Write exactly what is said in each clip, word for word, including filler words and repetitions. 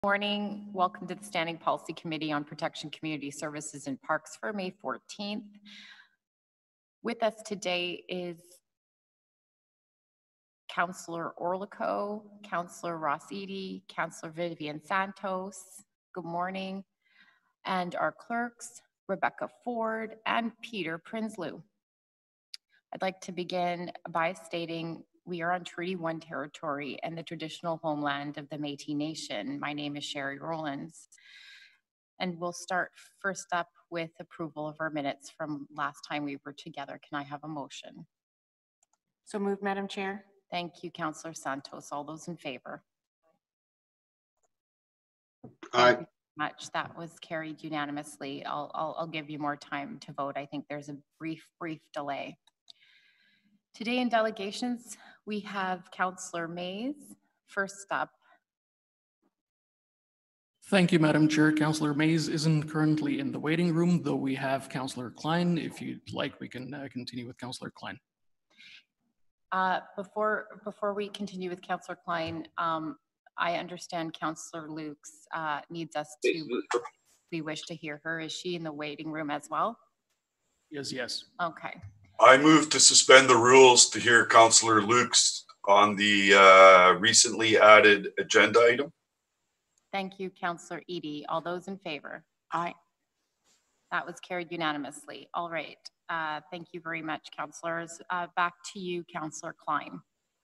Morning. Welcome to the Standing Policy Committee on Protection, Community Services and Parks for May fourteenth. With us today is Councillor Orlikow, Councillor Ross Eady, Councillor Vivian Santos. Good morning. And our clerks, Rebecca Ford and Peter Prinsloo. I'd like to begin by stating we are on Treaty one territory and the traditional homeland of the Métis Nation. My name is Sherry Rowlands. And we'll start first up with approval of our minutes from last time we were together. Can I have a motion? So moved, Madam Chair. Thank you, Councillor Santos. All those in favor? Aye. Thank you very much. That was carried unanimously. I'll, I'll, I'll give you more time to vote. I think there's a brief, brief delay. Today in delegations, we have Councillor Mays. First up. Thank you, Madam Chair. Councillor Mays isn't currently in the waiting room, though we have Councillor Klein. If you'd like, we can uh, continue with Councillor Klein. Uh, before, before we continue with Councillor Klein, um, I understand Councillor Lukes uh, needs us to, we wish to hear her. Is she in the waiting room as well? Yes, yes. Okay. I move to suspend the rules to hear Councillor Lukes on the uh, recently added agenda item. Thank you, Councillor Eady. All those in favor? Aye. That was carried unanimously. All right. Uh, thank you very much, councillors. Uh, back to you, Councillor Klein.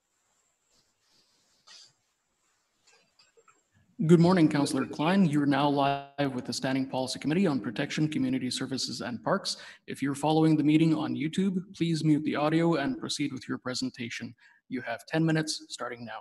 Good morning, Councillor Klein. You're now live with the Standing Policy Committee on Protection, Community Services and Parks. If you're following the meeting on YouTube, please mute the audio and proceed with your presentation. You have ten minutes starting now.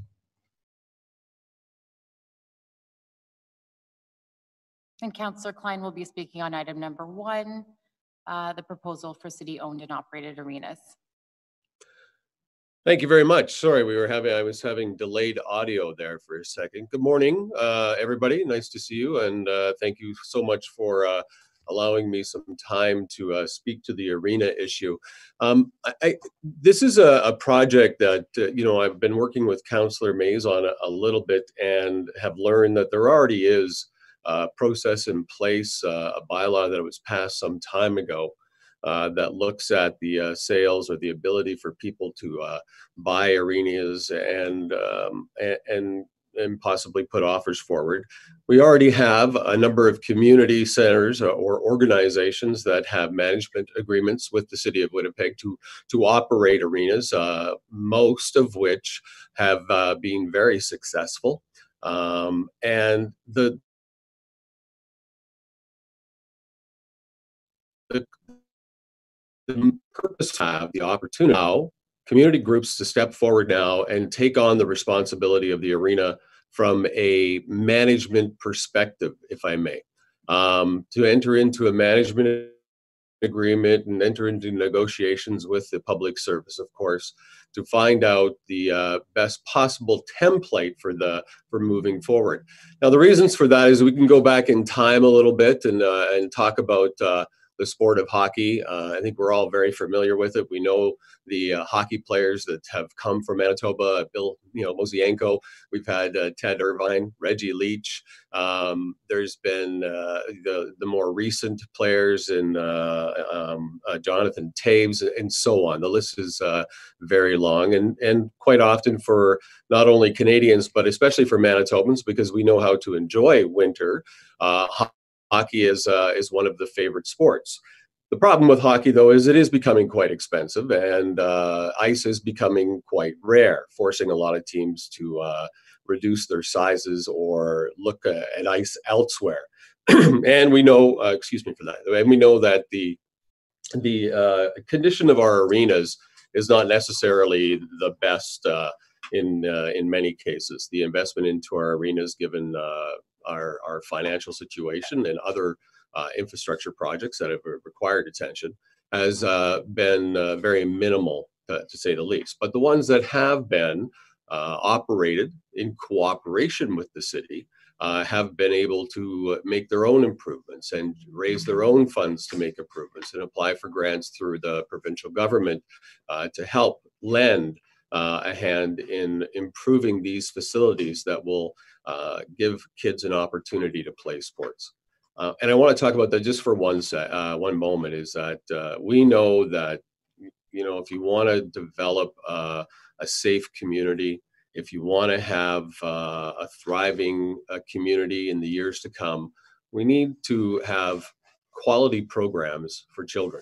And Councillor Klein will be speaking on item number one, uh, the proposal for city-owned and operated arenas. Thank you very much. Sorry, we were having, I was having delayed audio there for a second. Good morning, uh, everybody. Nice to see you. And uh, thank you so much for uh, allowing me some time to uh, speak to the arena issue. Um, I, I, this is a, a project that, uh, you know, I've been working with Councillor Mays on a, a little bit and have learned that there already is a process in place, uh, a bylaw that was passed some time ago. Uh, that looks at the uh, sales or the ability for people to uh, buy arenas and, um, and and possibly put offers forward. We already have a number of community centers or organizations that have management agreements with the City of Winnipeg to to operate arenas, uh, most of which have uh, been very successful. Um, and the the the purpose to have the opportunity now, community groups to step forward now and take on the responsibility of the arena from a management perspective, if I may, um, to enter into a management agreement and enter into negotiations with the public service, of course, to find out the uh, best possible template for the for moving forward. Now, the reasons for that is we can go back in time a little bit and uh, and talk about uh, the sport of hockey. Uh, I think we're all very familiar with it. We know the uh, hockey players that have come from Manitoba, Bill, you know, Mosienko. We've had uh, Ted Irvine, Reggie Leach. Um, there's been uh, the, the more recent players in uh, um, uh, Jonathan Taves and so on. The list is uh, very long and, and quite often for not only Canadians, but especially for Manitobans, because we know how to enjoy winter. Uh, Hockey is uh, is one of the favorite sports. The problem with hockey, though, is it is becoming quite expensive, and uh, ice is becoming quite rare, forcing a lot of teams to uh, reduce their sizes or look uh, at ice elsewhere. And we know, uh, excuse me for that, and we know that the the uh, condition of our arenas is not necessarily the best uh, in uh, in many cases. The investment into our arenas, given uh, Our, our financial situation and other uh, infrastructure projects that have required attention has uh, been uh, very minimal, uh, to say the least. But the ones that have been uh, operated in cooperation with the city uh, have been able to make their own improvements and raise their own funds to make improvements and apply for grants through the provincial government uh, to help lend uh, a hand in improving these facilities that will uh, give kids an opportunity to play sports. Uh, and I want to talk about that just for one se- uh, one moment. Is that uh, we know that, you know, if you want to develop uh, a safe community, if you want to have uh, a thriving uh, community in the years to come, we need to have quality programs for children.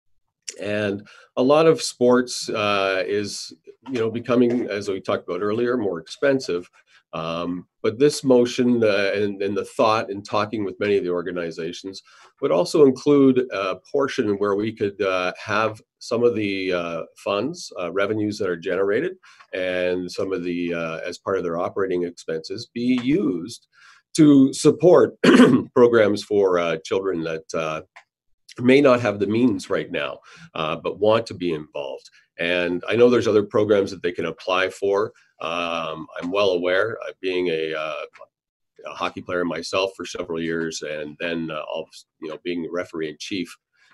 And a lot of sports uh, is, you know, becoming, as we talked about earlier, more expensive. Um, but this motion uh, and, and the thought in talking with many of the organizations would also include a portion where we could uh, have some of the uh, funds, uh, revenues that are generated, and some of the, uh, as part of their operating expenses, be used to support programs for uh, children that uh, may not have the means right now, uh, but want to be involved. And I know there's other programs that they can apply for. Um, I'm well aware, uh, being a, uh, a hockey player myself for several years, and then uh, all, you know, being the referee in chief,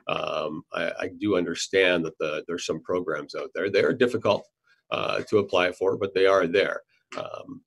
um, I, I do understand that the, there's some programs out there. They're difficult uh, to apply for, but they are there. Um,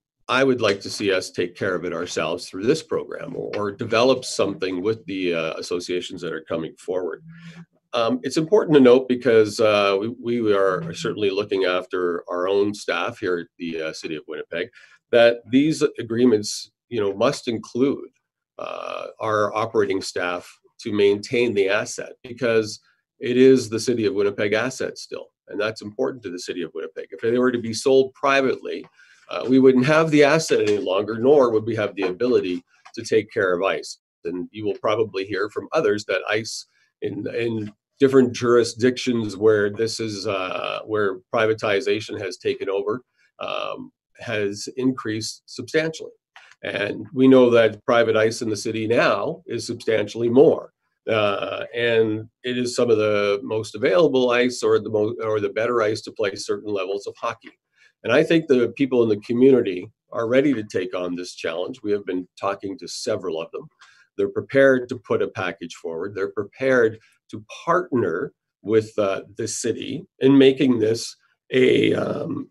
I would like to see us take care of it ourselves through this program, or, or develop something with the uh, associations that are coming forward. Um, it's important to note, because uh, we, we are certainly looking after our own staff here at the uh, City of Winnipeg, that these agreements, you know, must include uh, our operating staff to maintain the asset, because it is the City of Winnipeg asset still, and that's important to the City of Winnipeg. If they were to be sold privately, uh, we wouldn't have the asset any longer, nor would we have the ability to take care of ICE. And you will probably hear from others that ICE in, in different jurisdictions where this is uh, where privatization has taken over, um, has increased substantially. And we know that private ICE in the city now is substantially more. Uh, and it is some of the most available ice, or the most, or the better ice to play certain levels of hockey. And I think the people in the community are ready to take on this challenge. We have been talking to several of them. They're prepared to put a package forward. They're prepared to partner with uh, the city in making this a, um,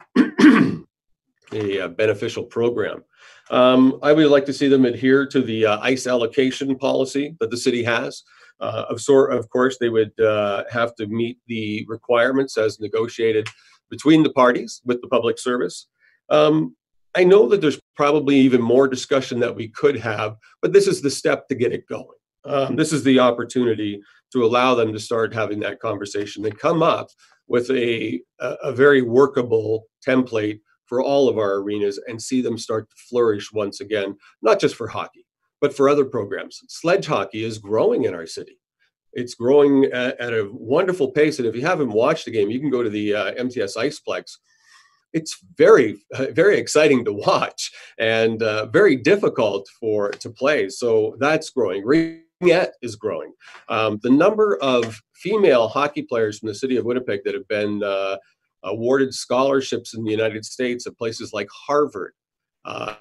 a, a beneficial program. Um, I would like to see them adhere to the uh, ICE allocation policy that the city has. Uh, of, sort, of course, they would uh, have to meet the requirements as negotiated between the parties with the public service. Um, I know that there's probably even more discussion that we could have, but this is the step to get it going. Um, this is the opportunity to allow them to start having that conversation and come up with a, a, a very workable template for all of our arenas, and see them start to flourish once again, not just for hockey, but for other programs. Sledge hockey is growing in our city. It's growing at, at a wonderful pace. And if you haven't watched the game, you can go to the uh, M T S Iceplex. It's very, very exciting to watch, and uh, very difficult for to play. So that's growing. Ringette is growing. Um, the number of female hockey players from the city of Winnipeg that have been uh, awarded scholarships in the United States at places like Harvard, uh,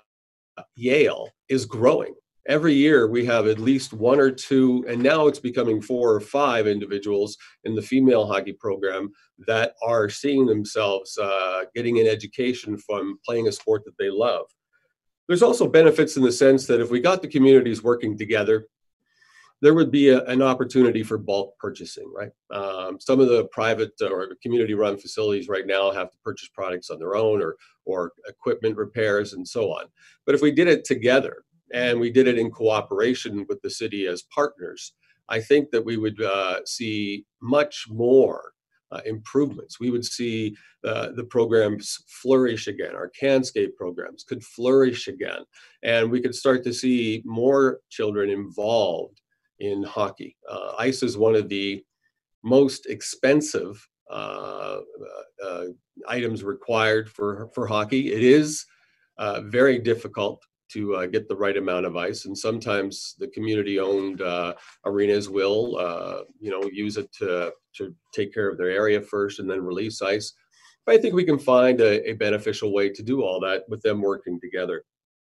Yale, is growing. Every year we have at least one or two, and now it's becoming four or five individuals in the female hockey program that are seeing themselves uh, getting an education from playing a sport that they love. There's also benefits in the sense that if we got the communities working together, there would be a, an opportunity for bulk purchasing, right? Um, some of the private or community-run facilities right now have to purchase products on their own, or, or equipment repairs and so on. But if we did it together, and we did it in cooperation with the city as partners, I think that we would uh, see much more uh, improvements. We would see uh, the programs flourish again. Our CanScape programs could flourish again, and we could start to see more children involved in hockey. Uh, ice is one of the most expensive uh, uh, items required for, for hockey. It is uh, very difficult to uh, get the right amount of ice, and sometimes the community-owned uh, arenas will, uh, you know, use it to to take care of their area first and then release ice. But I think we can find a, a beneficial way to do all that with them working together.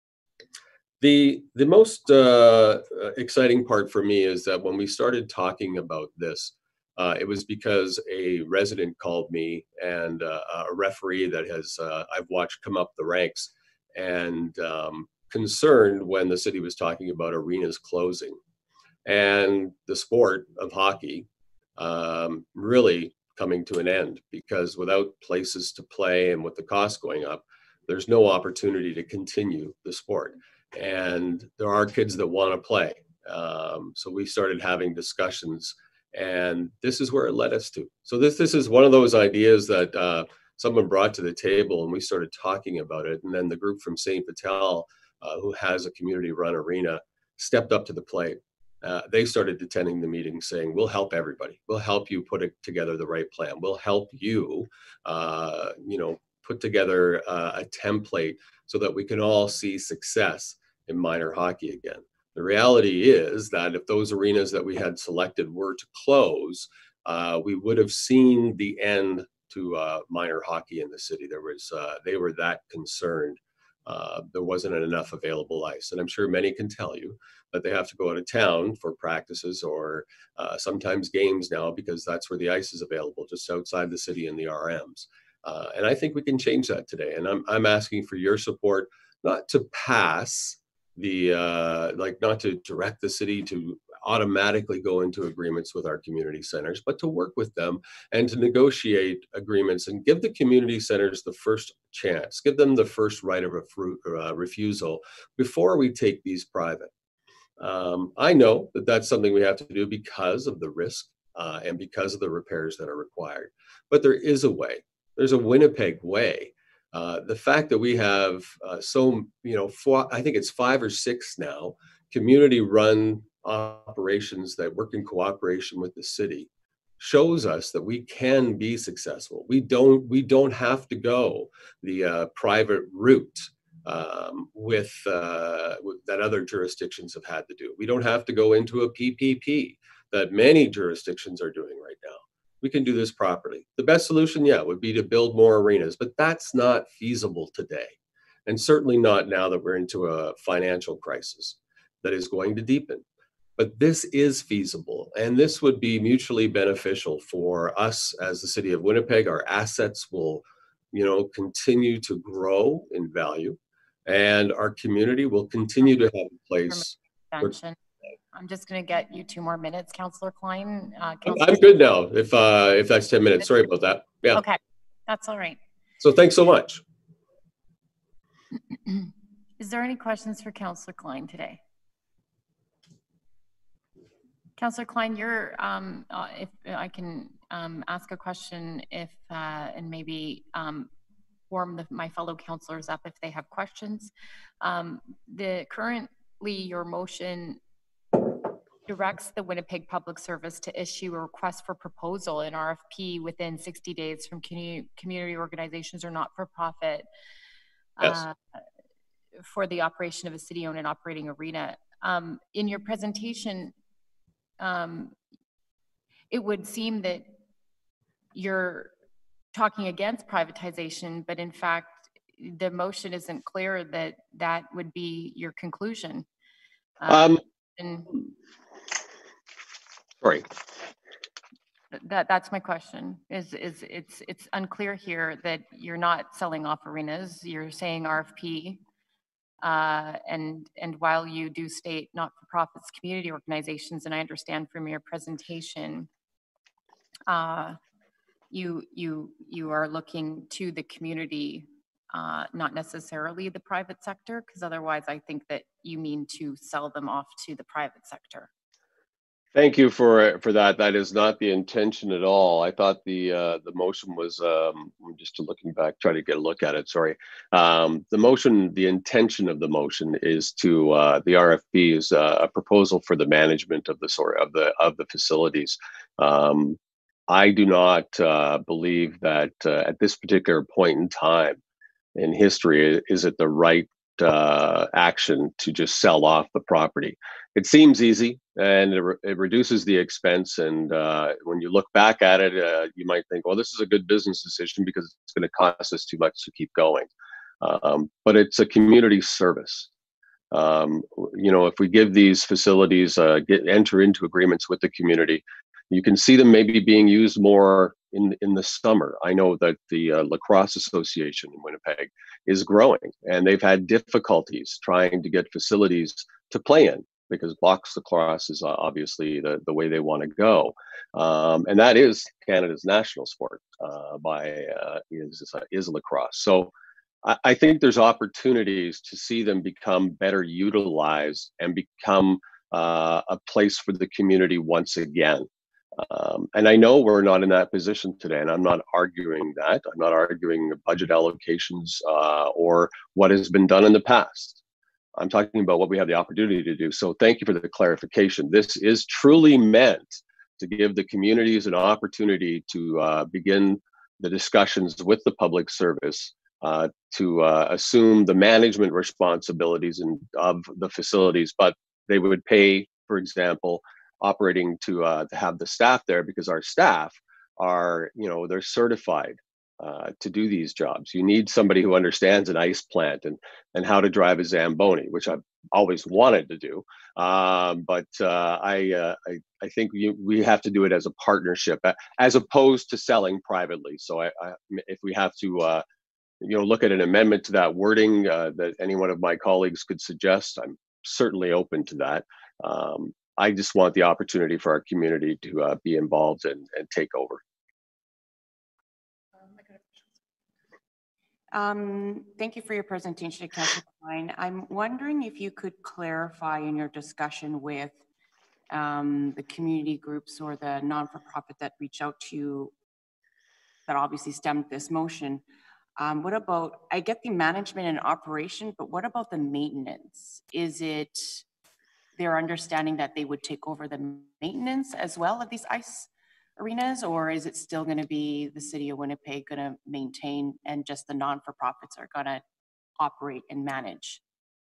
The the most uh, exciting part for me is that when we started talking about this, Uh, it was because a resident called me and uh, a referee that has uh, I've watched come up the ranks and um, concerned when the city was talking about arenas closing and the sport of hockey um, really coming to an end, because without places to play and with the cost going up, there's no opportunity to continue the sport. And there are kids that want to play. Um, so we started having discussions, and this is where it led us to. So this this is one of those ideas that uh, someone brought to the table, and we started talking about it. And then the group from Saint Vital, uh, who has a community-run arena, stepped up to the plate. Uh, they started attending the meeting saying, we'll help everybody. We'll help you put it together the right plan. We'll help you, uh, you know, put together uh, a template so that we can all see success in minor hockey again. The reality is that if those arenas that we had selected were to close, uh, we would have seen the end to uh, minor hockey in the city. There was, uh, they were that concerned. Uh, there wasn't enough available ice. And I'm sure many can tell you that they have to go out of town for practices or uh, sometimes games now, because that's where the ice is available, just outside the city in the R Ms. Uh, and I think we can change that today. And I'm, I'm asking for your support, not to pass the, uh, like not to direct the city to automatically go into agreements with our community centers, but to work with them and to negotiate agreements and give the community centers the first chance, give them the first right of refru- uh, refusal before we take these private. Um, I know that that's something we have to do because of the risk uh, and because of the repairs that are required, but there is a way. There's a Winnipeg way. Uh, the fact that we have uh, so, you know, four, I think it's five or six now, community-run operations that work in cooperation with the city shows us that we can be successful. We don't, we don't have to go the uh, private route um, with, uh, with that other jurisdictions have had to do. We don't have to go into a P P P that many jurisdictions are doing right now. We can do this properly. The best solution, yeah, would be to build more arenas, but that's not feasible today. And certainly not now that we're into a financial crisis that is going to deepen. But this is feasible, and this would be mutually beneficial for us as the city of Winnipeg. Our assets will, you know, continue to grow in value, and our community will continue to have a place. Extension. I'm just going to get you two more minutes, Councillor Klein. Uh, I'm, I'm good now. If uh, if that's ten minutes, sorry about that. Yeah. Okay, that's all right. So thanks so much. Is there any questions for Councillor Klein today? Councillor Klein, you're, um, uh, if I can um, ask a question, if uh, and maybe um, warm the, my fellow councillors up if they have questions. Um, the currently your motion directs the Winnipeg Public Service to issue a request for proposal, an R F P, within sixty days from community, community organizations or not-for-profit Yes. uh, for the operation of a city-owned and operating arena. Um, in your presentation, um, it would seem that you're talking against privatization, but in fact, the motion isn't clear that that would be your conclusion. Um, Um, and sorry. that that's my question. Is is it's it's unclear here that you're not selling off arenas. You're saying R F P, uh, and and while you do state not-for-profits, community organizations, and I understand from your presentation, uh, you you you are looking to the community, uh, not necessarily the private sector, because otherwise I think that you mean to sell them off to the private sector. Thank you for for that. That is not the intention at all. I thought the uh, the motion was um, just looking back, try to get a look at it. Sorry, um, the motion, the intention of the motion is to uh, the R F P is uh, a proposal for the management of the sort of the of the facilities. Um, I do not uh, believe that uh, at this particular point in time in history is it the right uh, action to just sell off the property. It seems easy and it, re it reduces the expense. And uh, when you look back at it, uh, you might think, well, this is a good business decision because it's going to cost us too much to keep going. Um, but it's a community service. Um, you know, if we give these facilities, uh, get enter into agreements with the community, You can see them maybe being used more in in the summer. I know that the uh, Lacrosse Association in Winnipeg is growing, and they've had difficulties trying to get facilities to play in because box lacrosse is obviously the, the way they want to go. Um, and that is Canada's national sport uh, by uh, is, is lacrosse. So I, I think there's opportunities to see them become better utilized and become uh, a place for the community once again. Um, and I know we're not in that position today, and I'm not arguing that. I'm not arguing budget allocations uh, or what has been done in the past. I'm talking about what we have the opportunity to do. So thank you for the clarification. This is truly meant to give the communities an opportunity to uh, begin the discussions with the public service uh, to uh, assume the management responsibilities and of the facilities, but they would pay, for example, operating to uh, to have the staff there, because our staff are, you know, they're certified uh, to do these jobs. You need somebody who understands an ice plant and and how to drive a Zamboni, which I've always wanted to do. Um, but uh, I, uh, I I think we we have to do it as a partnership, as opposed to selling privately. So I, I if we have to. Uh, you know, look at an amendment to that wording uh, that any one of my colleagues could suggest, I'm certainly open to that. Um, I just want the opportunity for our community to uh, be involved and, and take over. Um, thank you for your presentation, Councilor Klein. I'm wondering if you could clarify in your discussion with um, the community groups or the non-for-profit that reach out to you that obviously stemmed this motion. Um, what about, I get the management and operation, but what about the maintenance? Is it their understanding that they would take over the maintenance as well of these ice arenas, or is it still going to be the city of Winnipeg going to maintain and just the non-for-profits are going to operate and manage?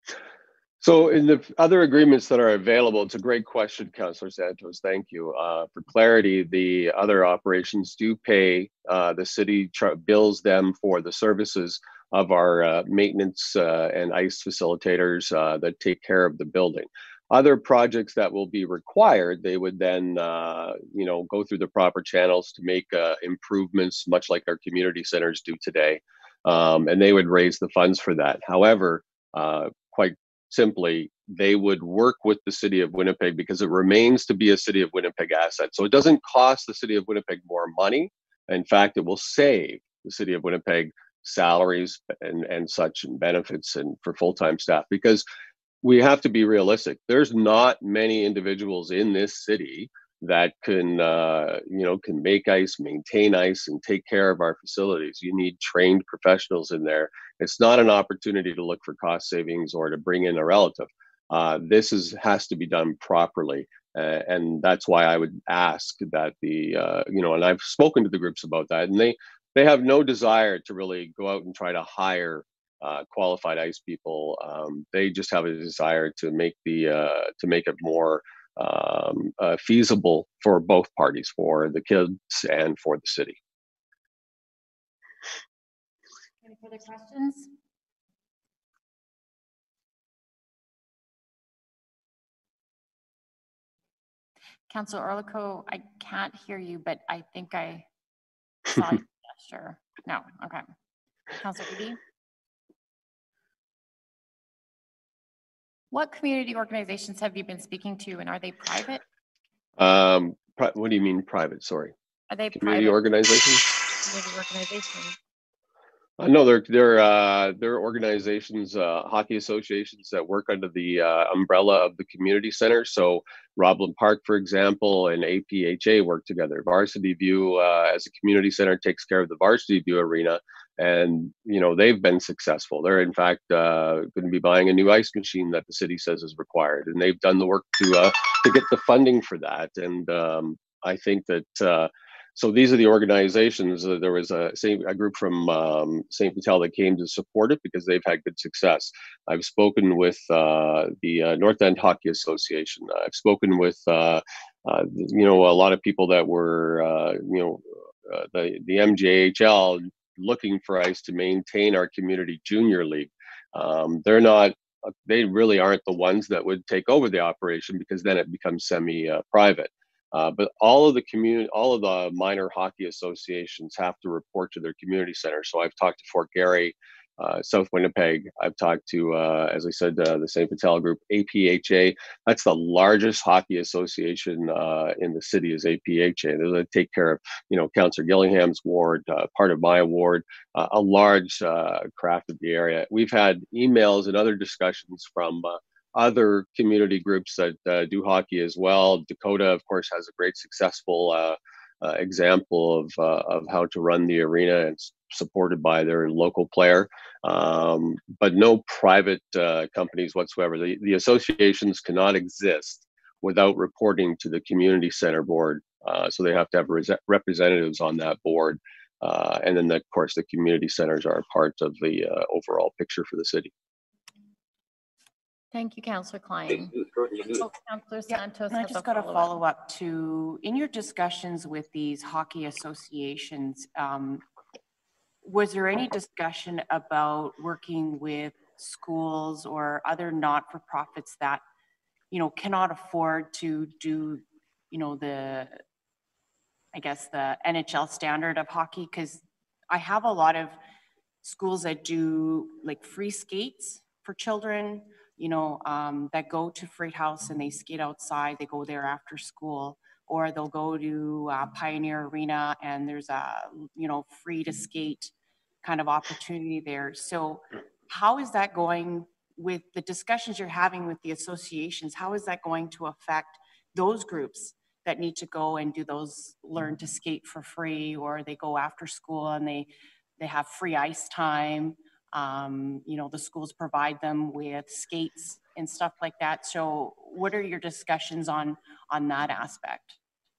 So in the other agreements that are available, it's a great question, Councillor Santos. Thank you. Uh, for clarity, the other operations do pay, uh, the city bills them for the services of our uh, maintenance uh, and ice facilitators uh, that take care of the building. Other projects that will be required, they would then, uh, you know, go through the proper channels to make uh, improvements, much like our community centers do today, um, and they would raise the funds for that. However, uh, quite simply, they would work with the city of Winnipeg because it remains to be a city of Winnipeg asset. So it doesn't cost the city of Winnipeg more money. In fact, it will save the city of Winnipeg salaries and, and such and benefits and for full-time staff, because we have to be realistic. There's not many individuals in this city that can, uh, you know, can make ice, maintain ice, and take care of our facilities. You need trained professionals in there. It's not an opportunity to look for cost savings or to bring in a relative. Uh, this is has to be done properly, uh, and that's why I would ask that the, uh, you know, and I've spoken to the groups about that, and they they have no desire to really go out and try to hire uh, qualified ice people. Um, they just have a desire to make the uh, to make it more um, uh, feasible for both parties, for the kids and for the city. Any further questions? Councilor Orlikow, I can't hear you, but I think I saw your gesture. No, okay. Councilor Beattie? What community organizations have you been speaking to, and are they private? Um, what do you mean private? Sorry. Are they community private organizations? community organizations? Uh, no, they're they're uh, they're organizations, uh, hockey associations that work under the uh, umbrella of the community center. So Roblin Park, for example, and A P H A work together. Varsity View, uh, as a community center, takes care of the Varsity View arena, and you know they've been successful. They're in fact uh, going to be buying a new ice machine that the city says is required, and they've done the work to uh, to get the funding for that. And um, I think that. Uh, So these are the organizations. Uh, there was a, a group from um, Saint Vital that came to support it because they've had good success. I've spoken with uh, the uh, North End Hockey Association. I've spoken with, uh, uh, you know, a lot of people that were, uh, you know, uh, the, the M J H L looking for ice to maintain our community junior league. Um, they're not, they really aren't the ones that would take over the operation because then it becomes semi-private. Uh, Uh, but all of the community, all of the minor hockey associations have to report to their community center. So I've talked to Fort Garry, uh, South Winnipeg. I've talked to, uh, as I said, uh, the Saint Patel Group, A P H A. That's the largest hockey association uh, in the city is A P H A. They take care of, you know, Councillor Gillingham's ward, uh, part of my ward, uh, a large uh, craft of the area. We've had emails and other discussions from uh, other community groups that uh, do hockey as well. Dakota, of course, has a great successful uh, uh, example of uh, of how to run the arena. It's supported by their local player, um, but no private uh, companies whatsoever. The, the associations cannot exist without reporting to the community center board. Uh, so they have to have res- representatives on that board. Uh, and then, of course, the community centers are a part of the uh, overall picture for the city. Thank you, Councillor Klein. Oh, Councillor Yeah, Santos and I has just a got a follow-up. follow up to, in your discussions with these hockey associations, um, was there any discussion about working with schools or other not-for-profits that, you know, cannot afford to do, you know, the, I guess, the N H L standard of hockey? Because I have a lot of schools that do like free skates for children, you know, um, that go to Freight House and they skate outside, they go there after school, or they'll go to uh, Pioneer Arena and there's a, you know, free to skate kind of opportunity there. So how is that going with the discussions you're having with the associations? How is that going to affect those groups that need to go and do those learn to skate for free, or they go after school and they, they have free ice time? Um, you know, the schools provide them with skates and stuff like that. So what are your discussions on, on that aspect?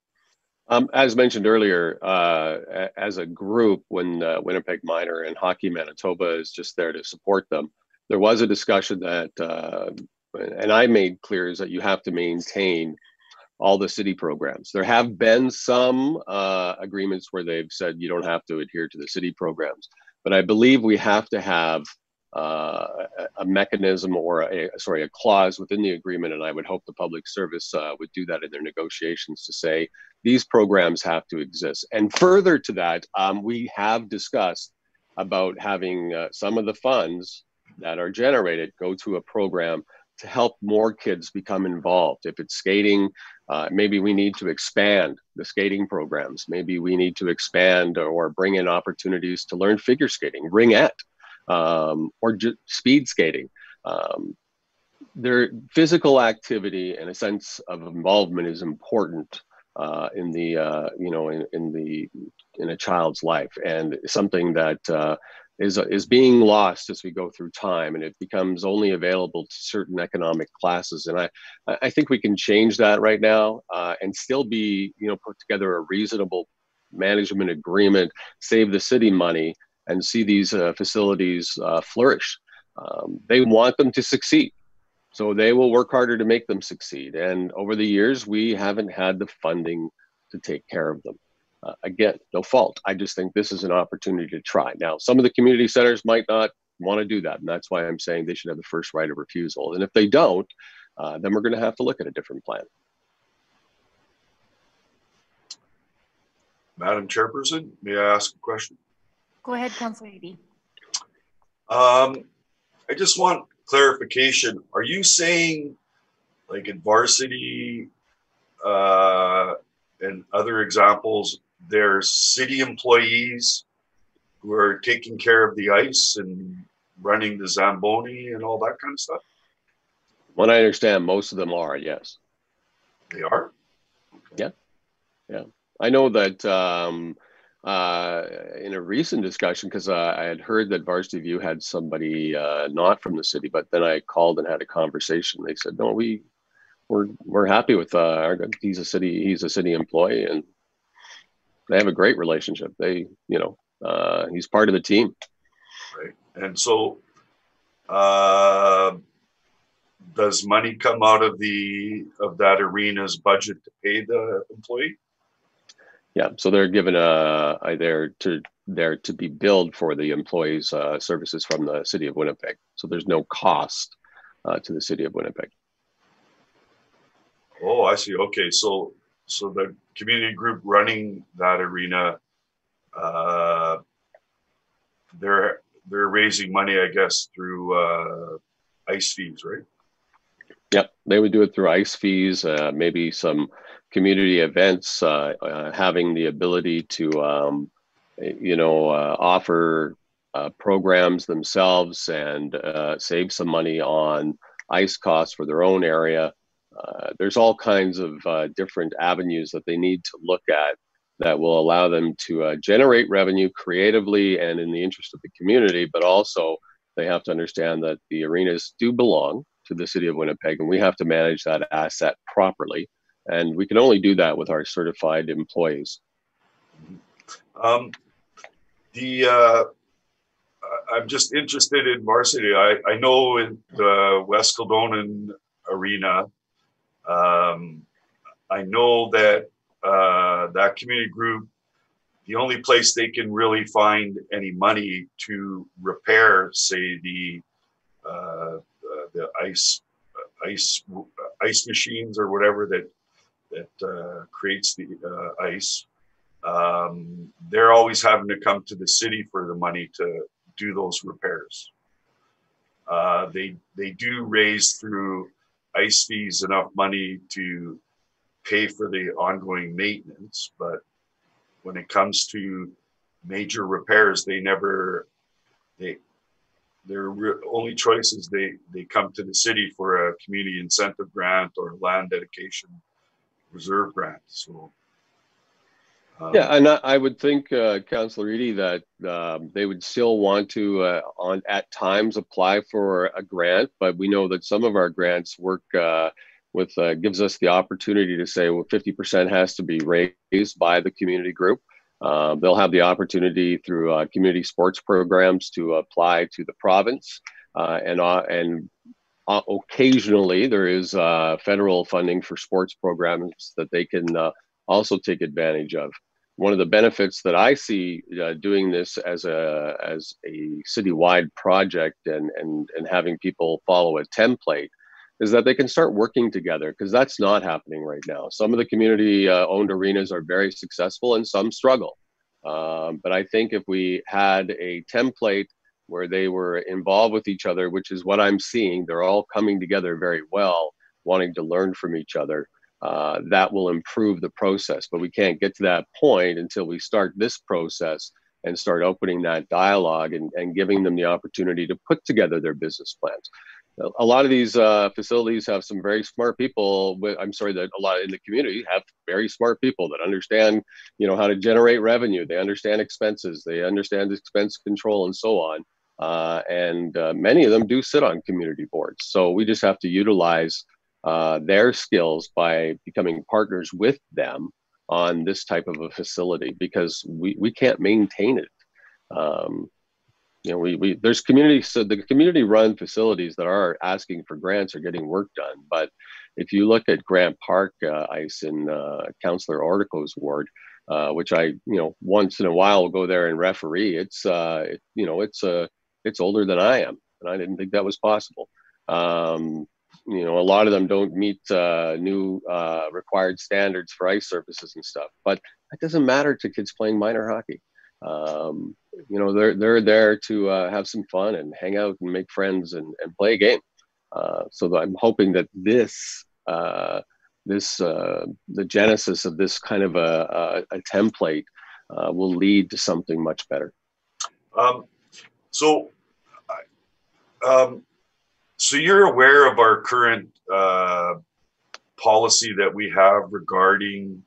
Um, as mentioned earlier, uh, as a group, when uh, Winnipeg Minor and Hockey Manitoba is just there to support them, there was a discussion that, uh, and I made clear, is that you have to maintain all the city programs. There have been some uh, agreements where they've said you don't have to adhere to the city programs, but I believe we have to have uh, a mechanism or a, sorry, a clause within the agreement, and I would hope the public service uh, would do that in their negotiations to say these programs have to exist. And further to that, um, we have discussed about having uh, some of the funds that are generated go to a program to help more kids become involved. If it's skating, uh, maybe we need to expand the skating programs. Maybe we need to expand or bring in opportunities to learn figure skating, ringette, um, or ju- speed skating. Um, their physical activity and a sense of involvement is important uh, in the, uh, you know, in, in the, in a child's life, and something that uh, is, is being lost as we go through time, and it becomes only available to certain economic classes. And I, I think we can change that right now uh, and still be, you know, put together a reasonable management agreement, save the city money, and see these uh, facilities uh, flourish. Um, they want them to succeed, so they will work harder to make them succeed. And over the years, we haven't had the funding to take care of them. Uh, again, no fault. I just think this is an opportunity to try. Now, some of the community centers might not want to do that, and that's why I'm saying they should have the first right of refusal. And if they don't, uh, then we're going to have to look at a different plan. Madam Chairperson, may I ask a question? Go ahead, Councillor Eby. Um, I just want clarification. Are you saying, like in varsity uh, and other examples, there's city employees who are taking care of the ice and running the Zamboni and all that kind of stuff? What I understand, most of them are, yes. They are? Okay. Yeah, yeah. I know that um, uh, in a recent discussion, because uh, I had heard that Varsity View had somebody uh, not from the city, but then I called and had a conversation. They said, no, we, we're, we're happy with, uh, our, he's a city, he's a city employee, and they have a great relationship. They, you know, uh, he's part of the team. Right. And so, uh, does money come out of the of that arena's budget to pay the employee? Yeah, so they're given a, a there to there to be billed for the employees' uh, services from the city of Winnipeg. So there's no cost uh, to the city of Winnipeg. Oh, I see. Okay, so so the community group running that arena, uh, they're they're raising money, I guess, through uh, ice fees, right? Yep, they would do it through ice fees, uh, maybe some community events, uh, uh, having the ability to, um, you know, uh, offer uh, programs themselves and uh, save some money on ice costs for their own area. Uh, there's all kinds of uh, different avenues that they need to look at that will allow them to uh, generate revenue creatively and in the interest of the community, but also they have to understand that the arenas do belong to the city of Winnipeg, and we have to manage that asset properly. And we can only do that with our certified employees. Um, the uh, I'm just interested in varsity. I, I know in the West Kildonan arena, um, I know that uh, that community group, the only place they can really find any money to repair, say, the uh, uh, the ice uh, ice uh, ice machines or whatever that that uh, creates the uh, ice, um, they're always having to come to the city for the money to do those repairs. Uh, they they do raise through ice fees enough money to pay for the ongoing maintenance, but when it comes to major repairs, they never they their only choice is they they come to the city for a community incentive grant or land dedication reserve grant. So um, yeah, and I, I would think, uh, Councillor Eadie, that um, they would still want to, uh, on at times, apply for a grant. But we know that some of our grants work uh, with uh, gives us the opportunity to say, well, fifty percent has to be raised by the community group. Uh, they'll have the opportunity through uh, community sports programs to apply to the province, uh, and uh, and uh, occasionally there is uh, federal funding for sports programs that they can uh, also take advantage of. One of the benefits that I see uh, doing this as a as a citywide project and and and having people follow a template is that they can start working together, because that's not happening right now. Some of the community uh, owned arenas are very successful and some struggle. Um, but I think if we had a template where they were involved with each other, which is what I'm seeing, they're all coming together very well, wanting to learn from each other, uh, that will improve the process. But we can't get to that point until we start this process and start opening that dialogue and, and giving them the opportunity to put together their business plans. A lot of these uh, facilities have some very smart people. With, I'm sorry, that a lot in the community have very smart people that understand, you know, how to generate revenue. They understand expenses. They understand expense control and so on. Uh, and uh, many of them do sit on community boards. So we just have to utilize uh, their skills by becoming partners with them on this type of a facility, because we, we can't maintain it. Um, You know, we, we there's community, so the community run facilities that are asking for grants are getting work done. But if you look at Grant Park uh, Ice in uh, Councillor Ortico's ward, uh, which I, you know, once in a while will go there and referee, it's, uh, it, you know, it's uh, it's older than I am, and I didn't think that was possible. Um, you know, a lot of them don't meet uh, new uh, required standards for ice surfaces and stuff, but that doesn't matter to kids playing minor hockey. Um, you know, they're they're there to uh, have some fun and hang out and make friends and, and play a game. Uh, so I'm hoping that this uh, this uh, the genesis of this kind of a, a, a template uh, will lead to something much better. Um, so, um, so you're aware of our current uh, policy that we have regarding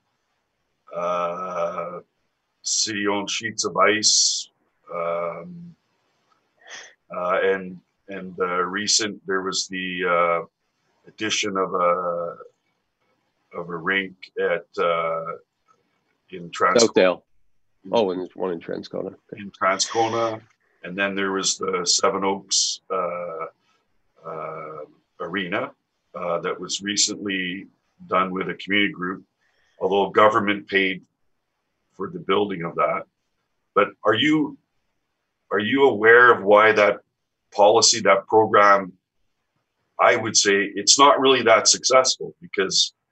uh, city-owned sheets of ice, um, uh, and and uh, recent there was the uh, addition of a of a rink at uh, in Transcona. Southdale. Oh, and one in Transcona. In Transcona, and then there was the Seven Oaks uh, uh, arena uh, that was recently done with a community group, although government paid for the building of that. But are you are you aware of why that policy, that program, I would say it's not really that successful, because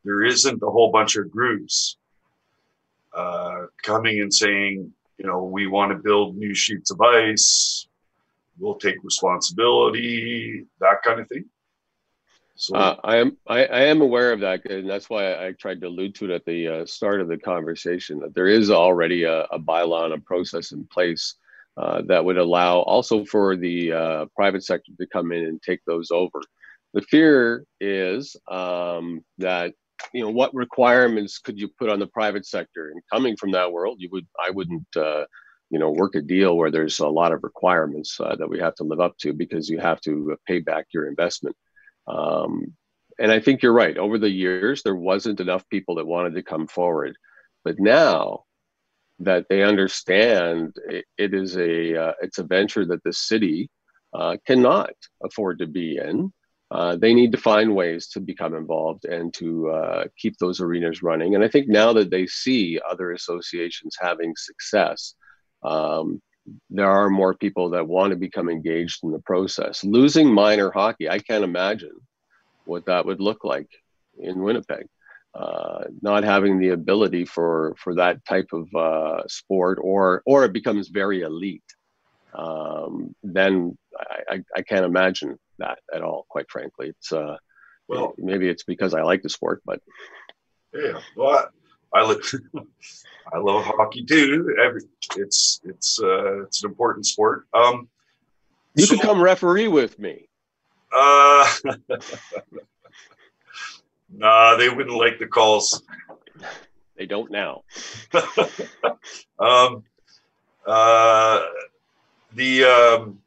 there isn't a whole bunch of groups uh, coming and saying, you know, we want to build new sheets of ice, we'll take responsibility, that kind of thing. So uh, I am I, I am aware of that, and that's why I tried to allude to it at the uh, start of the conversation, that there is already a, a bylaw and a process in place uh, that would allow also for the uh, private sector to come in and take those over. The fear is um, that, you know, what requirements could you put on the private sector? And coming from that world, you would I wouldn't uh, you know, work a deal where there's a lot of requirements uh, that we have to live up to, because you have to pay back your investment. Um, and I think you're right. Over the years, there wasn't enough people that wanted to come forward. But now that they understand it, it is a uh, it's a venture that the city uh, cannot afford to be in, uh, they need to find ways to become involved and to uh, keep those arenas running. And I think now that they see other associations having success, um, there are more people that want to become engaged in the process. Losing minor hockey, I can't imagine what that would look like in Winnipeg. Uh, not having the ability for for that type of uh, sport, or or it becomes very elite, um, then I, I, I can't imagine that at all. Quite frankly, it's uh, well, maybe it's because I like the sport, but yeah, well, I, I look. I love hockey too. Every, it's it's uh, it's an important sport. Um, you so, could come referee with me. Uh, nah, they wouldn't like the calls. They don't now. um, uh, the um,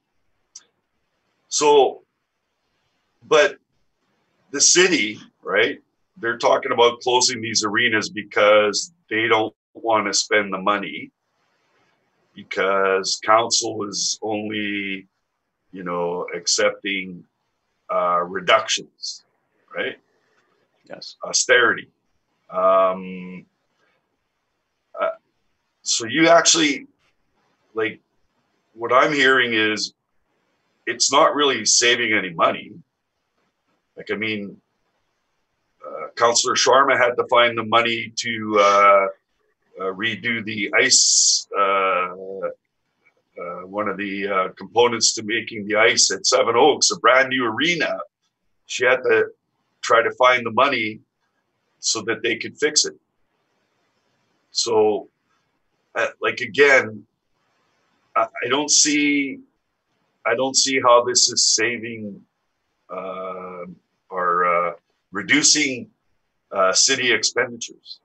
so, but the city, right? They're talking about closing these arenas because they don't want to spend the money, because council is only, you know, accepting uh, reductions, right? Yes. Austerity. Um, uh, so you actually, like, what I'm hearing is it's not really saving any money. Like, I mean, uh, Councillor Sharma had to find the money to uh, Uh, redo the ice, uh, uh, one of the uh, components to making the ice at Seven Oaks, a brand new arena. She had to try to find the money so that they could fix it. So, uh, like, again, I, I don't see, I don't see how this is saving uh, or uh, reducing uh, city expenditures.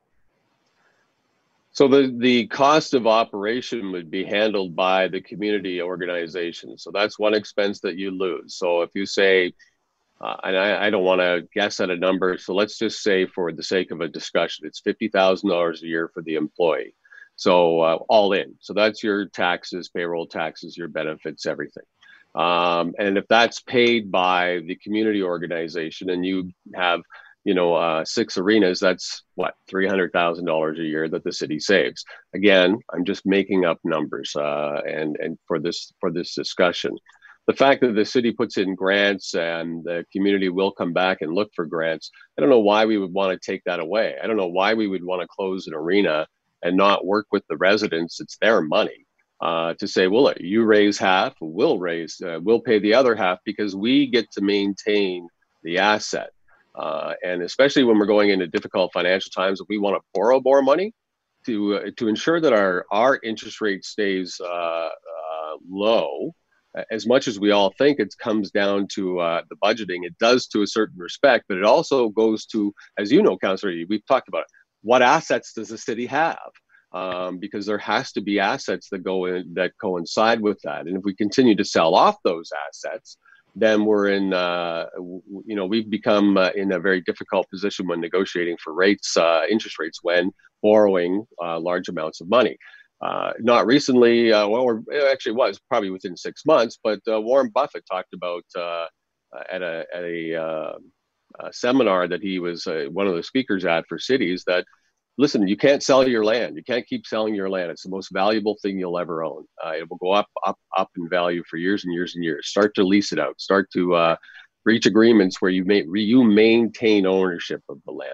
So the, the cost of operation would be handled by the community organization. So that's one expense that you lose. So if you say, uh, and I, I don't want to guess at a number, so let's just say for the sake of a discussion, it's fifty thousand dollars a year for the employee. So uh, all in. So that's your taxes, payroll taxes, your benefits, everything. Um, and if that's paid by the community organization and you have you know, uh, six arenas, that's what, three hundred thousand dollars a year that the city saves. Again, I'm just making up numbers uh, and, and for this for this discussion. The fact that the city puts in grants and the community will come back and look for grants, I don't know why we would want to take that away. I don't know why we would want to close an arena and not work with the residents. It's their money uh, to say, well, you raise half, we'll raise, uh, we'll pay the other half because we get to maintain the asset. Uh, and especially when we're going into difficult financial times, if we want to borrow more money to uh, to ensure that our our interest rate stays uh, uh, low, as much as we all think it comes down to uh, the budgeting, it does to a certain respect, but it also goes to, as you know, Councillor, we've talked about it, what assets does the city have? Um, because there has to be assets that go in that coincide with that, and if we continue to sell off those assets, then we're in, uh, you know, we've become uh, in a very difficult position when negotiating for rates, uh, interest rates, when borrowing uh, large amounts of money. Uh, not recently, uh, well, it actually was probably within six months, but uh, Warren Buffett talked about uh, at a, at a, uh, a seminar that he was uh, one of the speakers at for cities that, listen, you can't sell your land. You can't keep selling your land. It's the most valuable thing you'll ever own. Uh, it will go up, up, up in value for years and years and years. Start to lease it out. Start to uh, reach agreements where you may you maintain ownership of the land.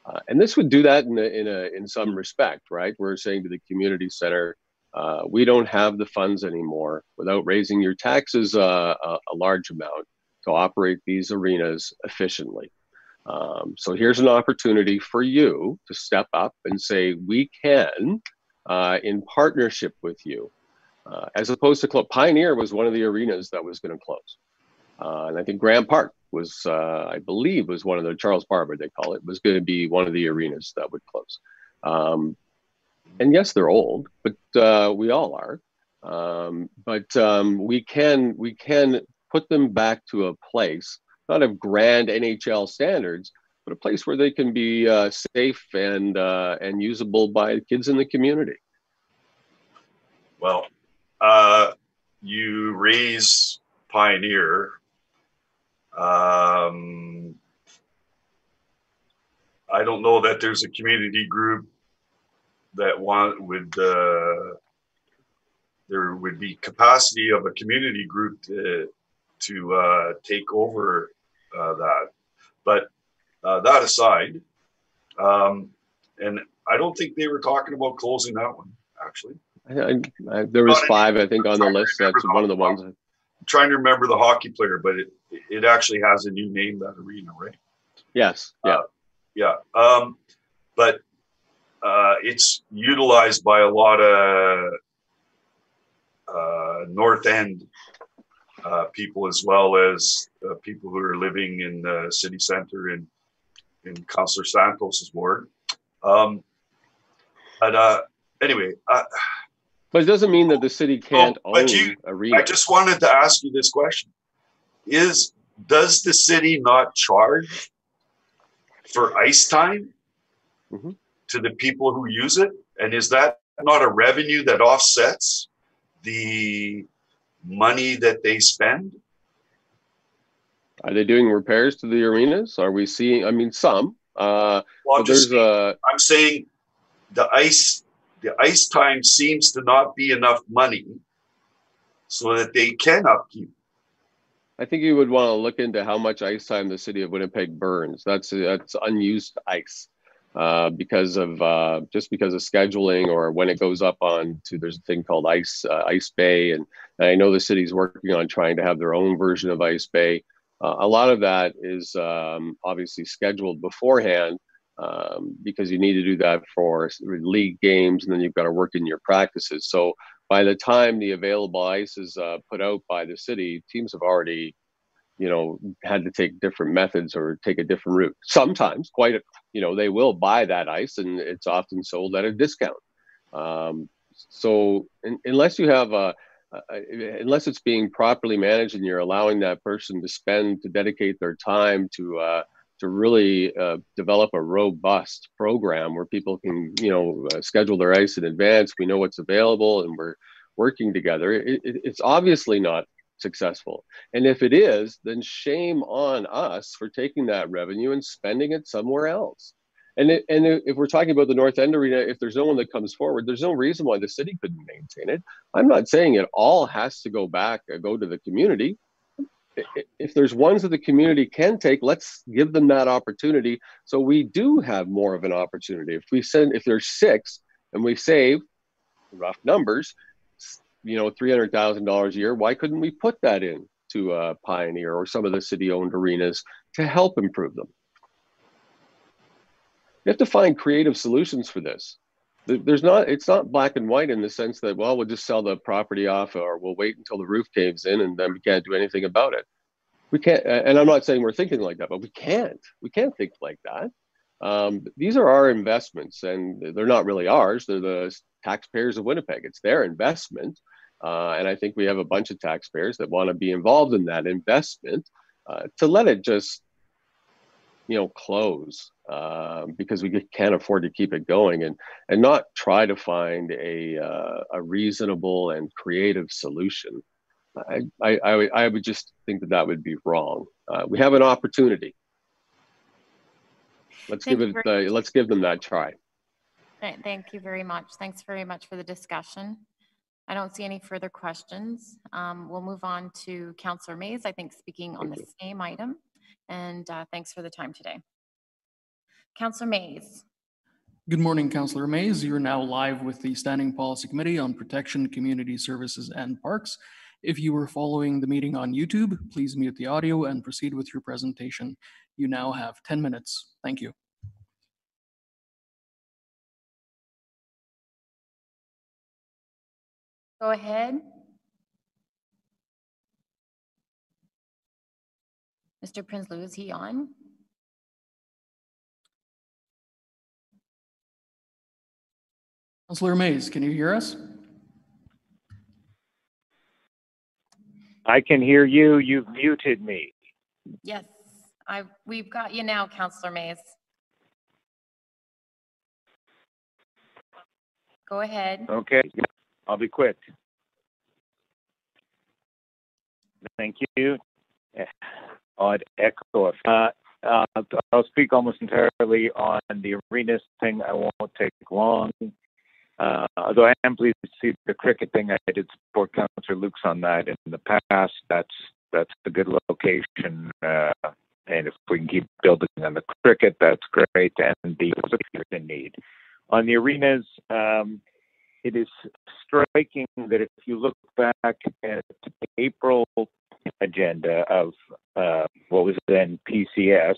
Uh, and this would do that in a, in a in some respect, right? We're saying to the community center, uh, we don't have the funds anymore without raising your taxes uh, a, a large amount to operate these arenas efficiently. Um, so here's an opportunity for you to step up and say, we can, uh, in partnership with you, uh, as opposed to close. Pioneer was one of the arenas that was going to close. Uh, and I think Graham Park was, uh, I believe, was one of the, Charles Barber, they call it, was going to be one of the arenas that would close. Um, and yes, they're old, but uh, we all are. Um, but um, we can we can put them back to a place, not of grand N H L standards, but a place where they can be uh, safe and uh, and usable by kids in the community. Well, uh, you raise Pioneer. Um, I don't know that there's a community group that want would uh, there would be capacity of a community group to to uh, take over uh, that. But uh, that aside, um, and I don't think they were talking about closing that one actually. I, I, there was five, I think, on the list. That's one of the ones. I'm trying to remember the hockey player, but it it actually has a new name, that arena, right? Yes. Yeah. Uh, yeah. Um, but uh, it's utilized by a lot of uh, North End uh, people, as well as uh, people who are living in the city center in in Councillor Santos's ward. Um, but uh, anyway. Uh, But it doesn't mean that the city can't oh, but own you, arenas. I just wanted to ask you this question. Is, does the city not charge for ice time mm-hmm. to the people who use it? And is that not a revenue that offsets the money that they spend? Are they doing repairs to the arenas? Are we seeing, I mean, some. Uh, well, I'm, just there's saying, a, I'm saying the ice The ice time seems to not be enough money so that they can upkeep. I think you would want to look into how much ice time the city of Winnipeg burns. That's that's unused ice uh, because of uh, just because of scheduling, or when it goes up on to, there's a thing called Ice uh, Ice Bay, and, and I know the city's working on trying to have their own version of Ice Bay. Uh, a lot of that is um, obviously scheduled beforehand. Um, because you need to do that for league games, and then you've got to work in your practices. So by the time the available ice is uh, put out by the city, teams have already, you know, had to take different methods or take a different route. Sometimes, quite, a, you know, they will buy that ice, and it's often sold at a discount. Um, so in, unless you have a, a, unless it's being properly managed, and you're allowing that person to spend, to dedicate their time to uh, to really uh, develop a robust program where people can, you know, uh, schedule their ice in advance. We know what's available, and we're working together. It, it, it's obviously not successful. And if it is, then shame on us for taking that revenue and spending it somewhere else. And, it, and if we're talking about the North End Arena, if there's no one that comes forward, there's no reason why the city couldn't maintain it. I'm not saying it all has to go back, uh, go to the community. If there's ones that the community can take, let's give them that opportunity. So we do have more of an opportunity. If we send, if there's six and we save, rough numbers, you know, three hundred thousand dollars a year, why couldn't we put that in to uh, Pioneer or some of the city-owned arenas to help improve them? You have to find creative solutions for this. There's not, it's not black and white in the sense that, well, we'll just sell the property off, or we'll wait until the roof caves in and then we can't do anything about it. We can't, and I'm not saying we're thinking like that, but we can't, we can't think like that. Um, these are our investments, and they're not really ours. They're the taxpayers of Winnipeg. It's their investment. Uh, and I think we have a bunch of taxpayers that want to be involved in that investment. Uh, to let it just, you know, close uh, because we can't afford to keep it going, and and not try to find a uh, a reasonable and creative solution. I, I I would I would just think that that would be wrong. Uh, we have an opportunity. Let's Thank give it. Uh, let's give them that try. Thank you very much. Thanks very much for the discussion. I don't see any further questions. Um, we'll move on to Councillor Mays, I think, speaking on the same item. And uh, thanks for the time today. Councillor Mays. Good morning, Councillor Mays. You're now live with the Standing Policy Committee on Protection, Community Services and Parks. If you were following the meeting on YouTube, please mute the audio and proceed with your presentation. You now have ten minutes. Thank you. Go ahead. Mister Prinsloo, is he on? Councillor Mays, can you hear us? I can hear you. You've muted me. Yes, I we've got you now, Councillor Mays. Go ahead. Okay, I'll be quick. Thank you. Odd echo. Uh, uh, I'll speak almost entirely on the arenas thing. I won't take long. Uh, although I am pleased to see the cricket thing. I did support Councillor Lukes on that in the past. That's that's a good location. Uh, and if we can keep building on the cricket, that's great. And the in need. On the arenas, um, it is striking that if you look back at the April agenda of uh, what was then P C S,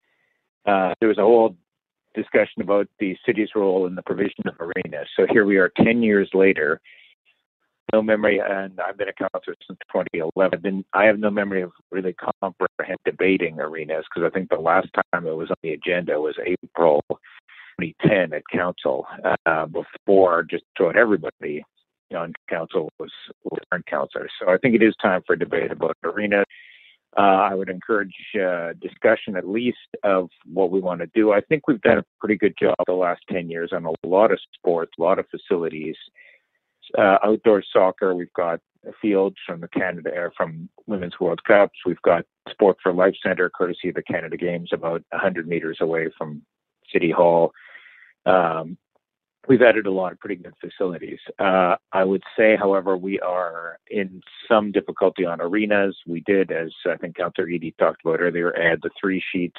uh, there was a whole discussion about the city's role in the provision of arenas. So here we are ten years later, no memory, and I've been a councillor since twenty eleven. I have no memory of really comprehend debating arenas, because I think the last time it was on the agenda was April twenty ten at council, uh, before just about everybody on council was current councillors. So I think it is time for a debate about arenas. Uh, I would encourage uh, discussion at least of what we want to do. I think we've done a pretty good job the last ten years on a lot of sports, a lot of facilities. Uh, outdoor soccer, we've got fields from the Canada, or from Women's World Cups. We've got Sport for Life Centre, courtesy of the Canada Games, about one hundred meters away from City Hall. Um, we've added a lot of pretty good facilities. Uh, I would say, however, we are in some difficulty on arenas. We did, as I think Councillor Eadie talked about earlier, add the three sheets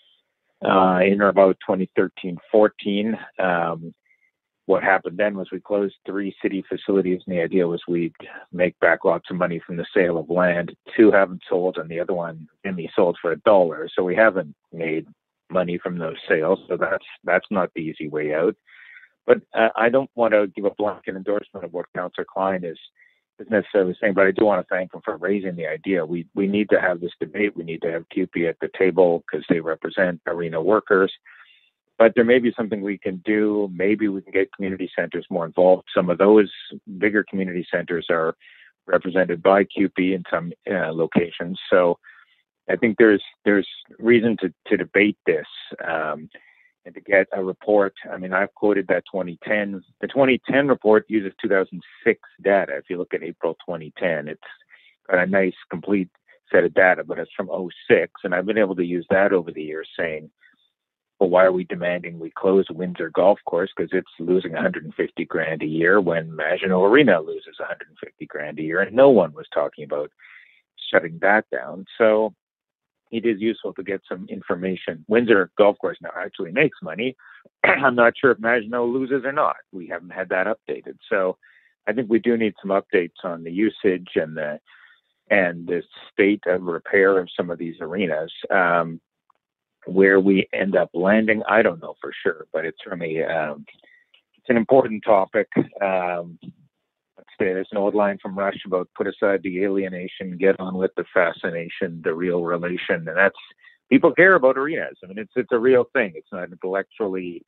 uh, in about twenty thirteen fourteen. Um, what happened then was we closed three city facilities, and the idea was we'd make back lots of money from the sale of land. Two haven't sold, and the other one only sold for a dollar. So we haven't made money from those sales. So that's that's not the easy way out. But uh, I don't want to give a blanket endorsement of what Councillor Klein is, is necessarily saying, but I do want to thank him for raising the idea. We we need to have this debate. We need to have C U P E at the table because they represent arena workers. But there may be something we can do. Maybe we can get community centers more involved. Some of those bigger community centers are represented by C U P E in some uh, locations. So I think there's there's reason to, to debate this. Um, and to get a report. I mean, I've quoted that twenty ten. The twenty ten report uses two thousand six data. If you look at April twenty ten, it's got a nice complete set of data, but it's from oh six. And I've been able to use that over the years saying, well, why are we demanding we close Windsor Golf Course? Because it's losing one hundred fifty grand a year when Maginot Arena loses one hundred fifty grand a year. And no one was talking about shutting that down. So it is useful to get some information. Windsor Golf Course now actually makes money. I'm not sure if Maginot loses or not. We haven't had that updated. So I think we do need some updates on the usage and the and the state of repair of some of these arenas. Um, where we end up landing, I don't know for sure, but it's certainly um, it's an important topic. Um, let's say there's an old line from Rush about put aside the alienation, get on with the fascination, the real relation, and that's people care about arenas. I mean, it's it's a real thing. It's not intellectually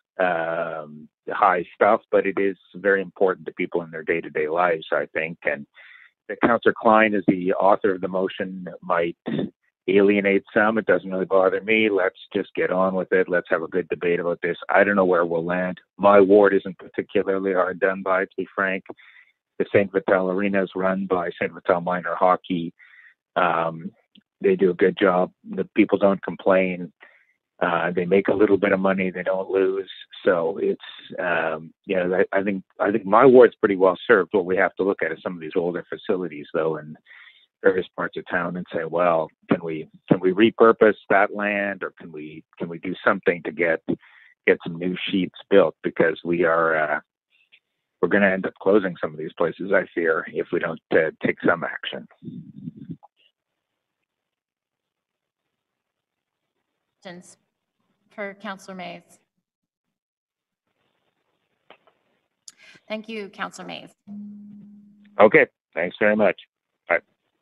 um, high stuff, but it is very important to people in their day-to-day lives, I think. And the Councillor Klein is the author of the motion, might alienate some. It doesn't really bother me. Let's just get on with it. Let's have a good debate about this. I don't know where we'll land. My ward isn't particularly hard done by, to be frank. The Saint Vital Arena is run by Saint Vital Minor Hockey. Um, they do a good job. The people don't complain. Uh, they make a little bit of money. They don't lose. So it's, um, you know, I, I think I think my ward's pretty well served. What we have to look at is some of these older facilities, though, and various parts of town and say, well, can we can we repurpose that land, or can we can we do something to get get some new sheets built, because we are uh, we're going to end up closing some of these places, I fear, if we don't uh, take some action. Questions for Councillor Mays? Thank you, Councillor Mays. Okay, thanks very much. Bye.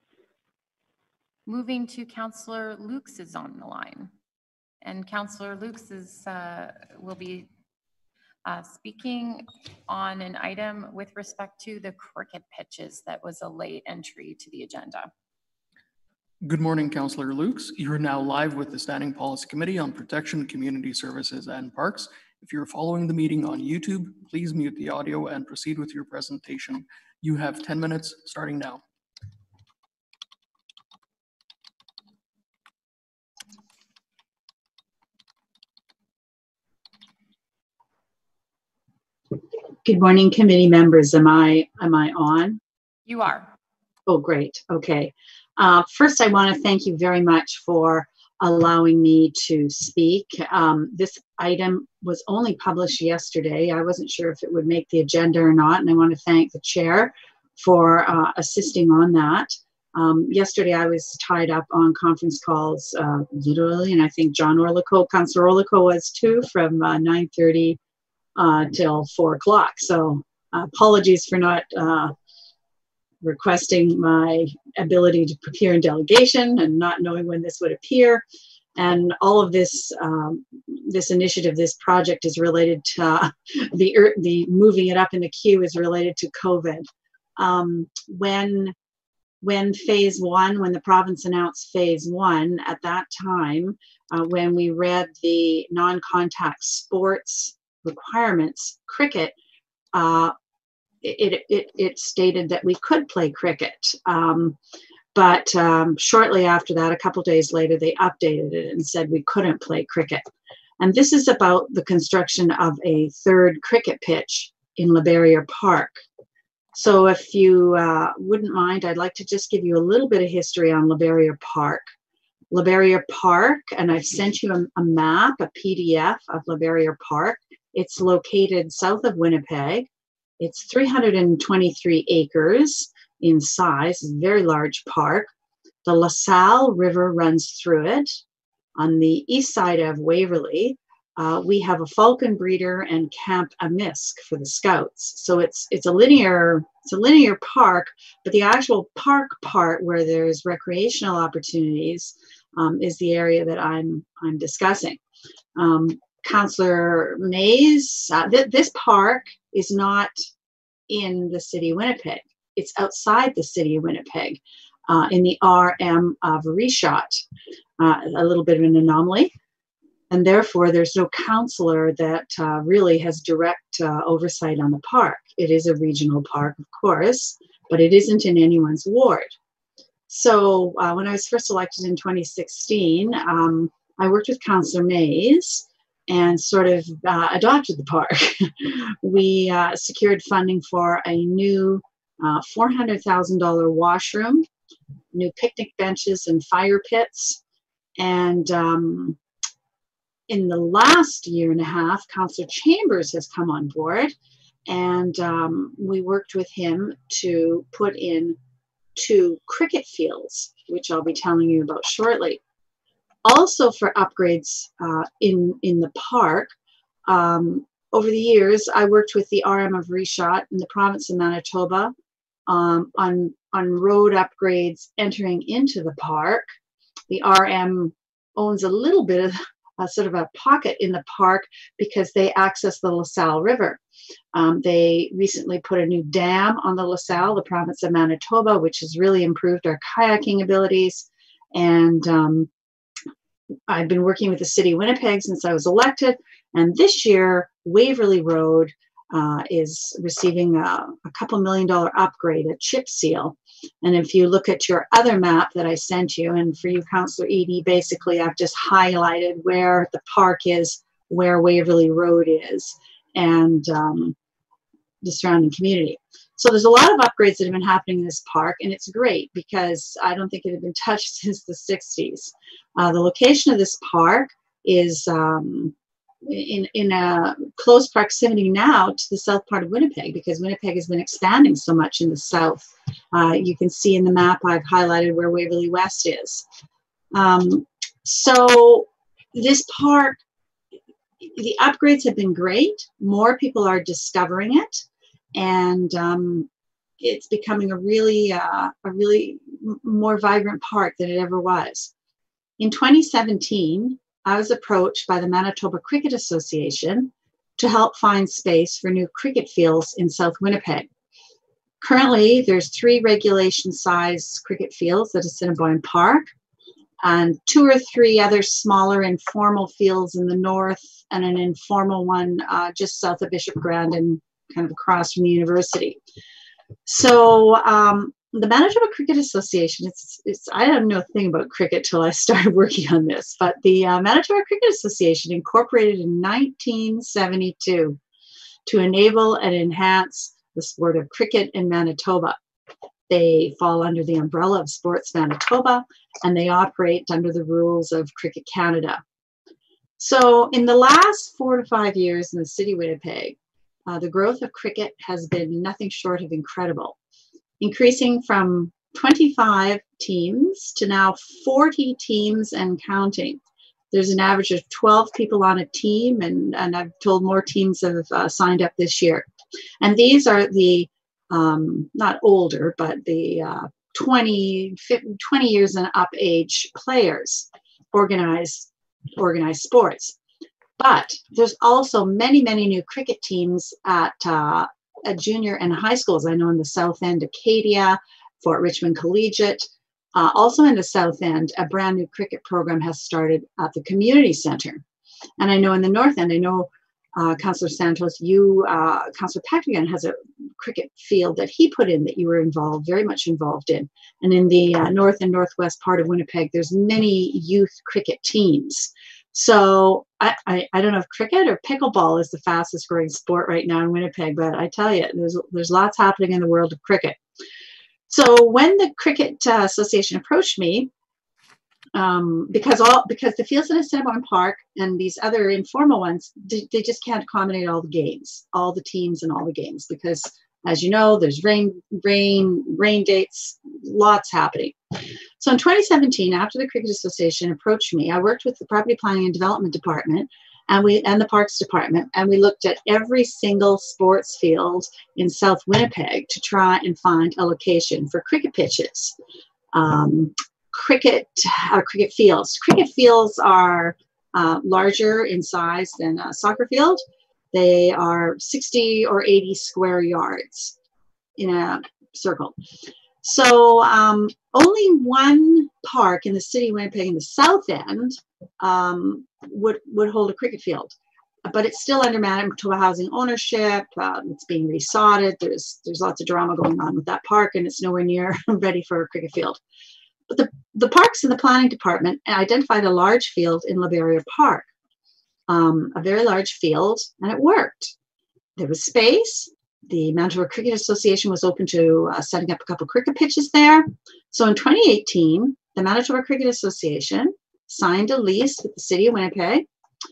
Moving to Councillor Lukes is on the line. And Councillor Lukes is, uh, will be uh, speaking on an item with respect to the cricket pitches that was a late entry to the agenda. Good morning, Councillor Lukes. You're now live with the Standing Policy Committee on Protection, Community Services and Parks. If you're following the meeting on YouTube, please mute the audio and proceed with your presentation. You have ten minutes starting now. Good morning, committee members. Am I am I on? You are. Oh, great. Okay. Uh, first, I want to thank you very much for allowing me to speak. Um, this item was only published yesterday. I wasn't sure if it would make the agenda or not, and I want to thank the chair for uh, assisting on that. Um, yesterday, I was tied up on conference calls, uh, literally, and I think John Orlico, Councillor Orlico was too, from uh, nine thirty uh, till four o'clock. So uh, apologies for not uh, requesting my ability to prepare in delegation and not knowing when this would appear. And all of this, um, this initiative, this project is related to uh, the, the moving it up in the queue is related to COVID. Um, when, when phase one, when the province announced phase one, at that time, uh, when we read the non-contact sports requirements, cricket, uh, It, it, it stated that we could play cricket. Um, but um, shortly after that, a couple days later, they updated it and said we couldn't play cricket. And this is about the construction of a third cricket pitch in LeBarriere Park. So if you uh, wouldn't mind, I'd like to just give you a little bit of history on LeBarriere Park. LeBarriere Park, and I've sent you a, a map, a P D F of LeBarriere Park. It's located south of Winnipeg. It's three hundred twenty-three acres in size, it's a very large park. The La Salle River runs through it. On the east side of Waverly, uh, we have a falcon breeder and Camp Amisk for the Scouts. So it's it's a linear it's a linear park, but the actual park part where there's recreational opportunities um, is the area that I'm I'm discussing. Um, Councillor Mays, uh, th this park is not in the city of Winnipeg. It's outside the city of Winnipeg, uh, in the R M of Reshot, uh, a little bit of an anomaly. And therefore, there's no councillor that uh, really has direct uh, oversight on the park. It is a regional park, of course, but it isn't in anyone's ward. So uh, when I was first elected in twenty sixteen, um, I worked with Councillor Mays and sort of uh, adopted the park. We uh, secured funding for a new uh, four hundred thousand dollar washroom, new picnic benches and fire pits. And um, in the last year and a half, Councillor Chambers has come on board, and um, we worked with him to put in two cricket fields, which I'll be telling you about shortly. Also for upgrades uh, in, in the park, um, over the years, I worked with the R M of Reshot in the province of Manitoba um, on, on road upgrades entering into the park. The R M owns a little bit of a sort of a pocket in the park because they access the La Salle River. Um, they recently put a new dam on the La Salle, the province of Manitoba, which has really improved our kayaking abilities. And um, I've been working with the city of Winnipeg since I was elected, and this year Waverly Road uh, is receiving a, a couple million dollar upgrade, a chip seal. And if you look at your other map that I sent you, and for you, Councillor Edie, basically I've just highlighted where the park is, where Waverly Road is, and um, the surrounding community. So there's a lot of upgrades that have been happening in this park, and it's great because I don't think it had been touched since the sixties. Uh, the location of this park is um, in, in a close proximity now to the south part of Winnipeg, because Winnipeg has been expanding so much in the south. Uh, you can see in the map I've highlighted where Waverly West is. Um, so this park, the upgrades have been great. More people are discovering it, and um, it's becoming a really, uh, a really more vibrant park than it ever was. In twenty seventeen, I was approached by the Manitoba Cricket Association to help find space for new cricket fields in South Winnipeg. Currently, there's three regulation size cricket fields at Assiniboine Park, and two or three other smaller informal fields in the north, and an informal one uh, just south of Bishop Grandin, kind of across from the university. So um, the Manitoba Cricket Association, it's, it's, I didn't know a thing about cricket till I started working on this, but the uh, Manitoba Cricket Association incorporated in nineteen seventy-two to enable and enhance the sport of cricket in Manitoba. They fall under the umbrella of Sports Manitoba, and they operate under the rules of Cricket Canada. So in the last four to five years in the city of Winnipeg, uh, the growth of cricket has been nothing short of incredible, increasing from twenty-five teams to now forty teams and counting. There's an average of twelve people on a team, and, and I've told more teams have uh, signed up this year. And these are the, um, not older, but the uh, twenty, twenty years and up age players, organized, organized sports. But there's also many, many new cricket teams at, uh, at junior and high schools. I know in the South End, Acadia, Fort Richmond Collegiate. Uh, also in the South End, a brand new cricket program has started at the community center. And I know in the North End, I know uh, Councillor Santos, you, uh, Councillor Patrick has a cricket field that he put in that you were involved, very much involved in. And in the uh, north and northwest part of Winnipeg, there's many youth cricket teams. So I, I, I don't know if cricket or pickleball is the fastest growing sport right now in Winnipeg, but I tell you, there's, there's lots happening in the world of cricket. So when the Cricket uh, Association approached me, um, because all because the fields in Assiniboine Park and these other informal ones, they, they just can't accommodate all the games, all the teams and all the games, because as you know, there's rain, rain, rain dates, lots happening. So in twenty seventeen, after the Cricket Association approached me, I worked with the Property Planning and Development Department and we and the Parks Department, and we looked at every single sports field in South Winnipeg to try and find a location for cricket pitches, um, cricket uh, cricket fields. Cricket fields are uh, larger in size than a soccer field. They are sixty or eighty square yards in a circle. So um, only one park in the city of Winnipeg in the South End um, would, would hold a cricket field, but it's still under Manitoba Housing ownership. Um, it's being resodded. There's, there's lots of drama going on with that park, and it's nowhere near ready for a cricket field. But the, the Parks and the Planning Department identified a large field in LeBarriere Park, um, a very large field, and it worked. There was space. The Manitoba Cricket Association was open to uh, setting up a couple cricket pitches there. So in twenty eighteen, the Manitoba Cricket Association signed a lease with the city of Winnipeg.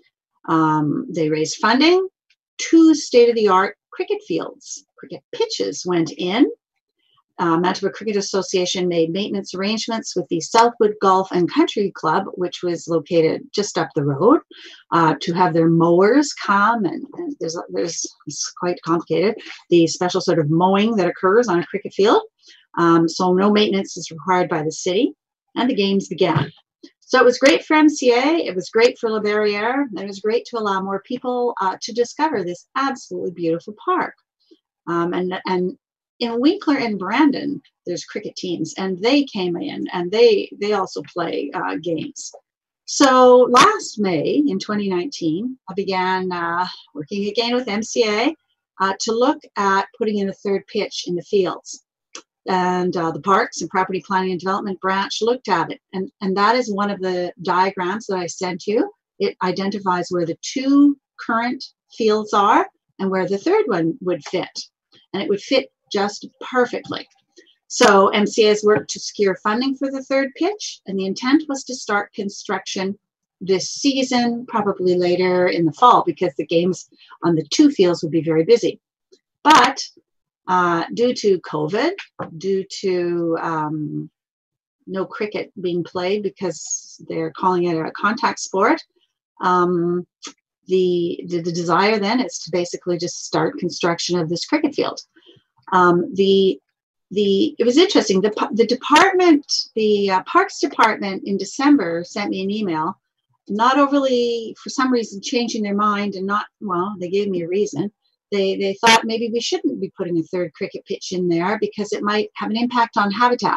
Um, they raised funding. Two state-of-the-art cricket fields, cricket pitches went in. Uh, Manitoba Cricket Association made maintenance arrangements with the Southwood Golf and Country Club, which was located just up the road, uh, to have their mowers come, and, and there's, there's it's quite complicated, the special sort of mowing that occurs on a cricket field. Um, so no maintenance is required by the city, and the games began. So it was great for M C A, it was great for LeBarriere, and it was great to allow more people uh, to discover this absolutely beautiful park. Um, and, and in Winkler and Brandon, there's cricket teams, and they came in and they they also play uh, games. So last May in twenty nineteen, I began uh, working again with M C A uh, to look at putting in a third pitch in the fields. And uh, the Parks and Property Planning and Development branch looked at it. And, and that is one of the diagrams that I sent you. It identifies where the two current fields are and where the third one would fit. And it would fit just perfectly. So M C A has worked to secure funding for the third pitch, and the intent was to start construction this season, probably later in the fall, because the games on the two fields would be very busy. But uh, due to COVID, due to um, no cricket being played because they're calling it a contact sport, um, the, the, the desire then is to basically just start construction of this cricket field. Um, the The, it was interesting, the, the department, the uh, Parks Department in December sent me an email, not overly, for some reason, changing their mind and not, well, they gave me a reason. They, they thought maybe we shouldn't be putting a third cricket pitch in there because it might have an impact on habitat.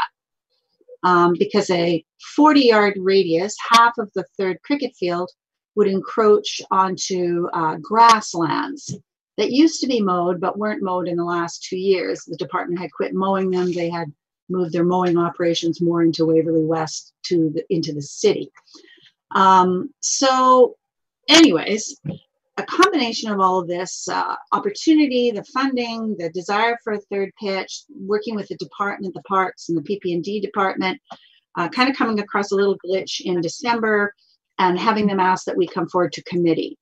Um, because a forty yard radius, half of the third cricket field, would encroach onto uh, grasslands that used to be mowed but weren't mowed in the last two years. The department had quit mowing them. They had moved their mowing operations more into Waverly West to the, into the city. Um, so anyways, a combination of all of this uh, opportunity, the funding, the desire for a third pitch, working with the department, the parks and the P P and D department, uh, kind of coming across a little glitch in December and having them ask that we come forward to committee.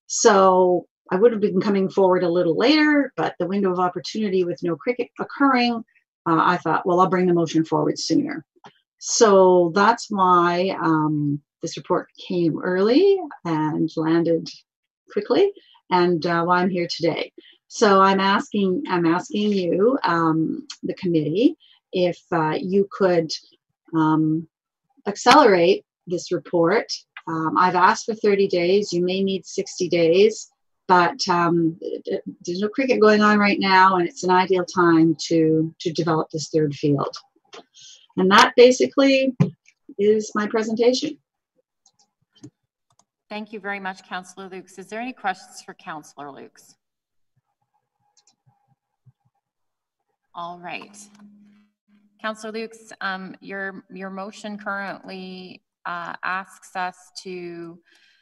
So I would have been coming forward a little later, but the window of opportunity with no cricket occurring, uh, I thought, well, I'll bring the motion forward sooner. So that's why um, this report came early and landed quickly, and uh, why I'm here today. So I'm asking, I'm asking you, um, the committee, if uh, you could um, accelerate this report. Um, I've asked for thirty days. You may need sixty days. But um, there's no cricket going on right now, and it's an ideal time to, to develop this third field. And that basically is my presentation. Thank you very much, Councillor Lukes. Is there any questions for Councillor Lukes? All right. Councillor Lukes, um, your, your motion currently uh, asks us to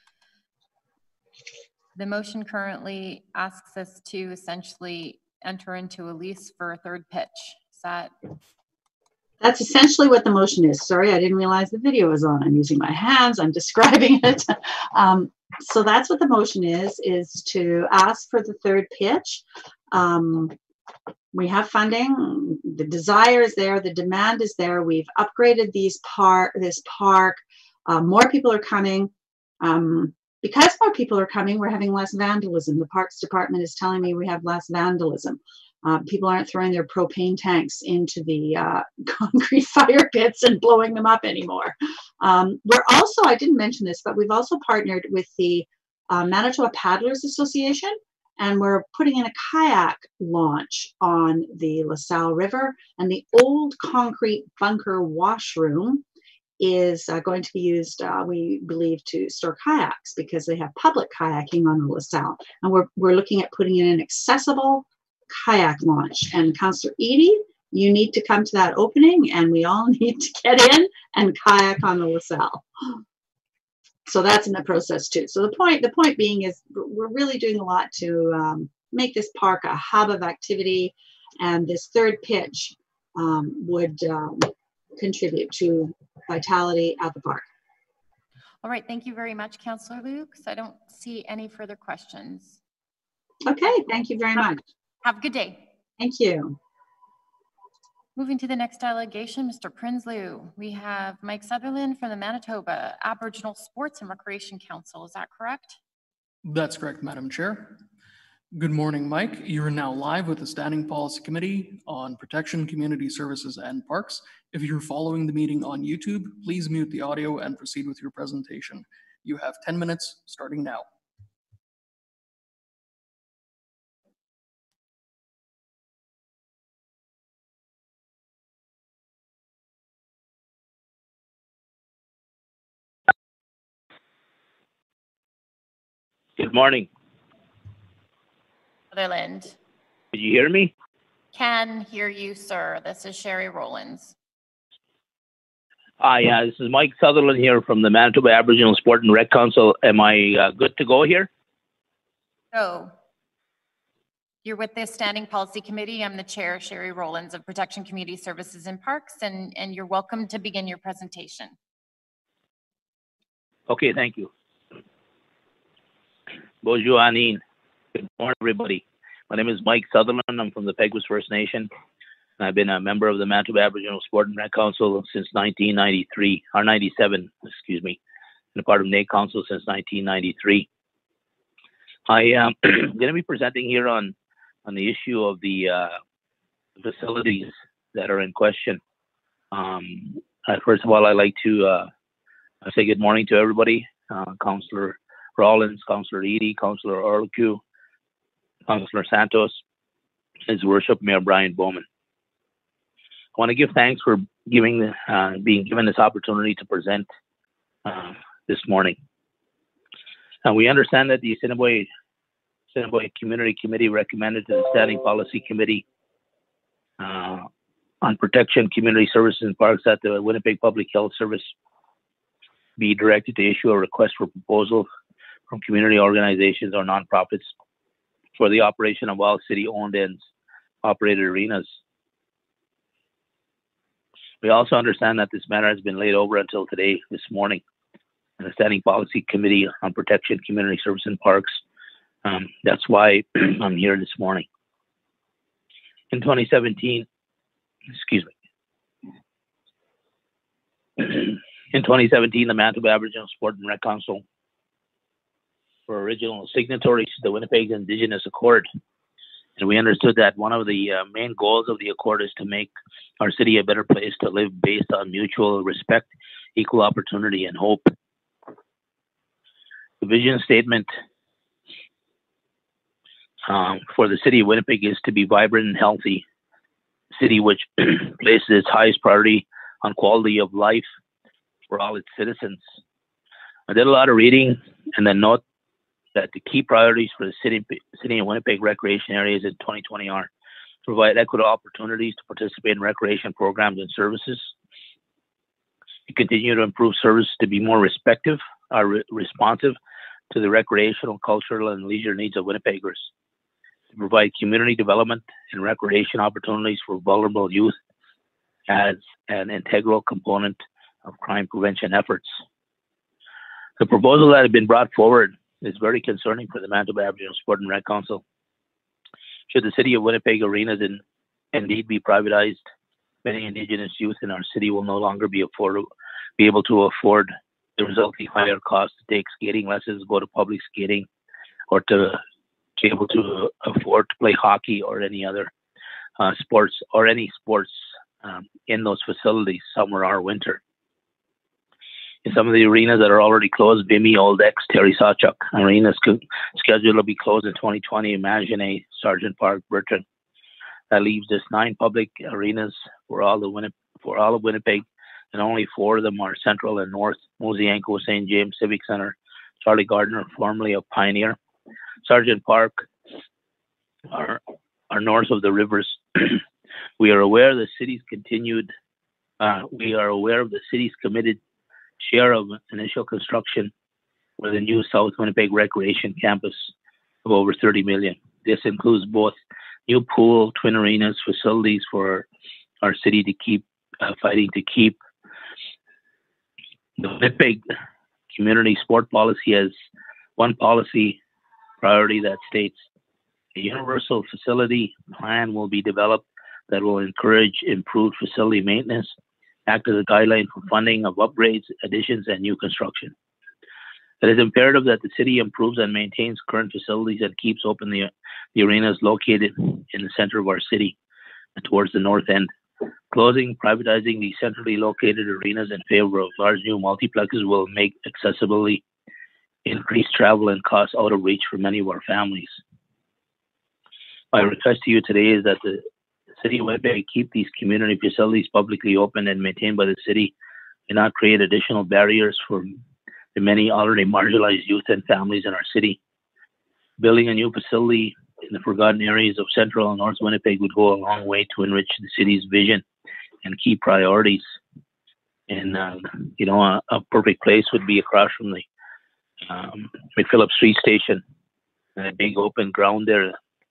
The motion currently asks us to essentially enter into a lease for a third pitch. Is that? That's essentially what the motion is. Sorry, I didn't realize the video was on. I'm using my hands, I'm describing it. Um, so that's what the motion is, is to ask for the third pitch. Um, we have funding, the desire is there, the demand is there. We've upgraded these park, this park. Uh, more people are coming. Um, Because more people are coming, we're having less vandalism. The Parks Department is telling me we have less vandalism. Uh, people aren't throwing their propane tanks into the uh, concrete fire pits and blowing them up anymore. Um, we're also, I didn't mention this, but we've also partnered with the uh, Manitoba Paddlers Association, and we're putting in a kayak launch on the LaSalle River, and the old concrete bunker washroom is uh, going to be used, uh, we believe, to store kayaks because they have public kayaking on the LaSalle. And we're, we're looking at putting in an accessible kayak launch. And Councillor Eadie, you need to come to that opening, and we all need to get in and kayak on the LaSalle. So that's in the process too. So the point, the point being is we're really doing a lot to um, make this park a hub of activity, and this third pitch um, would um, contribute to vitality at the park. All right, thank you very much, Councillor Lukes. I don't see any further questions. Okay, thank you very much. Have a good day. Thank you. Moving to the next delegation, Mister Prinsloo. We have Mike Sutherland from the Manitoba Aboriginal Sports and Recreation Council. Is that correct? That's correct, Madam Chair. Good morning, Mike. You are now live with the Standing Policy Committee on Protection, Community Services and Parks. If you're following the meeting on YouTube, please mute the audio and proceed with your presentation. You have ten minutes starting now. Good morning. Sutherland. Did you hear me? Can hear you, sir. This is Sherry Rollins. Ah, yeah, this is Mike Sutherland here from the Manitoba Aboriginal Sport and Rec Council. Am I uh, good to go here? Go. You're with the Standing Policy Committee. I'm the Chair, Sherry Rollins of Protection Community Services and Parks, and, and you're welcome to begin your presentation. Okay, thank you. Bonjour, Anine. Good morning, everybody. My name is Mike Sutherland. I'm from the Peguis First Nation. I've been a member of the Manitoba Aboriginal Sport and Rec Council since nineteen ninety-three, or ninety-seven, excuse me, and a part of N A I C Council since nineteen ninety-three. I am going to be presenting here on, on the issue of the uh, facilities that are in question. Um, uh, first of all, I'd like to uh, say good morning to everybody. Uh, Councillor Rollins, Councillor Eadie, Councillor Orlicu, Councillor Santos, His Worship Mayor Brian Bowman. I want to give thanks for giving the, uh, being given this opportunity to present uh, this morning. Uh, we understand that the Assiniboia, Assiniboia Community Committee recommended to the Standing Policy Committee uh, on Protection, Community Services and Parks that the Winnipeg Public Health Service be directed to issue a request for proposal from community organizations or nonprofits for the operation of all city-owned and operated arenas. We also understand that this matter has been laid over until today, this morning, in the Standing Policy Committee on Protection, Community Service and Parks. Um, that's why I'm here this morning. In twenty seventeen, excuse me. In twenty seventeen, the Manitoba Aboriginal Sport and Rec Council were original signatories to the Winnipeg Indigenous Accord. And we understood that one of the uh, main goals of the Accord is to make our city a better place to live based on mutual respect, equal opportunity, and hope. The vision statement um, for the city of Winnipeg is to be vibrant and healthy, a city which places its highest priority on quality of life for all its citizens. I did a lot of reading and then note that the key priorities for the city, city of Winnipeg recreation areas in twenty twenty are to provide equitable opportunities to participate in recreation programs and services, to continue to improve service to be more respective, uh, re responsive to the recreational, cultural, and leisure needs of Winnipeggers, to provide community development and recreation opportunities for vulnerable youth as an integral component of crime prevention efforts. The proposal that had been brought forward is very concerning for the Manitoba Aboriginal Sport and Rec Council. Should the city of Winnipeg arenas in, indeed be privatized, many Indigenous youth in our city will no longer be, afford, be able to afford the resulting higher costs to take skating lessons, go to public skating, or to be able to afford to play hockey or any other uh, sports or any sports um, in those facilities, summer or winter. In some of the arenas that are already closed, Vimy, Old X, Terry Sawchuk arenas scheduled to be closed in twenty twenty, Imagine, Sargent Park, Bertrand. That leaves just nine public arenas for all, the Winnip for all of Winnipeg, and only four of them are Central and North, Mosianko, Saint James Civic Center, Charlie Gardner, formerly of Pioneer. Sargent Park are, are north of the rivers. We are aware of the city's continued, uh, we are aware of the city's committed share of initial construction for the new South Winnipeg Recreation Campus of over thirty million. This includes both new pool, twin arenas, facilities for our city to keep uh, fighting to keep. The Winnipeg community sport policy has one policy priority that states a universal facility plan will be developed that will encourage improved facility maintenance, act as a guideline for funding of upgrades, additions, and new construction. It is imperative that the city improves and maintains current facilities and keeps open the, the arenas located in the center of our city and towards the north end. Closing, privatizing these centrally located arenas in favor of large new multiplexes will make accessibility, increase travel, and costs out of reach for many of our families. My request to you today is that the City of Winnipeg keep these community facilities publicly open and maintained by the city and not create additional barriers for the many already marginalized youth and families in our city. Building a new facility in the forgotten areas of Central and North Winnipeg would go a long way to enrich the city's vision and key priorities. And, uh, you know, a, a perfect place would be across from the um, McPhillip Street Station, and a big open ground there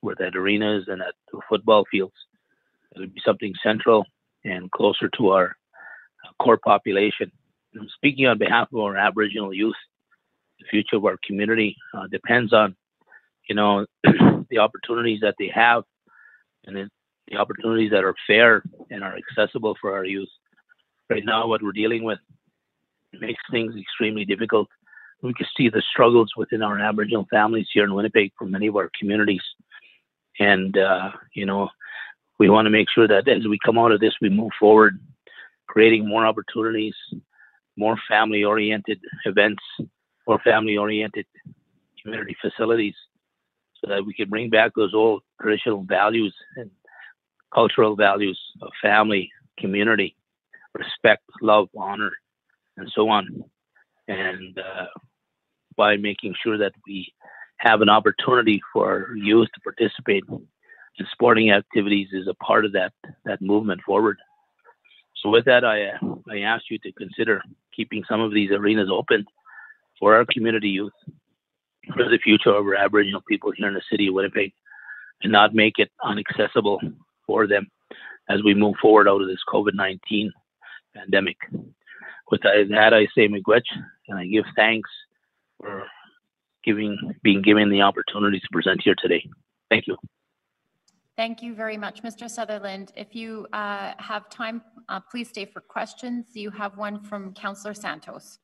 where that arena is and at the football fields. It would be something central and closer to our core population. I'm speaking on behalf of our Aboriginal youth. The future of our community uh, depends on, you know, the opportunities that they have, and then the opportunities that are fair and are accessible for our youth. Right now, what we're dealing with makes things extremely difficult. We can see the struggles within our Aboriginal families here in Winnipeg for many of our communities. And, uh, you know, we want to make sure that as we come out of this, we move forward, creating more opportunities, more family-oriented events, more family-oriented community facilities, so that we can bring back those old traditional values and cultural values of family, community, respect, love, honor, and so on. And uh, by making sure that we have an opportunity for our youth to participate in sporting activities is a part of that, that movement forward. So with that, I, uh, I ask you to consider keeping some of these arenas open for our community youth, for the future of our Aboriginal people here in the city of Winnipeg, and not make it inaccessible for them as we move forward out of this COVID nineteen pandemic. With that, I say miigwech, and I give thanks for giving, being given the opportunity to present here today. Thank you. Thank you very much, Mister Sutherland. If you uh, have time, uh, please stay for questions. You have one from Councillor Santos.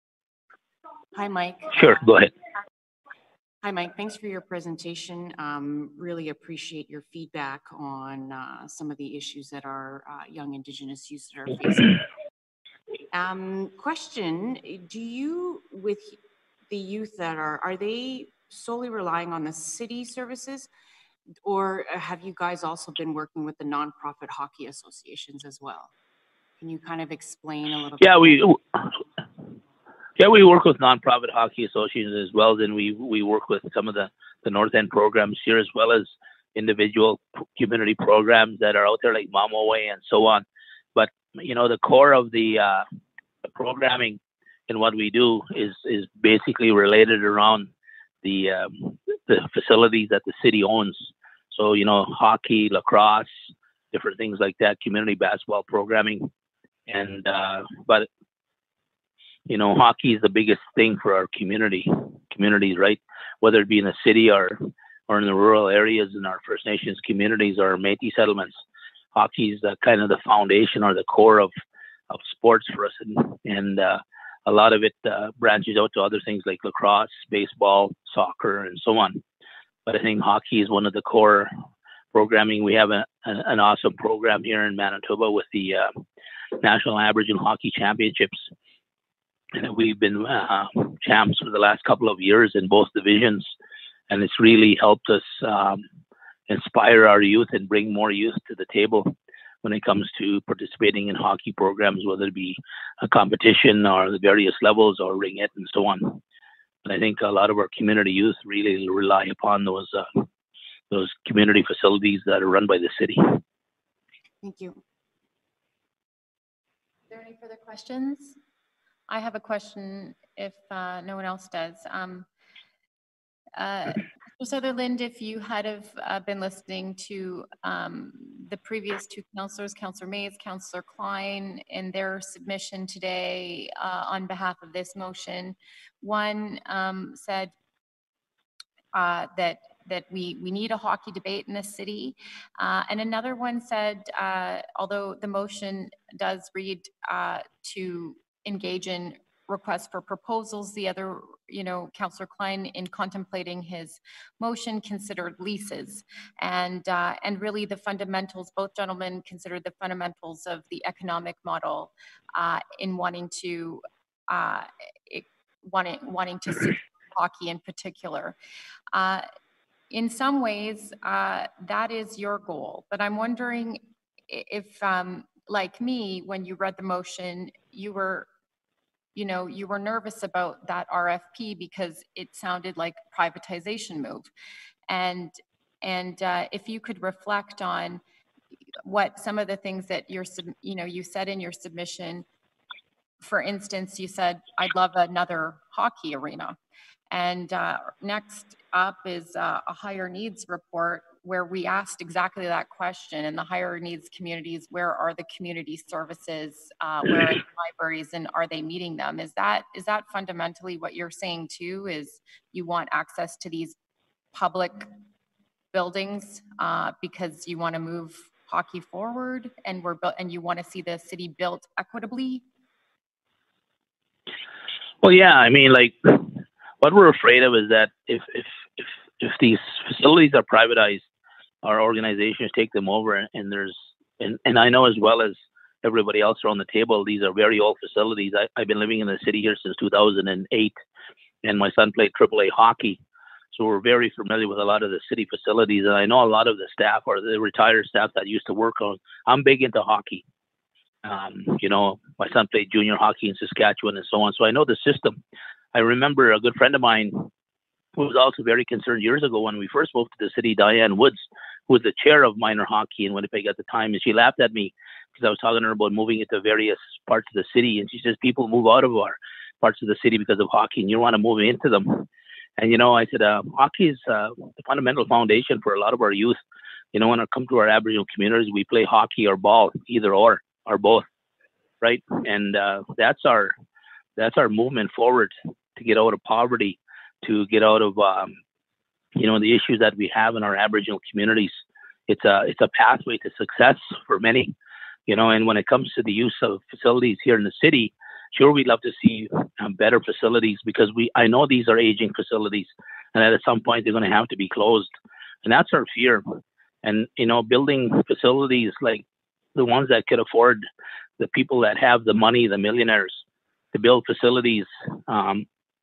Hi, Mike. Sure, go ahead. Hi, Mike. Thanks for your presentation. Um, really appreciate your feedback on uh, some of the issues that our uh, young Indigenous youth are facing. Um, question, do you, with the youth that are, are they solely relying on the city services, or have you guys also been working with the nonprofit hockey associations as well? Can you kind of explain a little yeah, bit? We, yeah, we work with nonprofit hockey associations as well. Then we, we work with some of the, the North End programs here, as well as individual community programs that are out there like Mama Way and so on. But, you know, the core of the, uh, the programming and what we do is, is basically related around the, um, the facilities that the city owns. So, you know, hockey, lacrosse, different things like that, community basketball programming. And, uh, but, you know, hockey is the biggest thing for our community, communities, right? Whether it be in the city or, or in the rural areas in our First Nations communities or Métis settlements. Hockey is the, kind of the foundation or the core of, of sports for us. And, and uh, a lot of it uh, branches out to other things like lacrosse, baseball, soccer, and so on. But I think hockey is one of the core programming. We have a, a, an awesome program here in Manitoba with the uh, National Aboriginal Hockey Championships. And we've been uh, champs for the last couple of years in both divisions. And it's really helped us um, inspire our youth and bring more youth to the table when it comes to participating in hockey programs, whether it be a competition or the various levels or ring it and so on. And I think a lot of our community youth really rely upon those uh, those community facilities that are run by the city. Thank you. Is there any further questions? I have a question if uh, no one else does. Um, uh, Mister Sutherland, if you had have uh, been listening to um, the previous two councillors, Councillor Mays, Councillor Klein, in their submission today uh, on behalf of this motion, one um, said uh, that that we, we need a hockey debate in this city. Uh, and another one said, uh, although the motion does read uh, to engage in requests for proposals, the other, you know, Councillor Klein, in contemplating his motion, considered leases. And, uh, and really the fundamentals, both gentlemen considered the fundamentals of the economic model uh, in wanting to, uh, it, wanting, wanting to see hockey in particular. Uh, in some ways, uh, that is your goal, but I'm wondering if, um, like me, when you read the motion, you were you know, you were nervous about that R F P because it sounded like a privatization move. And, and uh, if you could reflect on what some of the things that you're, you know, you said in your submission, for instance, you said, I'd love another hockey arena. And uh, next up is uh, a higher needs report where we asked exactly that question. In the higher needs communities, where are the community services, uh, where are the libraries, and are they meeting them? Is that is that fundamentally what you're saying too, is you want access to these public buildings uh, because you want to move hockey forward, and we're built, and you want to see the city built equitably? Well, yeah, I mean, like, what we're afraid of is that if if if if these facilities are privatized, our organizations take them over, and there's and and I know as well as everybody else around the table, these are very old facilities. I, I've been living in the city here since two thousand eight, and my son played triple A hockey. So we're very familiar with a lot of the city facilities, and I know a lot of the staff or the retired staff that used to work on. I'm big into hockey. Um, you know, my son played junior hockey in Saskatchewan and so on, so I know the system. I remember a good friend of mine who was also very concerned years ago when we first moved to the city, Diane Woods, who was the chair of minor hockey in Winnipeg at the time, and she laughed at me because I was talking to her about moving it to various parts of the city, and she says people move out of our parts of the city because of hockey, and you want to move into them. And, you know, I said, uh, hockey is uh, the fundamental foundation for a lot of our youth. You know, when I come to our Aboriginal communities, we play hockey or ball, either or, or both, right? And uh, that's our that's our movement forward to get out of poverty, to get out of, um, you know, the issues that we have in our Aboriginal communities. It's a, it's a pathway to success for many, you know, and when it comes to the use of facilities here in the city, sure, we'd love to see um, better facilities because we, I know these are aging facilities and that at some point they're going to have to be closed. And that's our fear. And, you know, building facilities like the ones that could afford, the people that have the money, the millionaires, to build facilities um,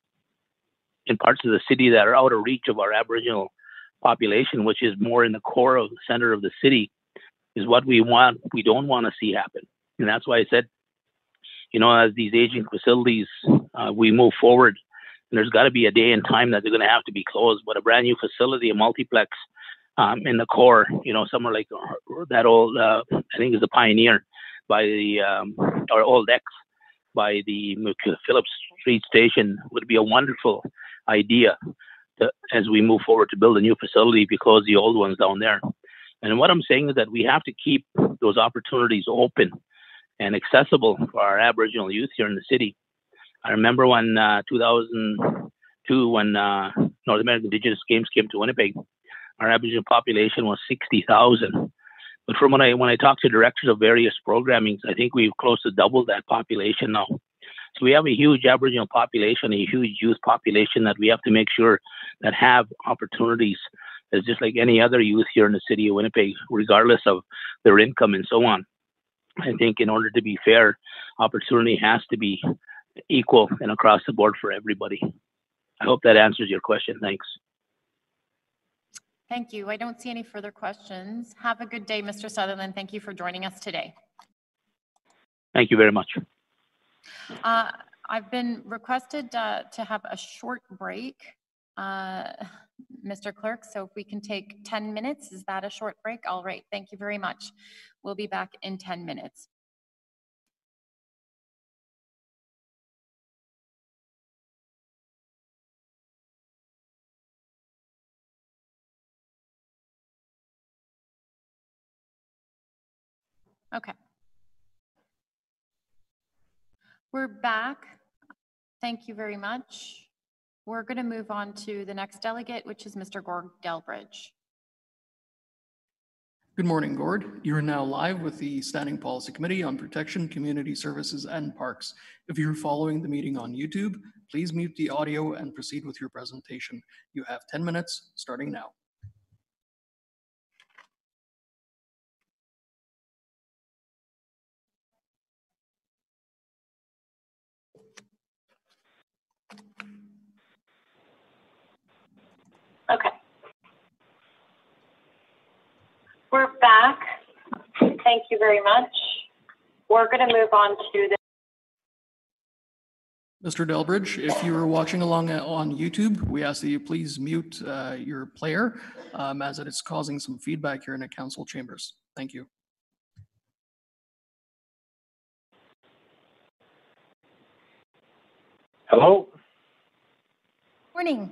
in parts of the city that are out of reach of our Aboriginal population, which is more in the core of the center of the city, is what we want. We don't want to see happen. And that's why I said, you know, as these aging facilities, uh, we move forward, and there's got to be a day and time that they're going to have to be closed. But a brand new facility, a multiplex um, in the core, you know, somewhere like that old, uh, I think it's the Pioneer by the, um, or Old X by the Phillips Street Station would be a wonderful idea to, as we move forward to build a new facility if you close the old ones down there. And what I'm saying is that we have to keep those opportunities open and accessible for our Aboriginal youth here in the city. I remember when uh, two thousand two, when uh, North American Indigenous Games came to Winnipeg, our Aboriginal population was sixty thousand. But from when I when I talked to directors of various programmings, I think we've close to doubled that population now. So we have a huge Aboriginal population, a huge youth population that we have to make sure that have opportunities. It's just like any other youth here in the city of Winnipeg, regardless of their income and so on. I think in order to be fair, opportunity has to be equal and across the board for everybody. I hope that answers your question. Thanks. Thank you. I don't see any further questions. Have a good day, Mister Sutherland. Thank you for joining us today. Thank you very much. Uh, I've been requested uh, to have a short break, uh, Mister Clerk, so if we can take ten minutes, is that a short break? All right, thank you very much. We'll be back in ten minutes. Okay. We're back. Thank you very much. We're going to move on to the next delegate, which is Mister Gord Delbridge. Good morning, Gord. You are now live with the Standing Policy Committee on Protection, Community Services, and Parks. If you're following the meeting on YouTube, please mute the audio and proceed with your presentation. You have ten minutes starting now. Okay. We're back. Thank you very much. We're going to move on to the Mister Delbridge, if you are watching along on YouTube, we ask that you please mute uh, your player um, as it is causing some feedback here in the council chambers. Thank you. Hello? Morning.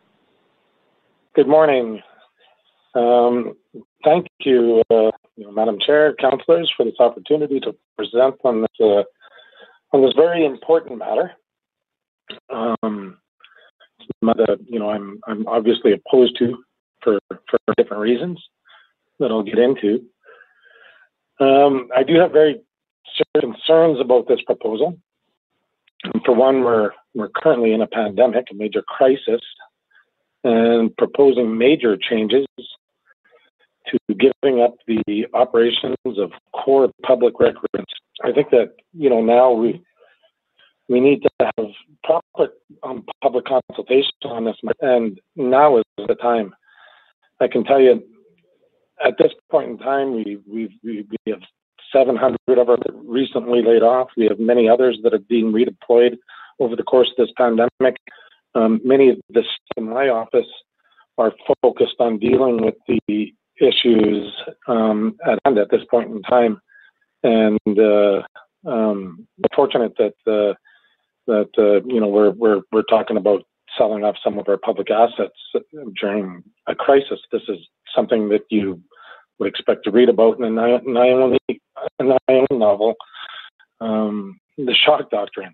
Good morning. Um, thank you, uh, you know, Madam Chair, councillors, for this opportunity to present on this uh, on this very important matter. Um, that, you know, I'm I'm obviously opposed to for for different reasons that I'll get into. Um, I do have very serious concerns about this proposal. And for one, we're we're currently in a pandemic, a major crisis, and proposing major changes to giving up the operations of core public records. I think that, you know, now we we need to have proper um, public consultation on this, and now is the time. I can tell you, at this point in time, we we we, we have seven hundred of our recently laid off. We have many others that are being redeployed over the course of this pandemic. Um, many of the staff in my office are focused on dealing with the issues um, at hand at this point in time, and uh, um, we're fortunate that uh, that uh, you know we're we're we're talking about selling off some of our public assets during a crisis. This is something that you would expect to read about in a Naomi novel, um, The Shock Doctrine.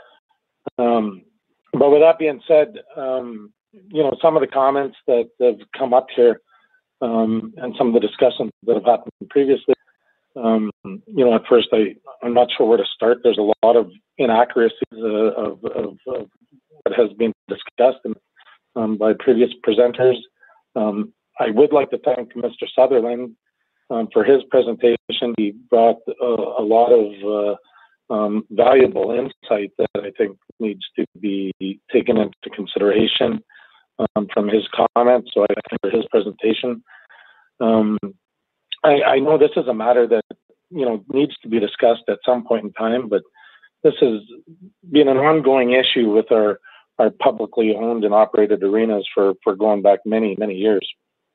Um, but with that being said, um, you know, some of the comments that have come up here um, and some of the discussions that have happened previously, um, you know, at first I, I'm not sure where to start. There's a lot of inaccuracies uh, of, of, of what has been discussed and, um, by previous presenters. Um, I would like to thank Mister Sutherland um, for his presentation. He brought a, a lot of uh, um, valuable insight that I think needs to be taken into consideration um, from his comments. So I thank for his presentation. Um, I, I know this is a matter that, you know, needs to be discussed at some point in time, but this has been an ongoing issue with our, our publicly owned and operated arenas for, for going back many, many years.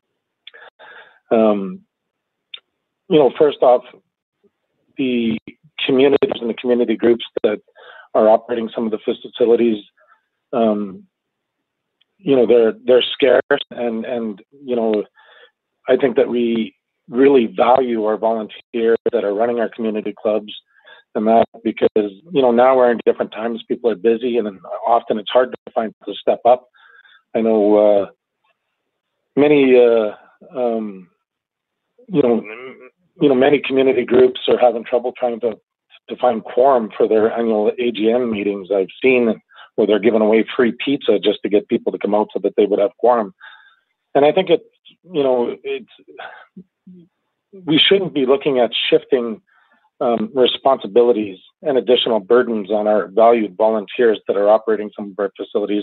Um, you know, first off, the communities and the community groups that are operating some of the facilities, um, you know, they're they're scarce, and and you know, I think that we really value our volunteers that are running our community clubs, and that because you know now we're in different times, people are busy, and often it's hard to find people to step up. I know uh, many. Uh, um, you know, you know, many community groups are having trouble trying to to find quorum for their annual A G M meetings. I've seen where they're giving away free pizza just to get people to come out so that they would have quorum. And I think it's, you know, it's we shouldn't be looking at shifting um, responsibilities and additional burdens on our valued volunteers that are operating some of our facilities.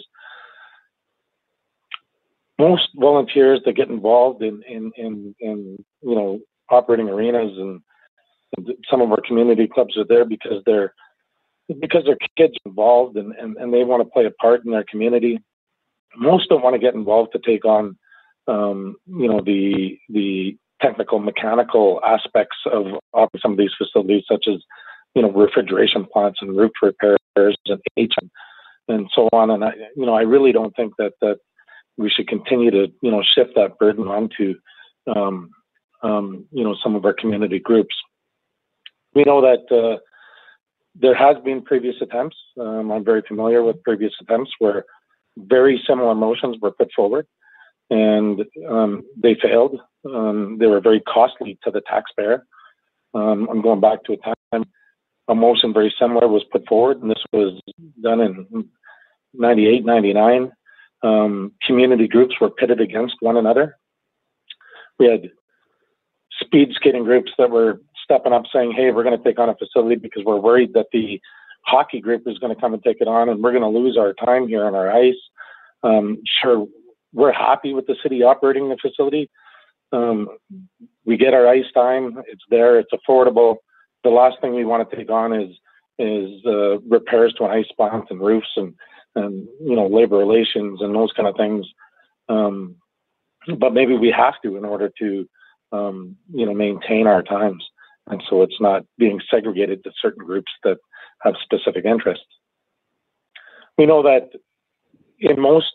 Most volunteers that get involved in, in, in, in you know, operating arenas and, and some of our community clubs are there because they're because their kids are involved and, and, and they want to play a part in their community. Most don't want to get involved to take on, um, you know, the the technical, mechanical aspects of, of some of these facilities, such as, you know, refrigeration plants and roof repairs and H M and so on. And I, you know, I really don't think that that we should continue to, you know, shift that burden onto, um, um, you know, some of our community groups. We know that uh, there has been previous attempts. Um, I'm very familiar with previous attempts where very similar motions were put forward and um, they failed. Um, they were very costly to the taxpayer. Um, I'm going back to a time a motion very similar was put forward, and this was done in ninety-eight, ninety-nine. Um, community groups were pitted against one another. We had speed skating groups that were stepping up saying, hey, we're going to take on a facility because we're worried that the hockey group is going to come and take it on and we're going to lose our time here on our ice. Um, sure, we're happy with the city operating the facility. Um, we get our ice time, it's there, it's affordable. The last thing we want to take on is is uh, repairs to an ice plant and roofs and and you know labor relations and those kind of things, um, but maybe we have to in order to um, you know maintain our times, and so it's not being segregated to certain groups that have specific interests. We know that in most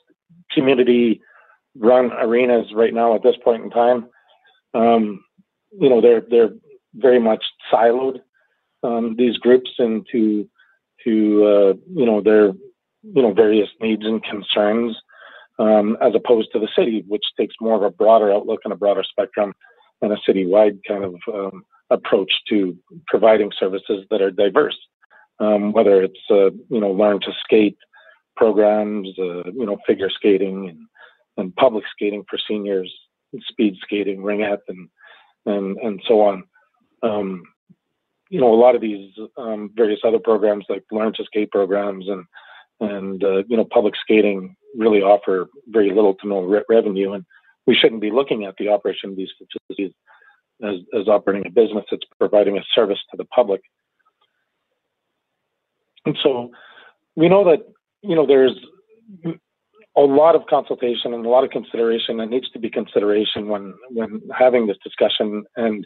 community-run arenas right now at this point in time. Um, you know, they're they're very much siloed, um, these groups, into to uh, you know their you know various needs and concerns, um, as opposed to the city, which takes more of a broader outlook and a broader spectrum and a citywide kind of um, approach to providing services that are diverse. Um, whether it's uh, you know learn to skate programs, uh, you know figure skating and, and public skating for seniors, speed skating, ringette, and and and so on. Um, you know, a lot of these um, various other programs like learn to skate programs and and uh, you know public skating really offer very little to no re- revenue, and we shouldn't be looking at the operation of these facilities as, as operating a business that's providing a service to the public. And so we know that, you know, there's a lot of consultation and a lot of consideration that needs to be consideration when, when having this discussion, and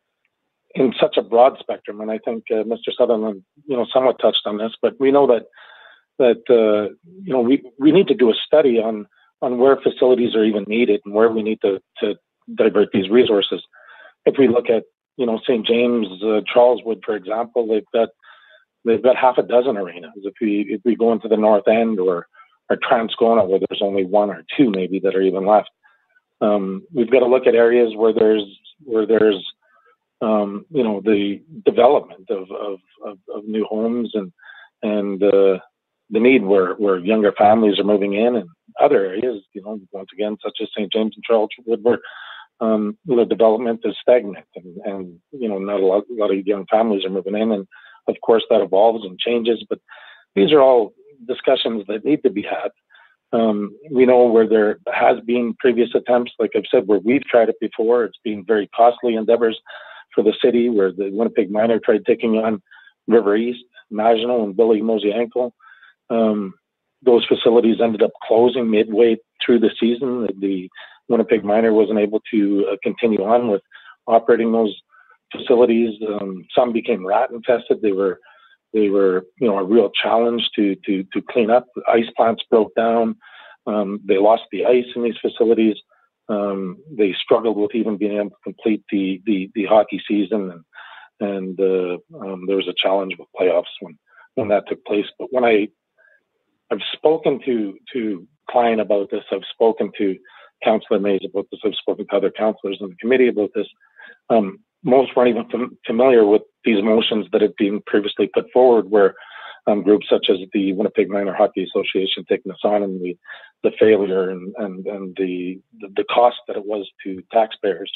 in such a broad spectrum. And I think uh, Mister Sutherland, you know, somewhat touched on this, but we know that, that uh, you know, we, we need to do a study on, on where facilities are even needed and where we need to, to divert these resources. If we look at, you know, Saint James, uh, Charleswood, for example, they've got they've got half a dozen arenas. If we if we go into the North End or or Transcona, where there's only one or two maybe that are even left, um, we've got to look at areas where there's where there's um, you know the development of of, of, of new homes and and uh, the need where where younger families are moving in, and other areas, you know, once again, such as Saint James and Charleswood, where um, you know development is stagnant, and, and you know not a lot, a lot of young families are moving in, and of course that evolves and changes. But these are all discussions that need to be had. Um, we know where there has been previous attempts, like I've said, where we've tried it before. It's been very costly endeavors for the city, where the Winnipeg Miner tried taking on River East, Maginot, and Billy Mosey-Ankle. Um, those facilities ended up closing midway through the season. The Winnipeg Miner wasn't able to uh, continue on with operating those facilities. Um, some became rat infested. They were, they were, you know, a real challenge to to to clean up. The ice plants broke down. Um, they lost the ice in these facilities. Um, they struggled with even being able to complete the the, the hockey season, and and uh, um, there was a challenge with playoffs when when that took place. But when I I've spoken to to Klein about this, I've spoken to Councillor Mays about this, I've spoken to other councillors in the committee about this. Um, most weren't even fam- familiar with these motions that had been previously put forward, where um, groups such as the Winnipeg Minor Hockey Association taking this on, and the, the failure and, and, and the, the, the cost that it was to taxpayers.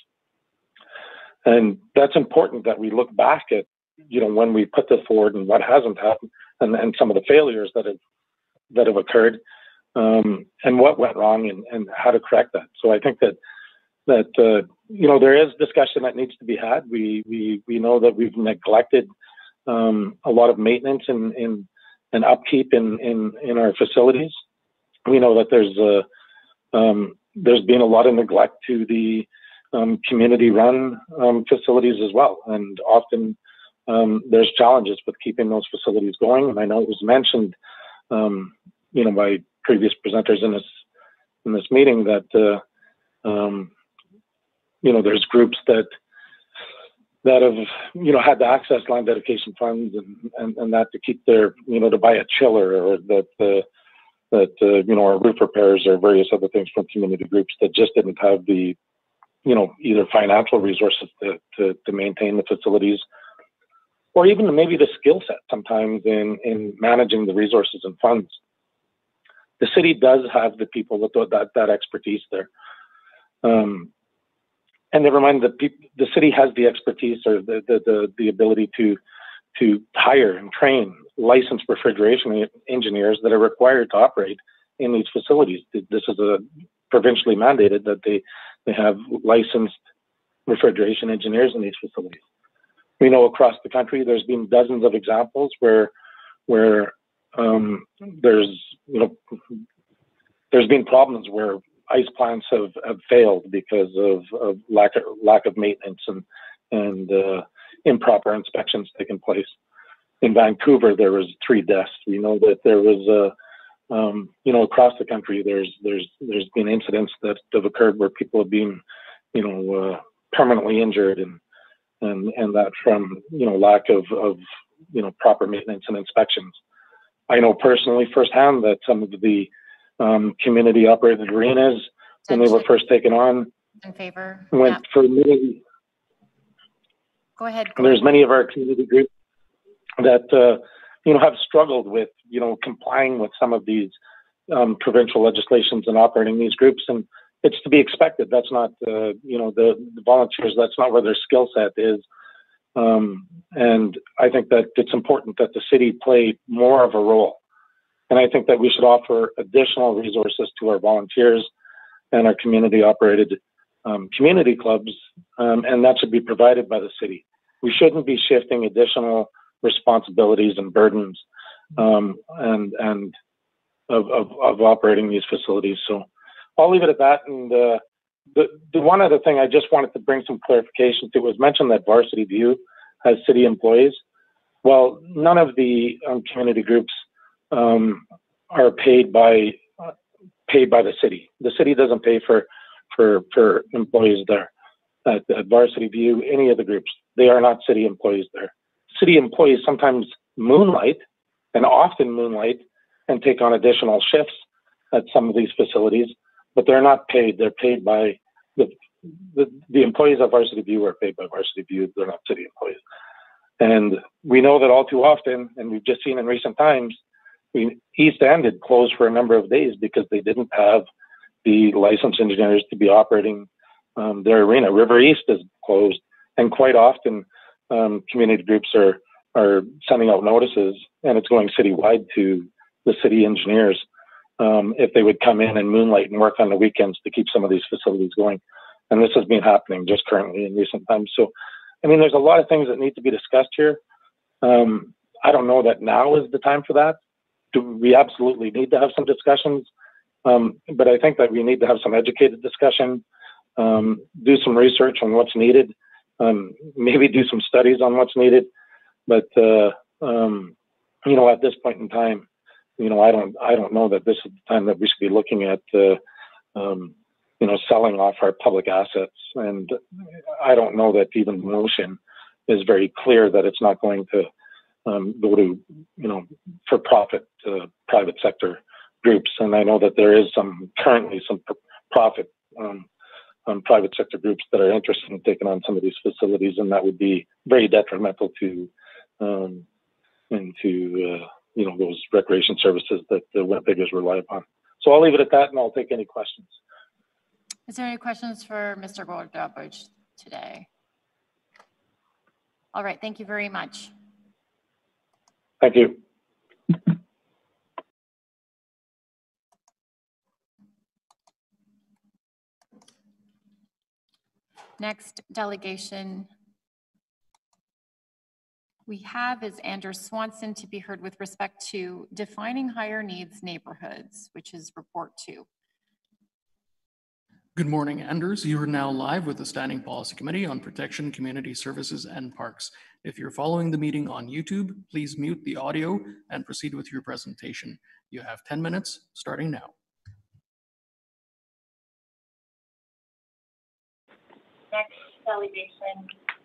And that's important that we look back at, you know, when we put this forward and what hasn't happened, and, and some of the failures that have, that have occurred, um, and what went wrong, and, and how to correct that. So I think that that uh, you know there is discussion that needs to be had. We we we know that we've neglected um, a lot of maintenance and and, and upkeep in, in in our facilities. We know that there's a um, there's been a lot of neglect to the um, community-run um, facilities as well, and often um, there's challenges with keeping those facilities going. And I know it was mentioned, um, you know, by previous presenters in this in this meeting that uh, um, you know there's groups that that have you know had to access land dedication funds and, and, and that to keep their you know to buy a chiller, or that uh, that uh, you know or roof repairs or various other things from community groups that just didn't have the you know either financial resources to to, to maintain the facilities, or even maybe the skill set sometimes in in managing the resources and funds. The city does have the people with that that expertise there, um, and never mind the peop- the city has the expertise or the, the the the ability to to hire and train licensed refrigeration engineers that are required to operate in these facilities. This is a provincially mandated that they they have licensed refrigeration engineers in these facilities. We know across the country there's been dozens of examples where where um, there's you know there's been problems where ice plants have, have failed because of, of lack of lack of maintenance and and uh, improper inspections taking place. In Vancouver, there was three deaths. We know that there was um, you know, across the country, there's there's there's been incidents that have occurred where people have been, you know, uh, permanently injured, and and and that from, you know, lack of of you know, proper maintenance and inspections. I know personally firsthand that some of the um, community operated arenas, when they were first taken on, in favor, went yeah. for many. Go ahead. Go There's ahead. many of our community groups that uh, you know, have struggled with, you know, complying with some of these um, provincial legislations and operating these groups, and it's to be expected. That's not uh, you know, the, the volunteers. That's not where their skill set is. Um, and I think that it's important that the city play more of a role. And I think that we should offer additional resources to our volunteers and our community operated um, community clubs. Um, and that should be provided by the city. We shouldn't be shifting additional responsibilities and burdens um, and, and of, of, of operating these facilities. So I'll leave it at that. And, uh, The, the one other thing I just wanted to bring some clarification to was mentioned that Varsity View has city employees. Well, none of the um, community groups um, are paid by uh, paid by the city. The city doesn't pay for for for employees there. At, at Varsity View, any of the groups, they are not city employees there. City employees sometimes moonlight, and often moonlight, and take on additional shifts at some of these facilities, but they're not paid. They're paid by the, the, the employees of Varsity View are paid by Varsity View. They're not city employees. And we know that all too often, and we've just seen in recent times, we, East End had closed for a number of days because they didn't have the licensed engineers to be operating um, their arena. River East is closed, and quite often um, community groups are, are sending out notices, and it's going citywide to the city engineers Um, if they would come in and moonlight and work on the weekends to keep some of these facilities going. And this has been happening just currently in recent times. So, I mean, there's a lot of things that need to be discussed here. Um, I don't know that now is the time for that. Do we absolutely need to have some discussions? Um, but I think that we need to have some educated discussion, um, do some research on what's needed, um, maybe do some studies on what's needed. But, uh, um, you know, at this point in time, you know, I don't, I don't know that this is the time that we should be looking at, uh, um, you know, selling off our public assets. And I don't know that even the motion is very clear that it's not going to um, go to, you know, for profit uh, private sector groups. And I know that there is some currently some pr- profit um, um, private sector groups that are interested in taking on some of these facilities, and that would be very detrimental to um, into uh, you know, those recreation services that the Winnipeggers rely upon. So I'll leave it at that, and I'll take any questions. Is there any questions for Mister Gordabridge today? All right, thank you very much. Thank you. Next delegation we have is Andrew Swanson to be heard with respect to defining higher needs neighborhoods, which is report two. Good morning, Anders. You are now live with the Standing Policy Committee on Protection, Community Services, and Parks. If you're following the meeting on YouTube, please mute the audio and proceed with your presentation. You have ten minutes starting now. Next delegation.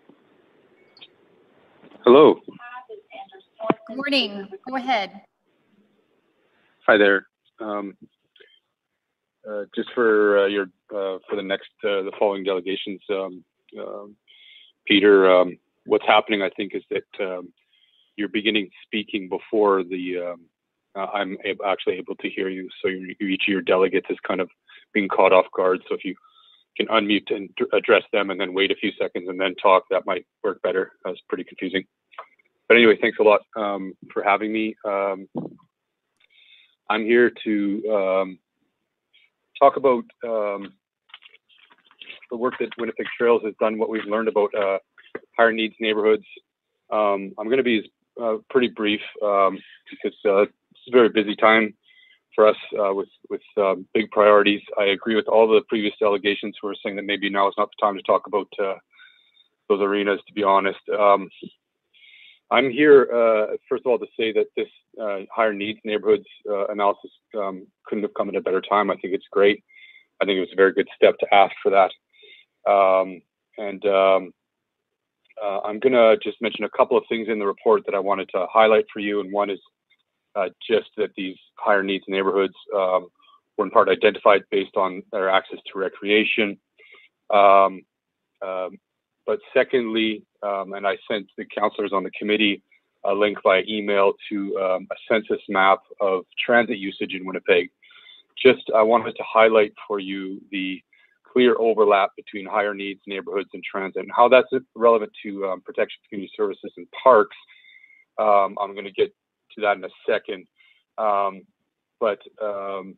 Hello. Good morning. Go ahead. Hi there. Um, uh, just for uh, your uh, for the next uh, the following delegations, um, um, Peter, um, what's happening, I think, is that um, you're beginning speaking before the um, uh, I'm ab- actually able to hear you. So you, each of your delegates is kind of being caught off guard. So if you can unmute and d- address them and then wait a few seconds and then talk, that might work better. That was pretty confusing. But anyway, thanks a lot um, for having me. Um, I'm here to um, talk about um, the work that Winnipeg Trails has done, what we've learned about uh, higher needs neighborhoods. Um, I'm going to be uh, pretty brief um, because uh, it's a very busy time for us uh, with, with uh, big priorities. I agree with all the previous delegations who are saying that maybe now is not the time to talk about uh, those arenas, to be honest. Um, I'm here, uh, first of all, to say that this uh, higher needs neighborhoods uh, analysis um, couldn't have come at a better time. I think it's great. I think it was a very good step to ask for that. Um, and um, uh, I'm going to just mention a couple of things in the report that I wanted to highlight for you. And one is uh, just that these higher needs neighborhoods um, were in part identified based on their access to recreation. Um, um, but secondly, um, and I sent the councillors on the committee a link by email to um, a census map of transit usage in Winnipeg. Just, I wanted to highlight for you the clear overlap between higher needs neighborhoods and transit and how that's relevant to um, protection community services and parks. Um, I'm going to get to that in a second. Um, but um,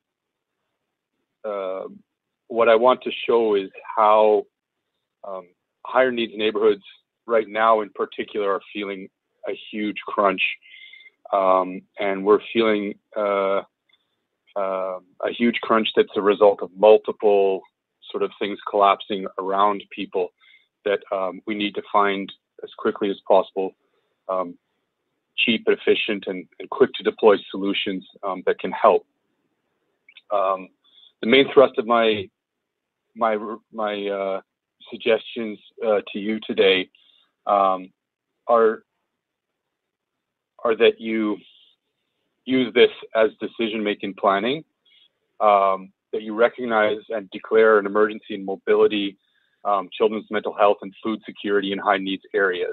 uh, what I want to show is how um, higher needs neighborhoods right now in particular are feeling a huge crunch. Um, and we're feeling uh, uh, a huge crunch that's a result of multiple sort of things collapsing around people that um, we need to find as quickly as possible um, cheap, efficient, and, and quick to deploy solutions um, that can help. Um, the main thrust of my my my uh, suggestions uh, to you today um, are are that you use this as decision-making planning, um, that you recognize and declare an emergency in mobility, um, children's mental health, and food security in high needs areas.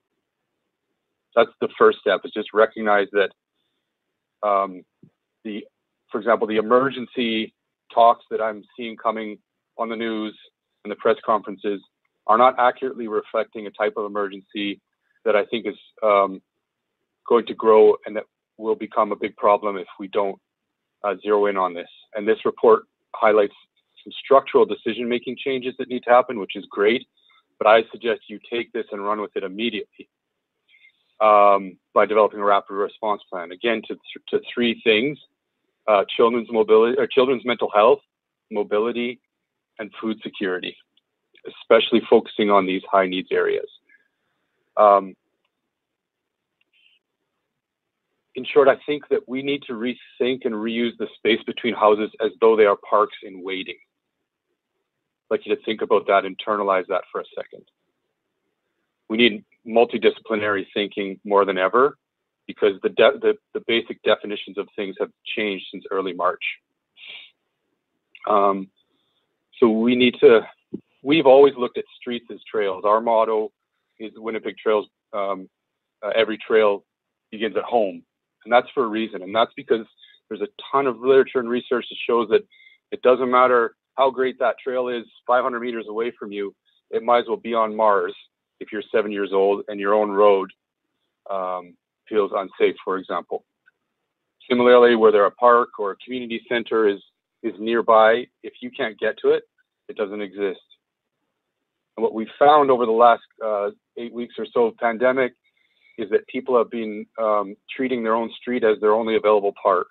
That's the first step, is just recognize that um, the, for example, the emergency talks that I'm seeing coming on the news and the press conferences are not accurately reflecting a type of emergency that I think is um, going to grow and that will become a big problem if we don't uh, zero in on this. And this report highlights some structural decision-making changes that need to happen, which is great, but I suggest you take this and run with it immediately um, by developing a rapid response plan. Again, to, th to three things, uh, children's mobility, or children's mental health, mobility, and food security, especially focusing on these high needs areas. Um, In short, I think that we need to rethink and reuse the space between houses as though they are parks in waiting. I'd like you to think about that, internalize that for a second. We need multidisciplinary thinking more than ever because the, the, the basic definitions of things have changed since early March. Um, so we need to, we've always looked at streets as trails. Our motto is Winnipeg Trails, um, uh, every trail begins at home. And that's for a reason. And that's because there's a ton of literature and research that shows that it doesn't matter how great that trail is five hundred meters away from you, it might as well be on Mars if you're seven years old and your own road um, feels unsafe, for example. Similarly, whether a park or a community center is, is nearby, if you can't get to it, it doesn't exist. And what we found over the last uh, eight weeks or so of pandemic is that people have been um, treating their own street as their only available park.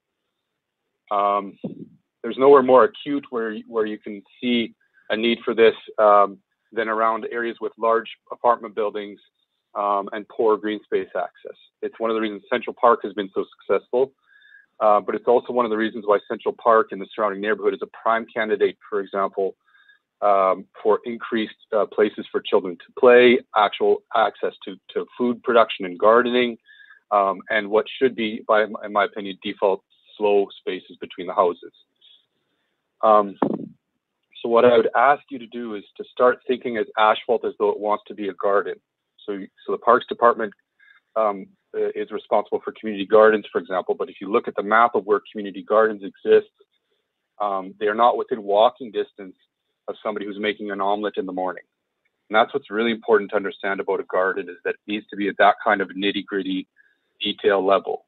Um, there's nowhere more acute where, where you can see a need for this um, than around areas with large apartment buildings um, and poor green space access. It's one of the reasons Central Park has been so successful, uh, but it's also one of the reasons why Central Park and the surrounding neighborhood is a prime candidate, for example, Um, for increased uh, places for children to play, actual access to, to food production and gardening, um, and what should be, by, in my opinion, default slow spaces between the houses. Um, so what I would ask you to do is to start thinking as asphalt as though it wants to be a garden. So, so the Parks Department um, is responsible for community gardens, for example, but if you look at the map of where community gardens exist, um, they are not within walking distance of somebody who's making an omelet in the morning. And that's what's really important to understand about a garden, is that it needs to be at that kind of nitty-gritty detail level.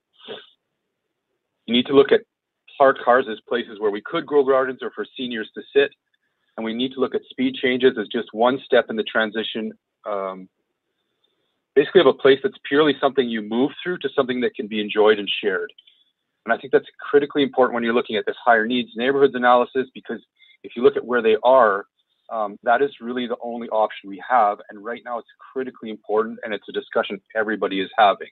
You need to look at parked cars as places where we could grow gardens or for seniors to sit. And we need to look at speed changes as just one step in the transition, um, basically of a place that's purely something you move through to something that can be enjoyed and shared. And I think that's critically important when you're looking at this higher needs neighborhoods analysis, because if you look at where they are, Um, that is really the only option we have. And right now it's critically important, and it's a discussion everybody is having.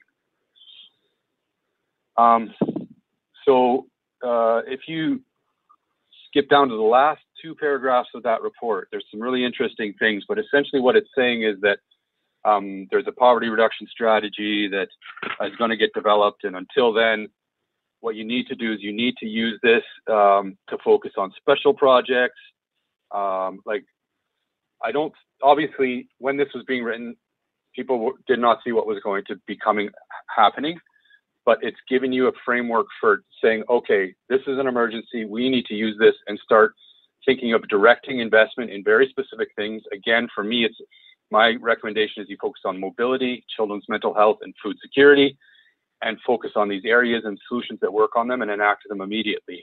Um, so uh, if you skip down to the last two paragraphs of that report, there's some really interesting things, but essentially what it's saying is that um, there's a poverty reduction strategy that is going to get developed. And until then, what you need to do is you need to use this um, to focus on special projects. Um, like, I don't, obviously, when this was being written, people w- did not see what was going to be coming, happening, but it's giving you a framework for saying, okay, this is an emergency. We need to use this and start thinking of directing investment in very specific things. Again, for me, it's my recommendation is you focus on mobility, children's mental health, and food security, and focus on these areas and solutions that work on them and enact them immediately.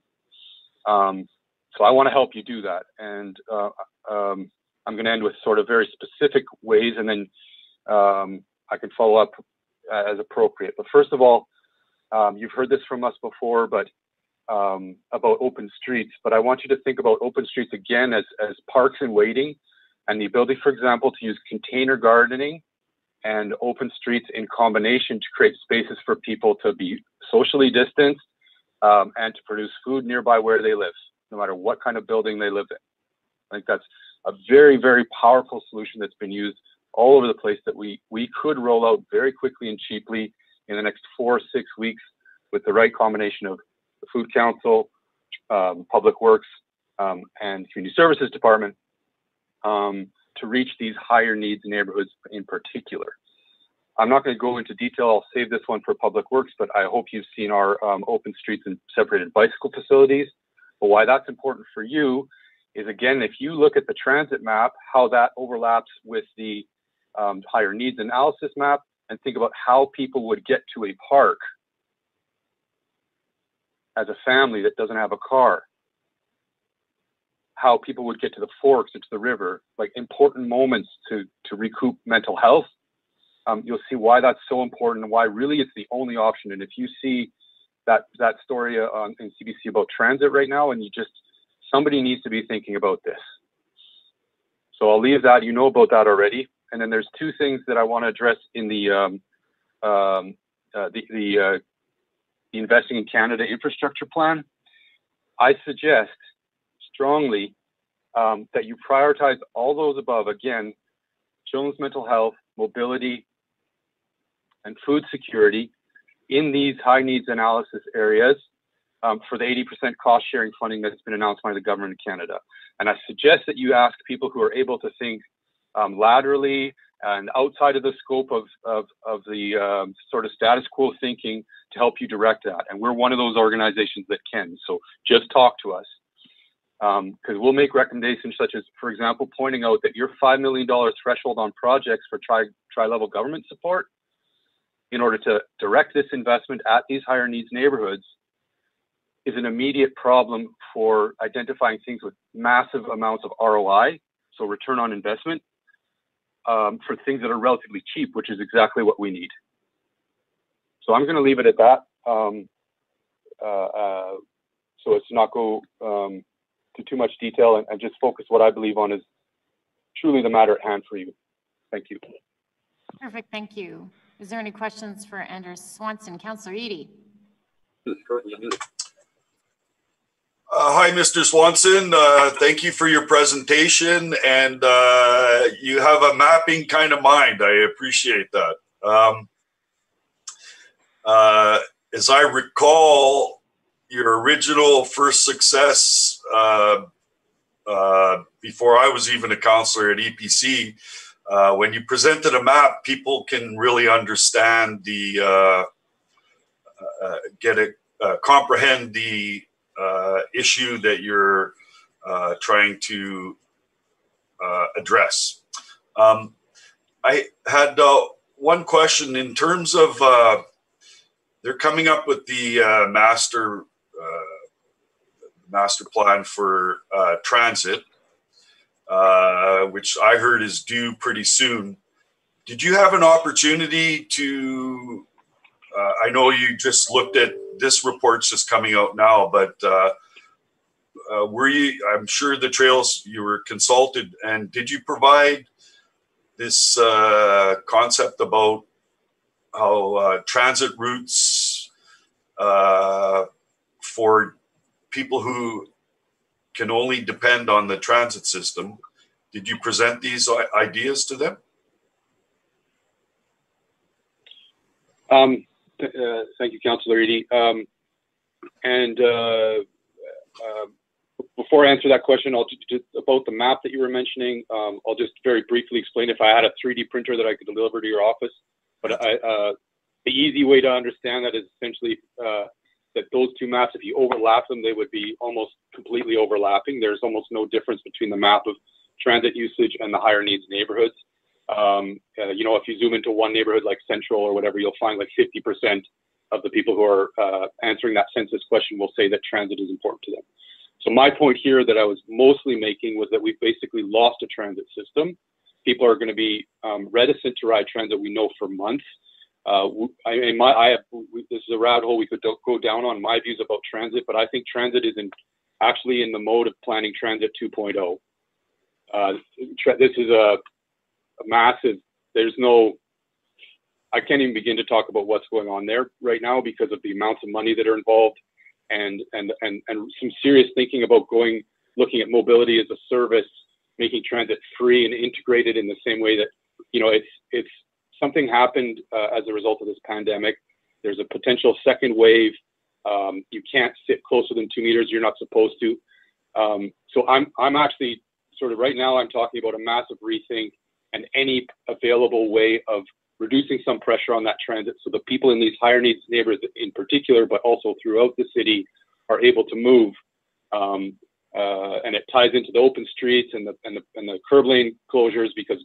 Um, so I want to help you do that. And uh, um, I'm going to end with sort of very specific ways, and then um, I can follow up as appropriate. But first of all, um, you've heard this from us before, but um, about open streets. But I want you to think about open streets again as, as parks in waiting, and the ability, for example, to use container gardening and open streets in combination to create spaces for people to be socially distanced um, and to produce food nearby where they live, no matter what kind of building they live in. I think that's a very, very powerful solution that's been used all over the place that we, we could roll out very quickly and cheaply in the next four or six weeks with the right combination of the Food Council, um, Public Works, um, and Community Services Department um, to reach these higher needs neighborhoods in particular. I'm not going to go into detail. I'll save this one for Public Works, but I hope you've seen our um, open streets and separated bicycle facilities. But why that's important for you is, again, if you look at the transit map, how that overlaps with the um, higher needs analysis map, and think about how people would get to a park as a family that doesn't have a car, how people would get to the forks or to the river, like important moments to, to recoup mental health. Um, you'll see why that's so important and why really it's the only option. And if you see that that story uh, on, in C B C about transit right now, and you just, somebody needs to be thinking about this. So I'll leave that, you know about that already. And then there's two things that I want to address in the um, um, uh, the, the, uh, the Investing in Canada infrastructure plan. I suggest strongly um, that you prioritize all those above, again, children's mental health, mobility, and food security in these high needs analysis areas um, for the eighty percent cost sharing funding that's been announced by the government of Canada. And I suggest that you ask people who are able to think um, laterally and outside of the scope of, of, of the um, sort of status quo thinking to help you direct that. And we're one of those organizations that can. So just talk to us. Because um, we'll make recommendations such as, for example, pointing out that your five million dollars threshold on projects for tri, tri-level government support in order to direct this investment at these higher needs neighborhoods is an immediate problem for identifying things with massive amounts of R O I, so return on investment, um, for things that are relatively cheap, which is exactly what we need. So I'm going to leave it at that. Um, uh, uh, so as to not go um, to too much detail and, and just focus what I believe on is truly the matter at hand for you. Thank you. Perfect, thank you. Is there any questions for Andrew Swanson? Councillor Eadie. Uh, hi, Mister Swanson. Uh, thank you for your presentation, and uh, you have a mapping kind of mind. I appreciate that. Um, uh, as I recall, your original first success uh, uh, before I was even a councillor at E P C, uh, when you presented a map, people can really understand the, uh, uh, get it, uh, comprehend the uh, issue that you're uh, trying to uh, address. Um, I had uh, one question in terms of, uh, they're coming up with the uh, master uh, master plan for uh, transit, uh, which I heard is due pretty soon. Did you have an opportunity to, uh, I know you just looked at, this report's just coming out now, but uh, uh, were you, I'm sure the trails, you were consulted, and did you provide this uh, concept about how uh, transit routes uh, for people who can only depend on the transit system, did you present these ideas to them? Um, th uh, thank you, Councillor Eadie. Um, and uh, uh, before I answer that question, I'll just, just about the map that you were mentioning. Um, I'll just very briefly explain if I had a three D printer that I could deliver to your office. But I, uh, the easy way to understand that is essentially uh, that those two maps, if you overlap them, they would be almost completely overlapping. There's almost no difference between the map of transit usage and the higher needs neighborhoods. Um, uh, you know, if you zoom into one neighborhood like Central or whatever, you'll find like fifty percent of the people who are uh, answering that census question will say that transit is important to them. So my point here that I was mostly making was that we've basically lost a transit system. People are going to be um, reticent to ride transit, we know, for months. Uh, I, in my, I have, this is a rabbit hole we could go down on my views about transit, but I think transit is in, actually in the mode of planning transit two point oh. Uh, this is a, a massive, there's no, I can't even begin to talk about what's going on there right now because of the amounts of money that are involved and, and, and, and some serious thinking about going, looking at mobility as a service, making transit free and integrated in the same way that, you know, it's, it's, something happened uh, as a result of this pandemic. There's a potential second wave. Um, you can't sit closer than two meters. You're not supposed to. Um, so I'm, I'm actually sort of right now, I'm talking about a massive rethink and any available way of reducing some pressure on that transit so the people in these higher needs neighborhoods in particular, but also throughout the city, are able to move. Um, uh, and it ties into the open streets and the, and the, and the curb lane closures because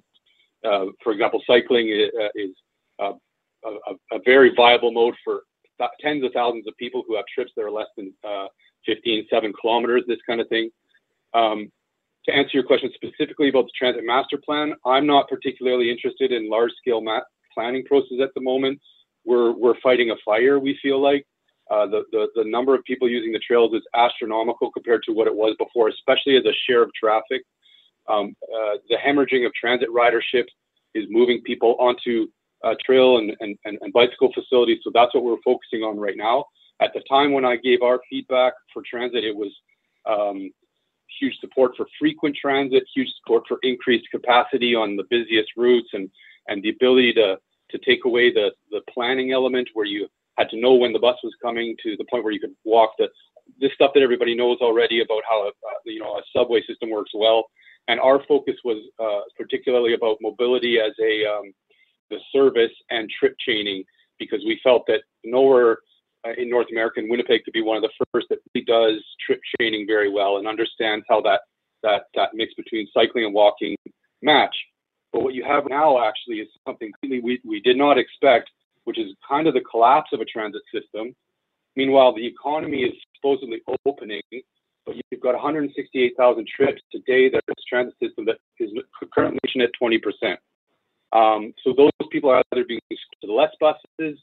Uh, for example, cycling is, uh, is uh, a, a very viable mode for th tens of thousands of people who have trips that are less than uh, fifteen, seven kilometers, this kind of thing. Um, to answer your question specifically about the transit master plan, I'm not particularly interested in large-scale planning process at the moment. We're, we're fighting a fire, we feel like. Uh, the, the, the number of people using the trails is astronomical compared to what it was before, especially as a share of traffic. Um, uh, the hemorrhaging of transit ridership is moving people onto uh, trail and, and, and, and bicycle facilities. So that's what we're focusing on right now. At the time when I gave our feedback for transit, it was um, huge support for frequent transit, huge support for increased capacity on the busiest routes, and, and the ability to, to take away the, the planning element where you had to know when the bus was coming to the point where you could walk the, this stuff that everybody knows already about how uh, you know, a subway system works well. And our focus was uh, particularly about mobility as a um, the service and trip chaining, because we felt that nowhere uh, in North America, and Winnipeg could be one of the first that really does trip chaining very well and understands how that that that mix between cycling and walking match. But what you have now actually is something we we did not expect, which is kind of the collapse of a transit system. Meanwhile, the economy is supposedly opening, but you've got one hundred sixty-eight thousand trips today. There's a transit system that is currently at twenty percent. Um, so those people are either being to the less buses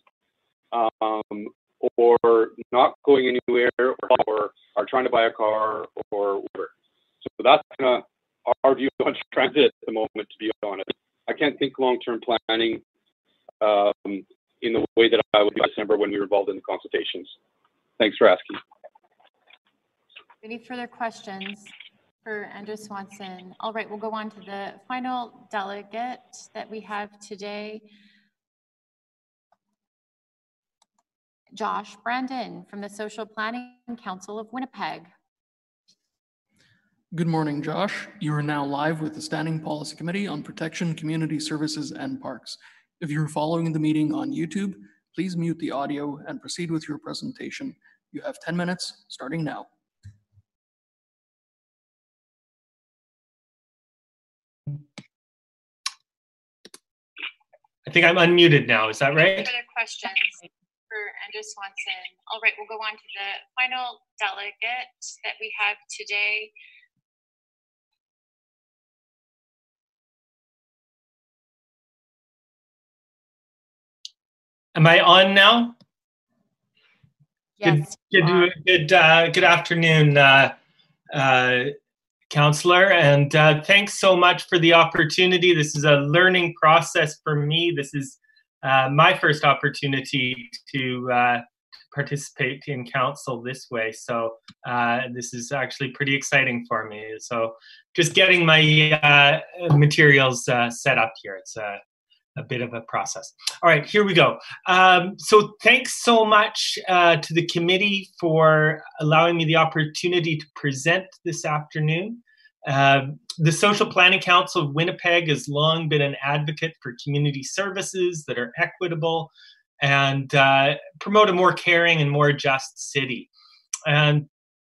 um, or not going anywhere or, or are trying to buy a car or whatever. So that's kind of our view on transit at the moment, to be honest. I can't think long-term planning um, in the way that I would in December when we were involved in the consultations. Thanks for asking. Any further questions for Andrew Swanson? All right, we'll go on to the final delegate that we have today. Josh Brandon from the Social Planning Council of Winnipeg. Good morning, Josh. You are now live with the Standing Policy Committee on Protection, Community Services and Parks. If you're following the meeting on YouTube, please mute the audio and proceed with your presentation. You have ten minutes starting now. I think I'm unmuted now. Is that right? Further questions for Andrew Swanson? All right, we'll go on to the final delegate that we have today. Am I on now? Yes. Good, good, good, uh, good afternoon, uh, uh, Councillor, and uh, thanks so much for the opportunity. This is a learning process for me. This is uh, my first opportunity to uh, participate in council this way. So uh, this is actually pretty exciting for me. So just getting my uh, materials uh, set up here. It's a, a bit of a process. All right, here we go. Um, so thanks so much uh, to the committee for allowing me the opportunity to present this afternoon. Uh, the Social Planning Council of Winnipeg has long been an advocate for community services that are equitable and uh, promote a more caring and more just city. And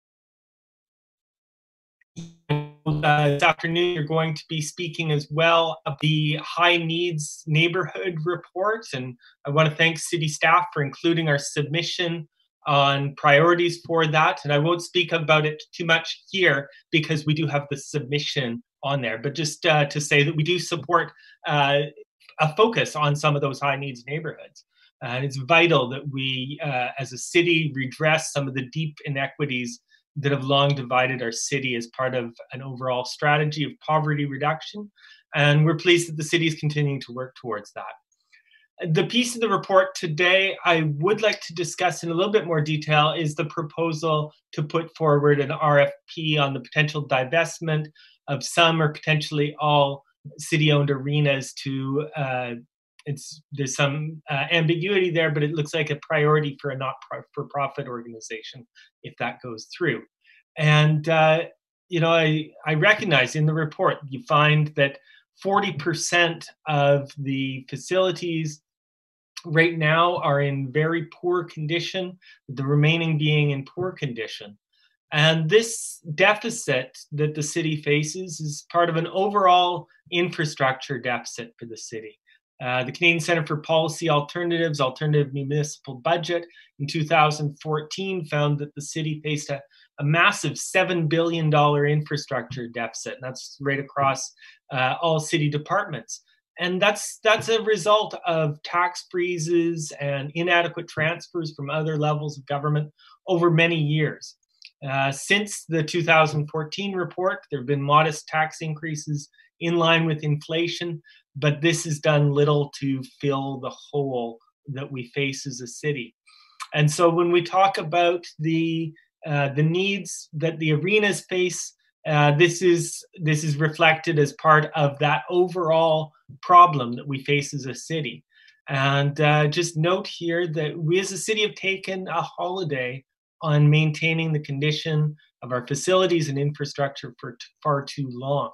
uh, this afternoon, you're going to be speaking as well of the High Needs Neighborhood Report. And I want to thank city staff for including our submission on priorities for that. And I won't speak about it too much here because we do have the submission on there, but just uh, to say that we do support uh, a focus on some of those high needs neighborhoods. And it's vital that we, uh, as a city, redress some of the deep inequities that have long divided our city as part of an overall strategy of poverty reduction. And we're pleased that the city is continuing to work towards that. The piece of the report today I would like to discuss in a little bit more detail is the proposal to put forward an R F P on the potential divestment of some or potentially all city-owned arenas to uh, It's, there's some uh, ambiguity there, but it looks like a priority for a not-for-profit organization if that goes through. And, uh, you know, I, I recognize in the report, you find that forty percent of the facilities right now are in very poor condition, the remaining being in poor condition. And this deficit that the city faces is part of an overall infrastructure deficit for the city. Uh, the Canadian Centre for Policy Alternatives, Alternative Municipal Budget in two thousand fourteen found that the city faced a, a massive seven billion dollars infrastructure deficit. And that's right across uh, all city departments. And that's, that's a result of tax freezes and inadequate transfers from other levels of government over many years. Uh, since the two thousand fourteen report, there have been modest tax increases in line with inflation, but this has done little to fill the hole that we face as a city. And so when we talk about the uh, the needs that the arenas face, uh, this is this is reflected as part of that overall problem that we face as a city. And uh, just note here that we as a city have taken a holiday on maintaining the condition of our facilities and infrastructure for t- far too long.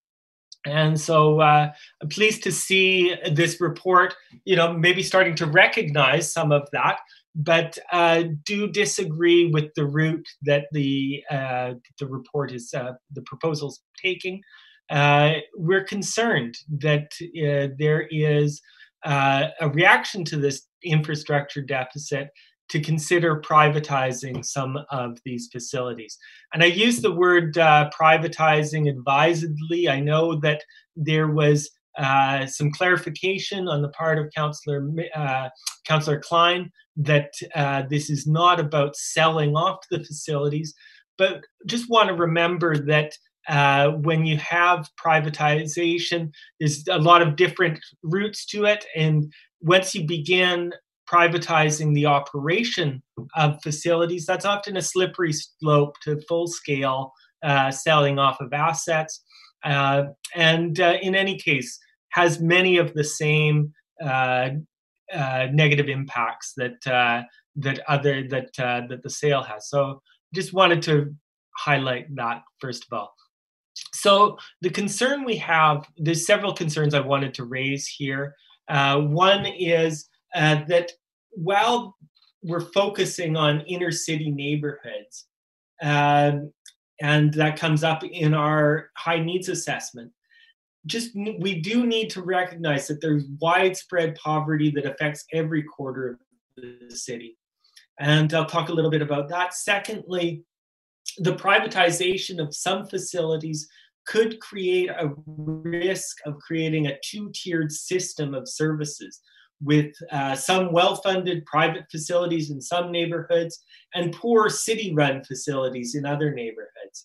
And so uh, I'm pleased to see this report, you know, maybe starting to recognize some of that, but uh, do disagree with the route that the uh, the report is, uh, the proposal's taking. Uh, we're concerned that uh, there is uh, a reaction to this infrastructure deficit to consider privatizing some of these facilities. And I use the word uh, privatizing advisedly. I know that there was uh, some clarification on the part of Councillor uh, Councillor Klein that uh, this is not about selling off the facilities, but just want to remember that uh, when you have privatization, there's a lot of different routes to it. And once you begin privatizing the operation of facilities, that's often a slippery slope to full-scale uh, selling off of assets. Uh, and uh, in any case, has many of the same uh, uh, negative impacts that uh, that other that uh, that the sale has. So, just wanted to highlight that first of all. So, the concern we have, there's several concerns I wanted to raise here. Uh, one is uh, that while we're focusing on inner city neighborhoods, uh, and that comes up in our high needs assessment, just we do need to recognize that there's widespread poverty that affects every quarter of the city. And I'll talk a little bit about that. Secondly, the privatization of some facilities could create a risk of creating a two-tiered system of services with uh, some well-funded private facilities in some neighborhoods and poor city-run facilities in other neighborhoods.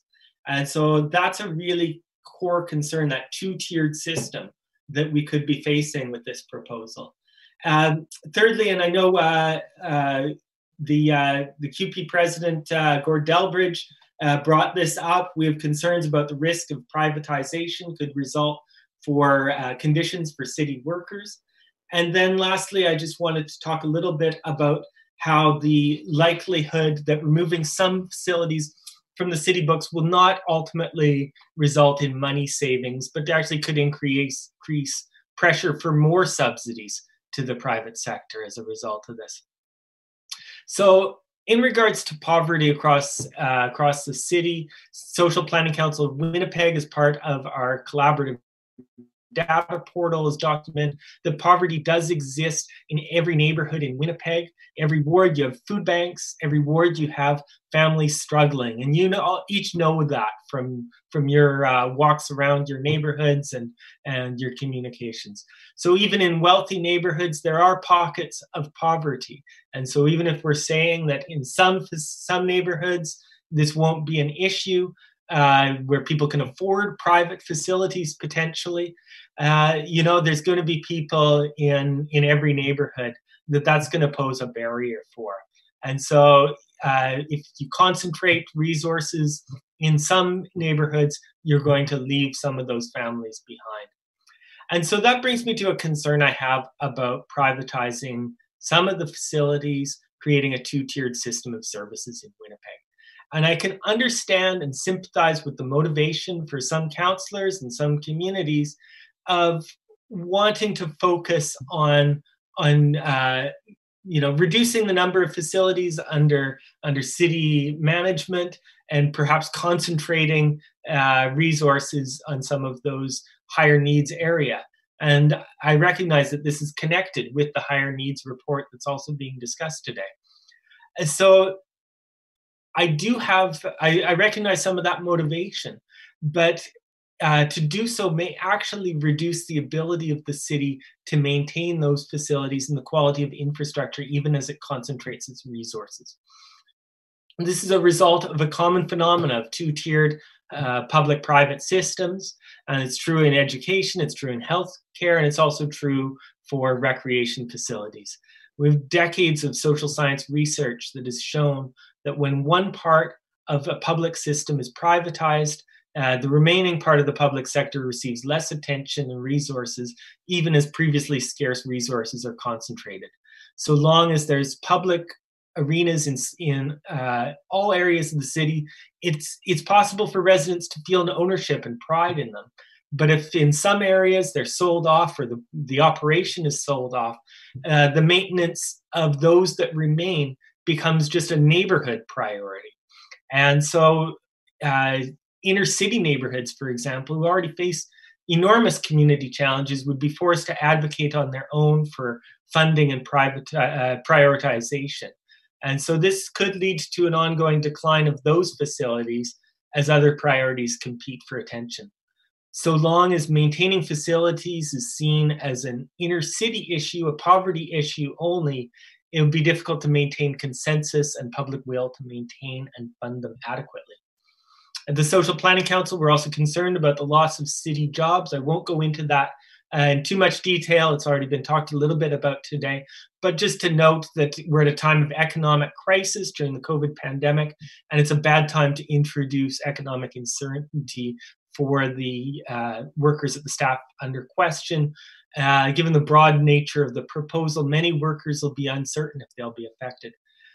And so that's a really core concern, that two-tiered system that we could be facing with this proposal. Um, thirdly, and I know uh, uh, the, uh, the Q P president, uh, Gord Delbridge, uh, brought this up. We have concerns about the risk of privatization could result for uh, conditions for city workers. And then lastly, I just wanted to talk a little bit about how the likelihood that removing some facilities from the city books will not ultimately result in money savings, but actually could increase, increase pressure for more subsidies to the private sector as a result of this. So in regards to poverty across, uh, across the city, Social Planning Council of Winnipeg, as part of our collaborative data portal, has documented that poverty does exist in every neighborhood in Winnipeg. Every ward you have food banks, every ward you have families struggling, and you know each know that from from your uh, walks around your neighborhoods and and your communications. So even in wealthy neighborhoods, there are pockets of poverty, and so even if we're saying that in some some neighborhoods this won't be an issue, uh, where people can afford private facilities potentially, uh, you know, there's going to be people in in every neighborhood that that's going to pose a barrier for. And so uh, if you concentrate resources in some neighborhoods, you're going to leave some of those families behind. And so that brings me to a concern I have about privatizing some of the facilities, creating a two-tiered system of services in Winnipeg. And I can understand and sympathize with the motivation for some councillors and some communities of wanting to focus on, on uh, you know, reducing the number of facilities under, under city management and perhaps concentrating uh, resources on some of those higher needs area. And I recognize that this is connected with the higher needs report that's also being discussed today. And so I do have, I, I recognize some of that motivation, but uh, to do so may actually reduce the ability of the city to maintain those facilities and the quality of infrastructure, even as it concentrates its resources. And this is a result of a common phenomena of two-tiered uh, public-private systems, and it's true in education, it's true in healthcare, and it's also true for recreation facilities. We have decades of social science research that has shown that when one part of a public system is privatized, uh, the remaining part of the public sector receives less attention and resources, even as previously scarce resources are concentrated. So long as there's public arenas in, in uh, all areas of the city, it's, it's possible for residents to feel an ownership and pride in them. But if in some areas they're sold off or the, the operation is sold off, uh, the maintenance of those that remain becomes just a neighborhood priority. And so uh, inner city neighborhoods, for example, who already face enormous community challenges, would be forced to advocate on their own for funding and private uh, prioritization. And so this could lead to an ongoing decline of those facilities as other priorities compete for attention. So long as maintaining facilities is seen as an inner city issue, a poverty issue only, it would be difficult to maintain consensus and public will to maintain and fund them adequately. At the Social Planning Council, we're also concerned about the loss of city jobs. I won't go into that uh, in too much detail. It's already been talked a little bit about today. But just to note that we're at a time of economic crisis during the COVID pandemic, and it's a bad time to introduce economic uncertainty for the uh, workers at the staff under question. Uh, given the broad nature of the proposal, many workers will be uncertain if they'll be affected.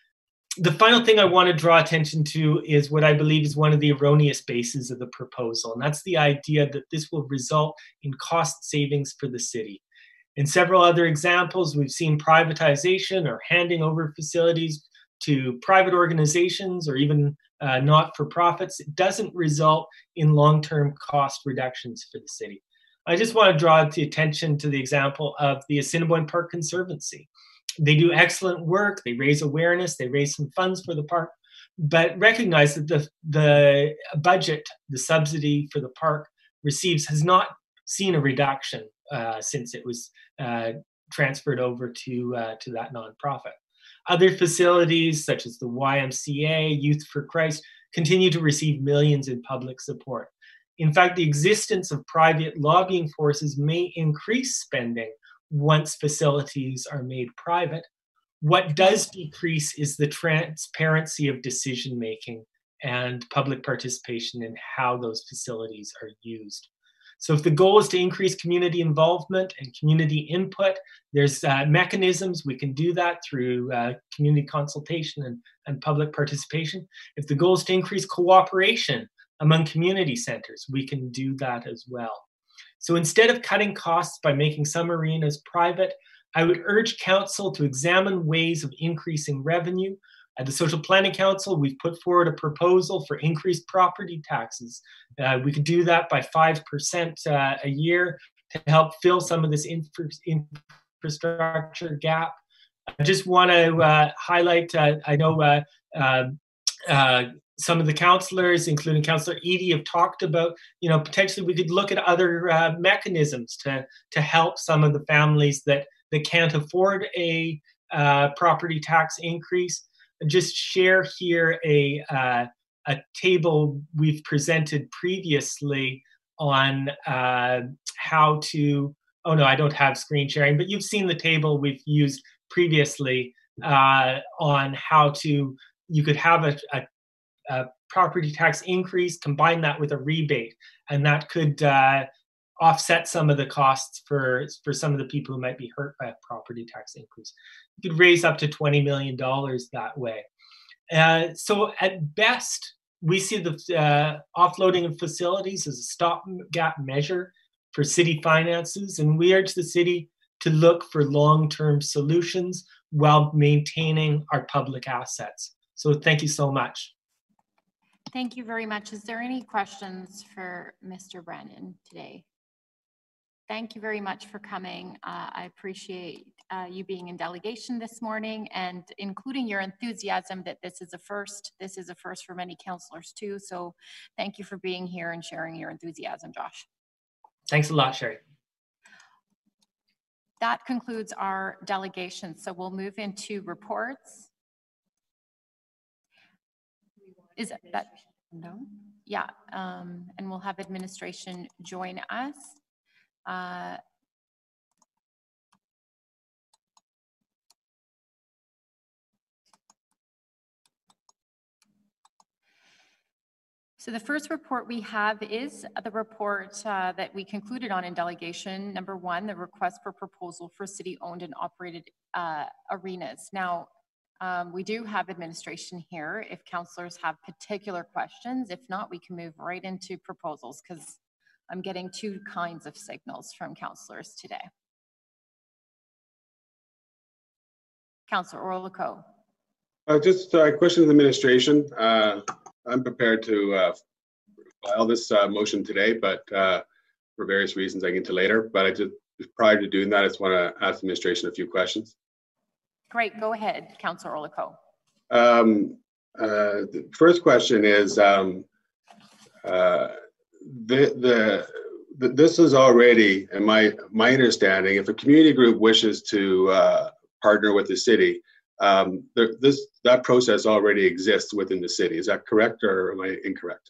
The final thing I want to draw attention to is what I believe is one of the erroneous bases of the proposal, and that's the idea that this will result in cost savings for the city. In several other examples, we've seen privatization or handing over facilities to private organizations or even uh, not-for-profits. It doesn't result in long-term cost reductions for the city. I just want to draw the attention to the example of the Assiniboine Park Conservancy. They do excellent work, they raise awareness, they raise some funds for the park, but recognize that the, the budget, the subsidy for the park receives has not seen a reduction uh, since it was uh, transferred over to, uh, to that nonprofit. Other facilities such as the Y M C A, Youth for Christ, continue to receive millions in public support. In fact, the existence of private lobbying forces may increase spending once facilities are made private. What does decrease is the transparency of decision-making and public participation in how those facilities are used. So if the goal is to increase community involvement and community input, there's uh, mechanisms we can do that through uh, community consultation and, and public participation. If the goal is to increase cooperation among community centers, we can do that as well. So instead of cutting costs by making some arenas private, I would urge council to examine ways of increasing revenue. At the Social Planning Council, we've put forward a proposal for increased property taxes. Uh, we could do that by five percent uh, a year to help fill some of this infra infrastructure gap. I just want to uh, highlight, uh, I know uh, uh, uh, some of the councillors, including Councillor Eadie, have talked about, you know, potentially we could look at other uh, mechanisms to, to help some of the families that, that can't afford a uh, property tax increase. Just share here a, uh, a table we've presented previously on uh, how to, oh no, I don't have screen sharing, but you've seen the table we've used previously uh, on how to, you could have a, a, a property tax increase, combine that with a rebate, and that could uh, offset some of the costs for, for some of the people who might be hurt by a property tax increase. You could raise up to twenty million dollars that way. Uh, so at best, we see the uh, offloading of facilities as a stopgap measure for city finances, and we urge the city to look for long-term solutions while maintaining our public assets. So thank you so much. Thank you very much. Is there any questions for Mister Brandon today? Thank you very much for coming. Uh, I appreciate uh, you being in delegation this morning and including your enthusiasm that this is a first. This is a first for many councillors too. So thank you for being here and sharing your enthusiasm, Josh. Thanks a lot, Sherry. That concludes our delegation. So we'll move into reports. Is that, no? Yeah, um, and we'll have administration join us. Uh, so the first report we have is the report uh, that we concluded on in delegation. Number one, the request for proposal for city-owned and operated uh, arenas. Now, um, we do have administration here if councillors have particular questions. If not, we can move right into proposals because I'm getting two kinds of signals from councillors today. Councillor Orlikow. Uh, just a uh, question of the administration. Uh, I'm prepared to uh, file this uh, motion today, but uh, for various reasons I get to later. But I just, prior to doing that, I just want to ask the administration a few questions. Great, go ahead, Councillor Orlikow. Um, uh, the first question is, um, uh, The, the, the this is already, in my my understanding, if a community group wishes to uh, partner with the city, um, there, this that process already exists within the city. Is that correct, or am I incorrect?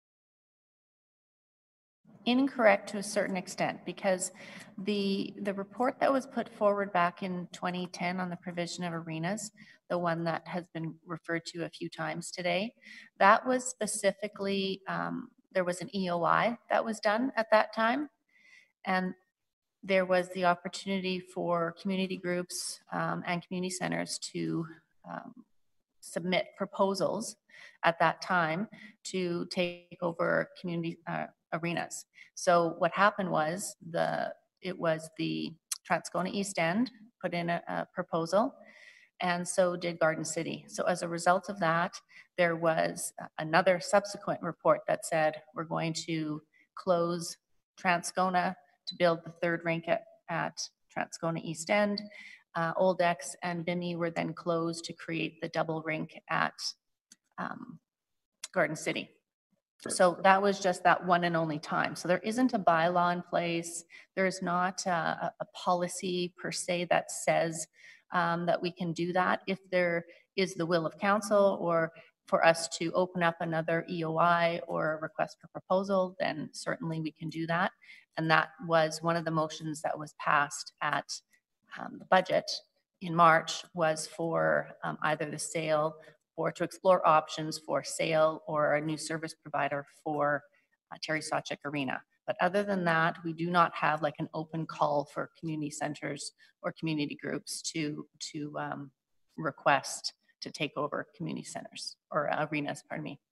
Incorrect to a certain extent, because the the report that was put forward back in twenty ten on the provision of arenas, the one that has been referred to a few times today, that was specifically. Um, There was an E O I that was done at that time, and there was the opportunity for community groups um, and community centers to um, submit proposals at that time to take over community uh, arenas. So what happened was the it was the Transcona East End put in a, a proposal, and so did Garden City. So as a result of that, there was another subsequent report that said we're going to close Transcona to build the third rink at, at Transcona East End. Uh, Old X and Bimini were then closed to create the double rink at um, Garden City. So that was just that one and only time. So there isn't a bylaw in place. There's not a, a policy per se that says um, that we can do that. If there is the will of council or for us to open up another E O I or a request for proposal, then certainly we can do that. And that was one of the motions that was passed at um, the budget in March, was for um, either the sale or to explore options for sale or a new service provider for uh, Terry Sawchuk Arena. But other than that, we do not have like an open call for community centers or community groups to, to um, request to take over community centers or arenas, pardon me.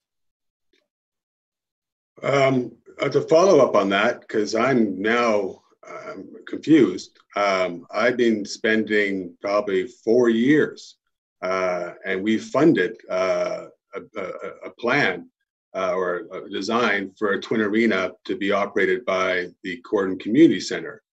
Um, uh, to follow up on that, because I'm now um, confused. Um, I've been spending probably four years uh, and we funded uh, a, a, a plan uh, or a design for a twin arena to be operated by the Corden Community Center.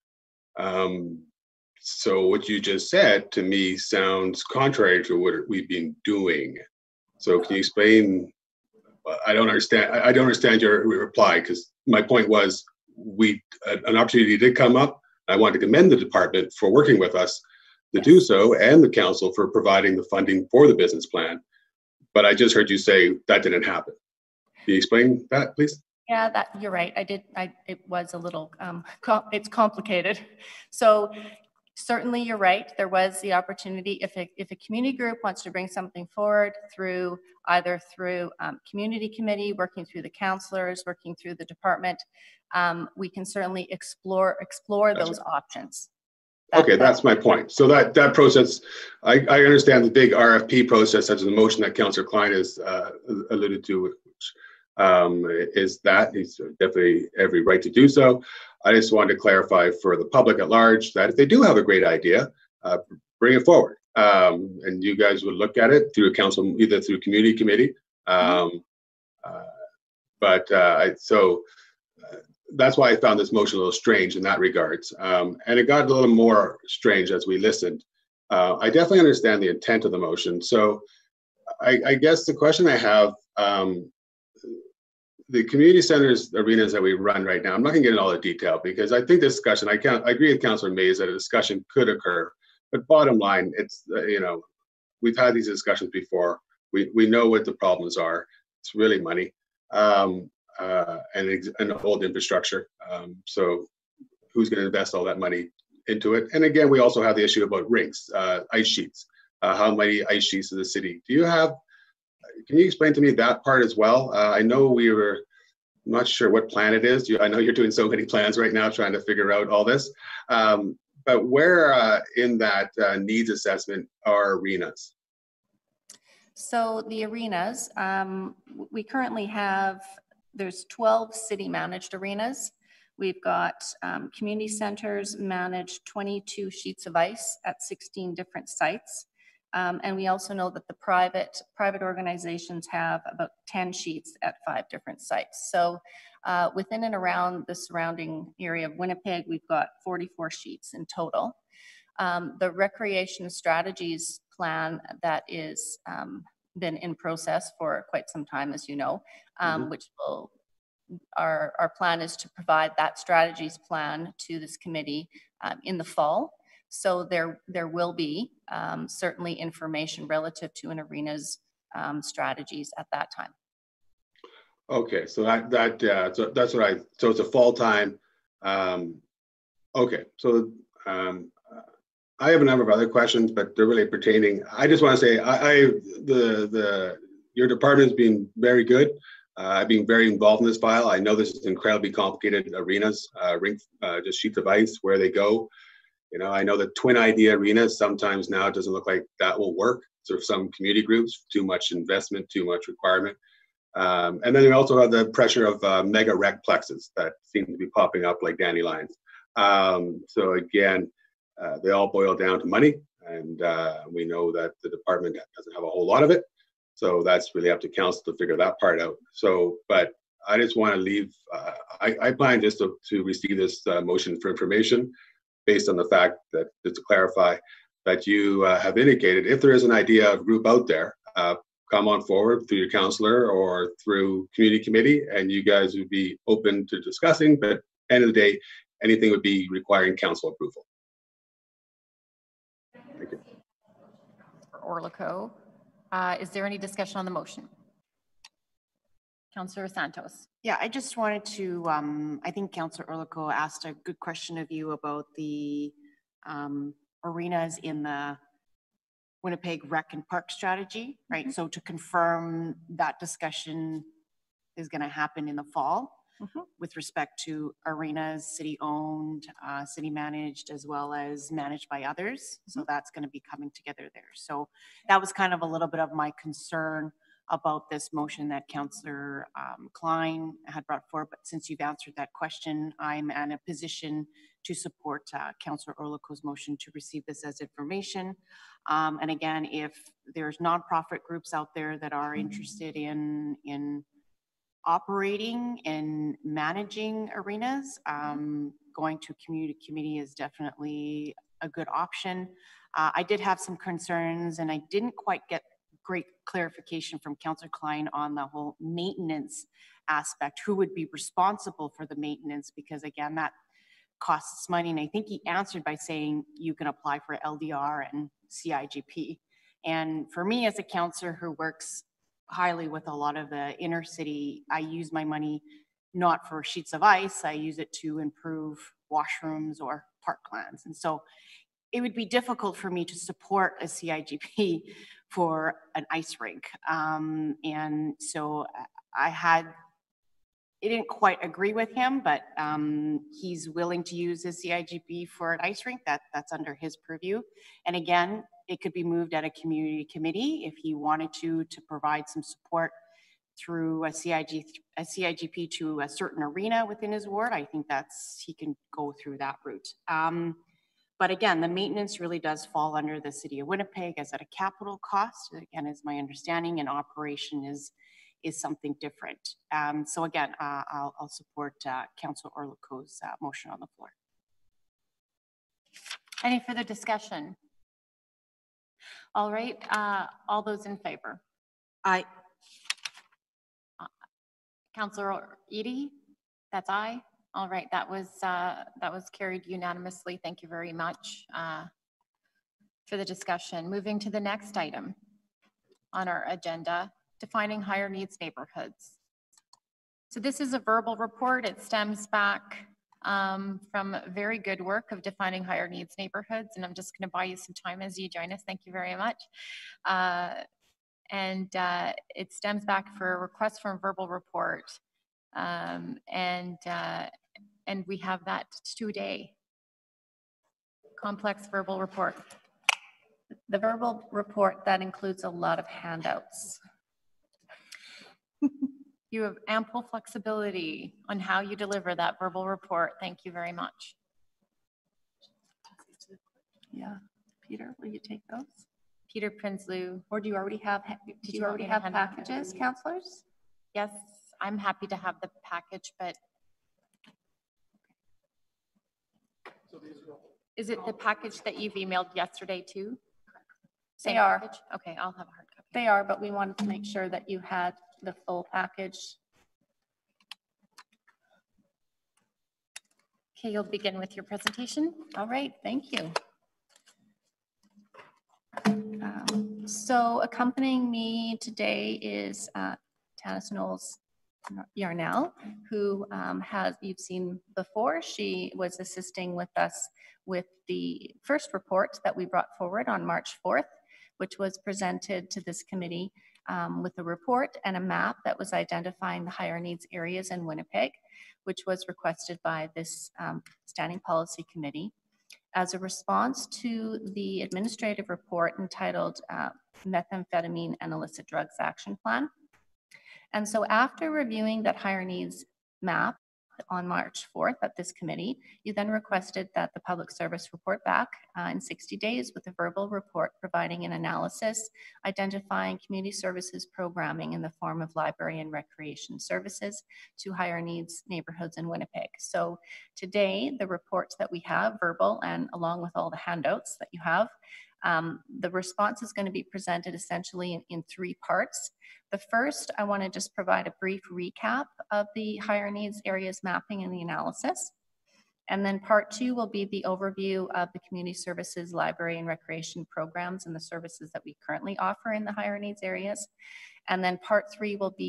Um, so what you just said to me sounds contrary to what we've been doing. So can you explain? I don't understand. I don't understand your reply, because my point was we an opportunity did come up. I want to commend the department for working with us to do so, and the council for providing the funding for the business plan. But I just heard you say that didn't happen. Can you explain that, please? Yeah, that you're right. I did. I it was a little. Um, com it's complicated. So certainly you're right. There was the opportunity if a, if a community group wants to bring something forward through either through um, community committee, working through the councillors, working through the department, um, we can certainly explore explore That's those right. options. That, Okay, that's my point. So that that process, I, I understand the big R F P process as a motion that Councillor Klein has uh, alluded to, which um, is that he's definitely every right to do so. I just wanted to clarify for the public at large that if they do have a great idea, uh, bring it forward. Um, and you guys would look at it through a council, either through community committee. Um, uh, but uh, I, so uh, that's why I found this motion a little strange in that regards. Um, and it got a little more strange as we listened. Uh, I definitely understand the intent of the motion. So I, I guess the question I have, um, the community centers arenas that we run right now, I'm not gonna get into all the detail because I think this discussion, I can't, I agree with Councillor Mays that a discussion could occur, but bottom line, it's, uh, you know, we've had these discussions before. We, we know what the problems are. It's really money um, uh, and, and old infrastructure. Um, so who's gonna invest all that money into it? And again, we also have the issue about rinks, uh, ice sheets. Uh, how many ice sheets in the city? Do you have, can you explain to me that part as well? Uh, I know we were, I'm not sure what plan it is. You, I know you're doing so many plans right now trying to figure out all this. Um, but where uh, in that uh, needs assessment are arenas? So the arenas, um, we currently have, there's twelve city managed arenas. We've got um, community centers manage twenty-two sheets of ice at sixteen different sites. Um, and we also know that the private private organizations have about ten sheets at five different sites. So uh, within and around the surrounding area of Winnipeg, we've got forty-four sheets in total. Um, the recreation strategies plan that is um, been in process for quite some time, as you know, um, mm-hmm. which will, our, our plan is to provide that strategies plan to this committee um, in the fall. So there, there will be um, certainly information relative to an arena's um, strategies at that time. Okay, so that that uh, so that's what I. So it's a fall time. Um, okay, so um, I have a number of other questions, but they're really pertaining. I just want to say, I, I the the your department has been very good. Uh, I've been very involved in this file. I know this is incredibly complicated arenas, uh, rink, uh, just sheets of ice, where they go. You know, I know the Twin Idea Arena sometimes now doesn't look like that will work. So some community groups, too much investment, too much requirement. Um, and then you also have the pressure of uh, mega rec plexes that seem to be popping up like dandelions. Um, so again, uh, they all boil down to money. And uh, we know that the department doesn't have a whole lot of it. So that's really up to council to figure that part out. So, but I just want to leave, uh, I, I plan just to, to receive this uh, motion for information based on the fact that, just to clarify, that you uh, have indicated if there is an idea of group out there, uh, come on forward through your councillor or through community committee, and you guys would be open to discussing, but at the end of the day, anything would be requiring council approval. Thank you. For Orlikow, uh, is there any discussion on the motion? Councillor Santos. Yeah, I just wanted to, um, I think Councillor Orlico asked a good question of you about the um, arenas in the Winnipeg Rec and Park strategy, right? Mm-hmm. So to confirm that discussion is going to happen in the fall mm-hmm. with respect to arenas, city-owned, uh, city-managed, as well as managed by others. Mm-hmm. So that's going to be coming together there. So that was kind of a little bit of my concern about this motion that Councillor um, Klein had brought forward. But since you've answered that question, I'm in a position to support uh, Councillor Orlico's motion to receive this as information. Um, and again, if there's nonprofit groups out there that are interested in, in operating and managing arenas, um, going to community committee is definitely a good option. Uh, I did have some concerns and I didn't quite get great clarification from Councillor Klein on the whole maintenance aspect, who would be responsible for the maintenance, because again, that costs money. And I think he answered by saying you can apply for L D R and C I G P. And for me as a councillor who works highly with a lot of the inner city, I use my money not for sheets of ice, I use it to improve washrooms or parklands. And so it would be difficult for me to support a C I G P for an ice rink. Um, and so I had, I didn't quite agree with him, but um, he's willing to use his C I G P for an ice rink. That, that's under his purview. And again, it could be moved at a community committee if he wanted to, to provide some support through a C I G, a C I G P to a certain arena within his ward. I think that's, he can go through that route. Um, But again, the maintenance really does fall under the City of Winnipeg as at a capital cost, again, is my understanding, and operation is is something different. Um, so again, uh, I'll, I'll support uh, Councillor Orlico's uh, motion on the floor. Any further discussion? All right, uh, all those in favor? Aye. Uh, Councillor Eadie, that's aye. All right, that was uh, that was carried unanimously. Thank you very much uh, for the discussion. Moving to the next item on our agenda, defining higher needs neighborhoods. So this is a verbal report. It stems back um, from very good work of defining higher needs neighborhoods, and I'm just going to buy you some time as you join us. Thank you very much. Uh, and uh, it stems back for a request for a verbal report. Um, and uh, and we have that today. Complex verbal report. The verbal report that includes a lot of handouts. You have ample flexibility on how you deliver that verbal report. Thank you very much. Yeah, Peter, will you take those? Peter Prinsloo. Or do you already have? Did you already have packages, councillors? Yes. I'm happy to have the package, but is it the package that you've emailed yesterday too? Same they are. Package? Okay, I'll have a hard copy. They are, but we wanted to make sure that you had the full package. Okay, you'll begin with your presentation. All right, thank you. Um, so accompanying me today is uh, Tanis Knowles Yarnell, who um, has, you've seen before, she was assisting with us with the first report that we brought forward on March fourth, which was presented to this committee um, with a report and a map that was identifying the higher needs areas in Winnipeg, which was requested by this um, Standing Policy Committee as a response to the administrative report entitled uh, Methamphetamine and Illicit Drugs Action Plan. And so after reviewing that higher needs map on March fourth at this committee, you then requested that the public service report back uh, in sixty days with a verbal report providing an analysis, identifying community services programming in the form of library and recreation services to higher needs neighborhoods in Winnipeg. So today, the reports that we have, verbal and along with all the handouts that you have, Um, the response is going to be presented essentially in, in three parts. The first, I want to just provide a brief recap of the higher needs areas mapping and the analysis. And then part two will be the overview of the community services, library and recreation programs and the services that we currently offer in the higher needs areas. And then part three will be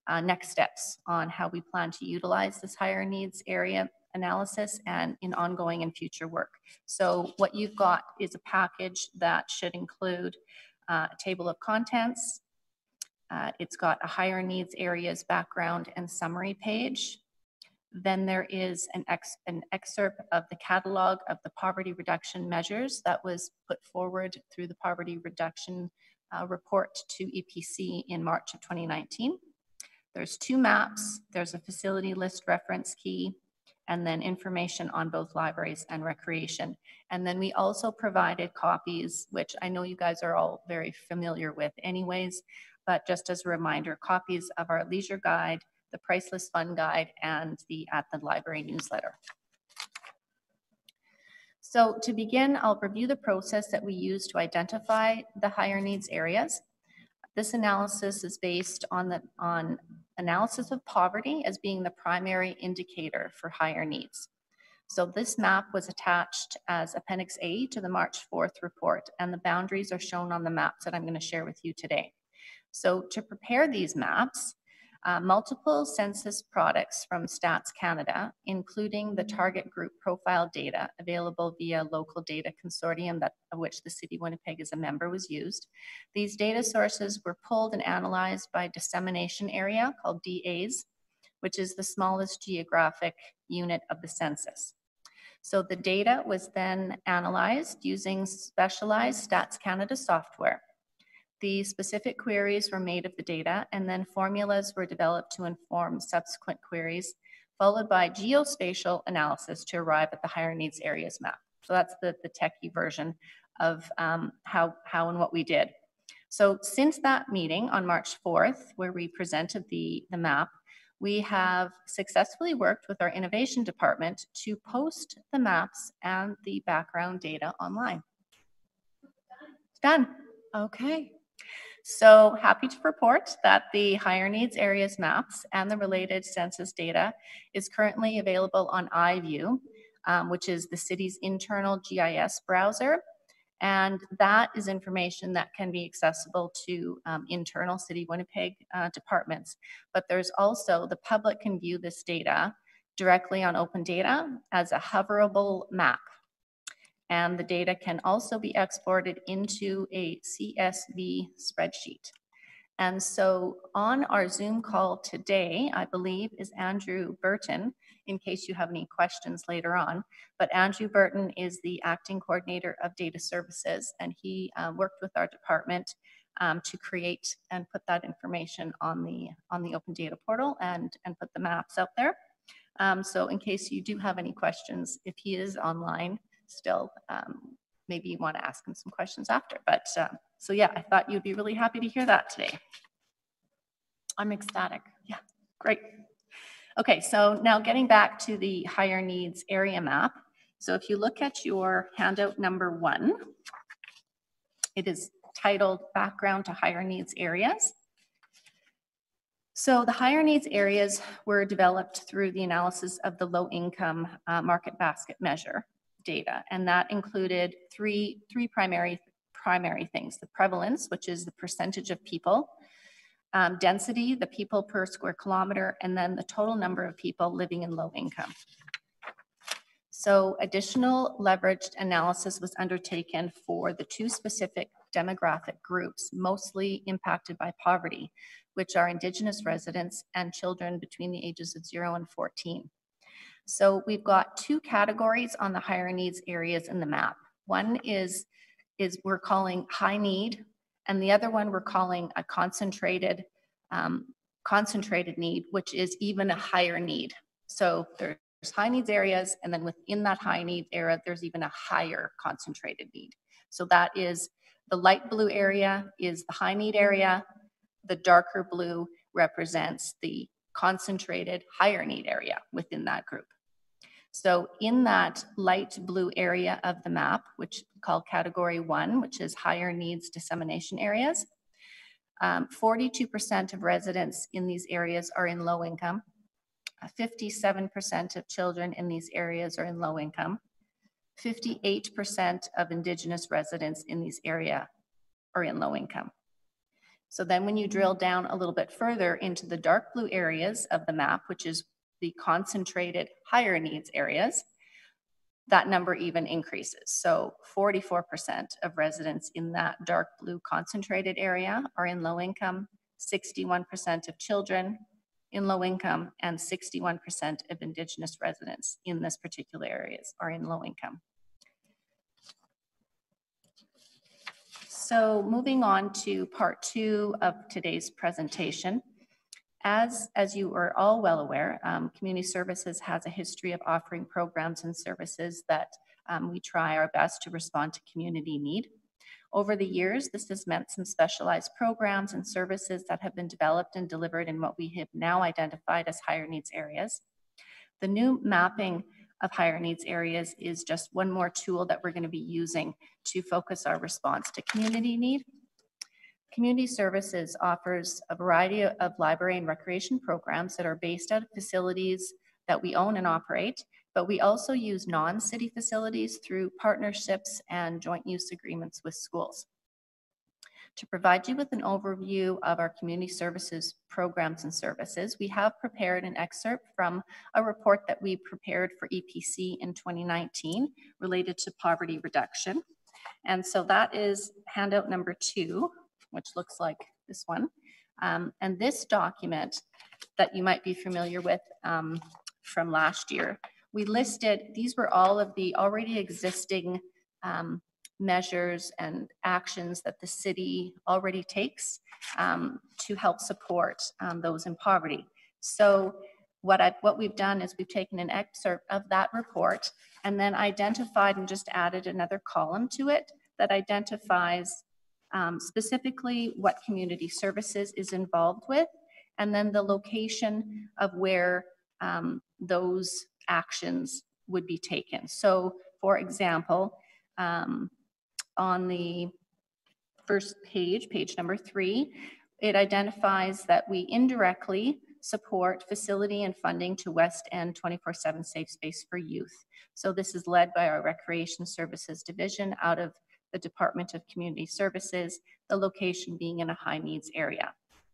uh, next steps on how we plan to utilize this higher needs area analysis and in ongoing and future work. So what you've got is a package that should include uh, a table of contents. Uh, it's got a higher needs areas background and summary page. Then there is an, ex an excerpt of the catalog of the poverty reduction measures that was put forward through the poverty reduction uh, report to E P C in March of twenty nineteen. There's two maps, there's a facility list reference key, and then information on both libraries and recreation. And then we also provided copies, which I know you guys are all very familiar with anyways, but just as a reminder, copies of our leisure guide, the Priceless Fund Guide, and the At the Library newsletter. So to begin, I'll review the process that we use to identify the higher needs areas. This analysis is based on the on analysis of poverty as being the primary indicator for higher needs. So this map was attached as Appendix A to the March fourth report, and the boundaries are shown on the maps that I'm going to share with you today. So to prepare these maps, uh, multiple census products from Stats Canada, including the target group profile data available via local data consortium that, of which the City of Winnipeg is a member, was used. These data sources were pulled and analyzed by dissemination area called D As, which is the smallest geographic unit of the census. So the data was then analyzed using specialized Stats Canada software. The specific queries were made of the data, and then formulas were developed to inform subsequent queries, followed by geospatial analysis to arrive at the higher needs areas map. So that's the, the techie version of um, how, how and what we did. So since that meeting on March fourth, where we presented the, the map, we have successfully worked with our innovation department to post the maps and the background data online. It's done. Okay. So happy to report that the higher needs areas maps and the related census data is currently available on iView, um, which is the city's internal G I S browser. And that is information that can be accessible to um, internal City of Winnipeg uh, departments. But there's also, the public can view this data directly on Open Data as a hoverable map. And the data can also be exported into a C S V spreadsheet. And so on our Zoom call today, I believe, is Andrew Burton, in case you have any questions later on. But Andrew Burton is the acting coordinator of data services, and he uh, worked with our department um, to create and put that information on the, on the Open Data portal and, and put the maps out there. Um, so in case you do have any questions, if he is online still, um, maybe you want to ask him some questions after. But uh, so yeah, I thought you'd be really happy to hear that today. I'm ecstatic. Yeah, great. Okay, so now getting back to the higher needs area map. So if you look at your handout number one, it is titled Background to Higher Needs Areas. So the higher needs areas were developed through the analysis of the low income uh, market basket measure data, and that included three, three primary, primary things: the prevalence, which is the percentage of people, um, density, the people per square kilometer, and then the total number of people living in low income. So additional leveraged analysis was undertaken for the two specific demographic groups mostly impacted by poverty, which are Indigenous residents and children between the ages of zero and fourteen. So we've got two categories on the higher needs areas in the map. One is, is we're calling high need, and the other one we're calling a concentrated, um, concentrated need, which is even a higher need. So there's high needs areas, and then within that high needs area, there's even a higher concentrated need. So that is the light blue area is the high need area. The darker blue represents the concentrated higher need area within that group. So in that light blue area of the map, which we call category one, which is higher needs dissemination areas, forty-two percent um, of residents in these areas are in low income. fifty-seven percent of children in these areas are in low income. fifty-eight percent of Indigenous residents in these areas are in low income. So then when you drill down a little bit further into the dark blue areas of the map, which is the concentrated higher needs areas, that number even increases. So forty-four percent of residents in that dark blue concentrated area are in low income, sixty-one percent of children in low income, and sixty-one percent of Indigenous residents in this particular areas are in low income. So moving on to part two of today's presentation. As, as you are all well aware, um, Community Services has a history of offering programs and services that um, we try our best to respond to community need. Over the years, this has meant some specialized programs and services that have been developed and delivered in what we have now identified as higher needs areas. The new mapping of higher needs areas is just one more tool that we're going to be using to focus our response to community need. Community Services offers a variety of library and recreation programs that are based out of facilities that we own and operate, but we also use non-city facilities through partnerships and joint use agreements with schools. To provide you with an overview of our community services programs and services, we have prepared an excerpt from a report that we prepared for E P C in twenty nineteen related to poverty reduction. And so that is handout number two, which looks like this one. Um, and this document that you might be familiar with um, from last year, we listed, these were all of the already existing um, measures and actions that the city already takes um, to help support um, those in poverty. So what, I, what we've done is we've taken an excerpt of that report and then identified and just added another column to it that identifies um, specifically what community services is involved with, and then the location of where um, those actions would be taken. So for example, um, on the first page, page number three, it identifies that we indirectly support facility and funding to West End twenty-four seven Safe Space for Youth. So this is led by our Recreation Services Division out of the Department of Community Services, the location being in a high needs area.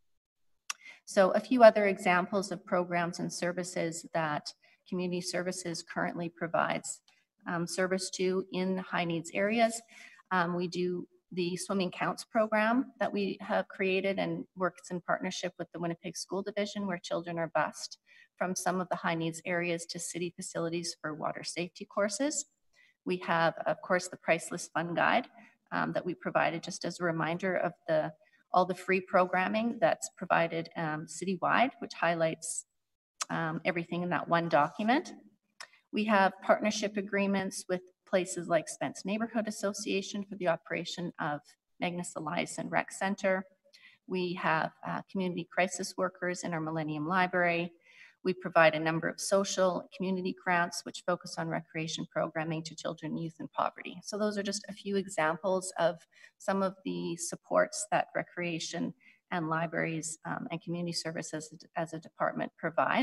So a few other examples of programs and services that Community Services currently provides um, service to in high needs areas. Um, we do the Swimming Counts program that we have created and works in partnership with the Winnipeg School Division, where children are bused from some of the high needs areas to city facilities for water safety courses. We have, of course, the Priceless Fun Guide um, that we provided just as a reminder of the all the free programming that's provided um, citywide, which highlights um, everything in that one document. We have partnership agreements with places like Spence Neighborhood Association for the operation of Magnus Eliason Rec Center. We have uh, community crisis workers in our Millennium Library. We provide a number of social community grants which focus on recreation programming to children and youth in poverty. So those are just a few examples of some of the supports that recreation and libraries um, and community services as a department provide.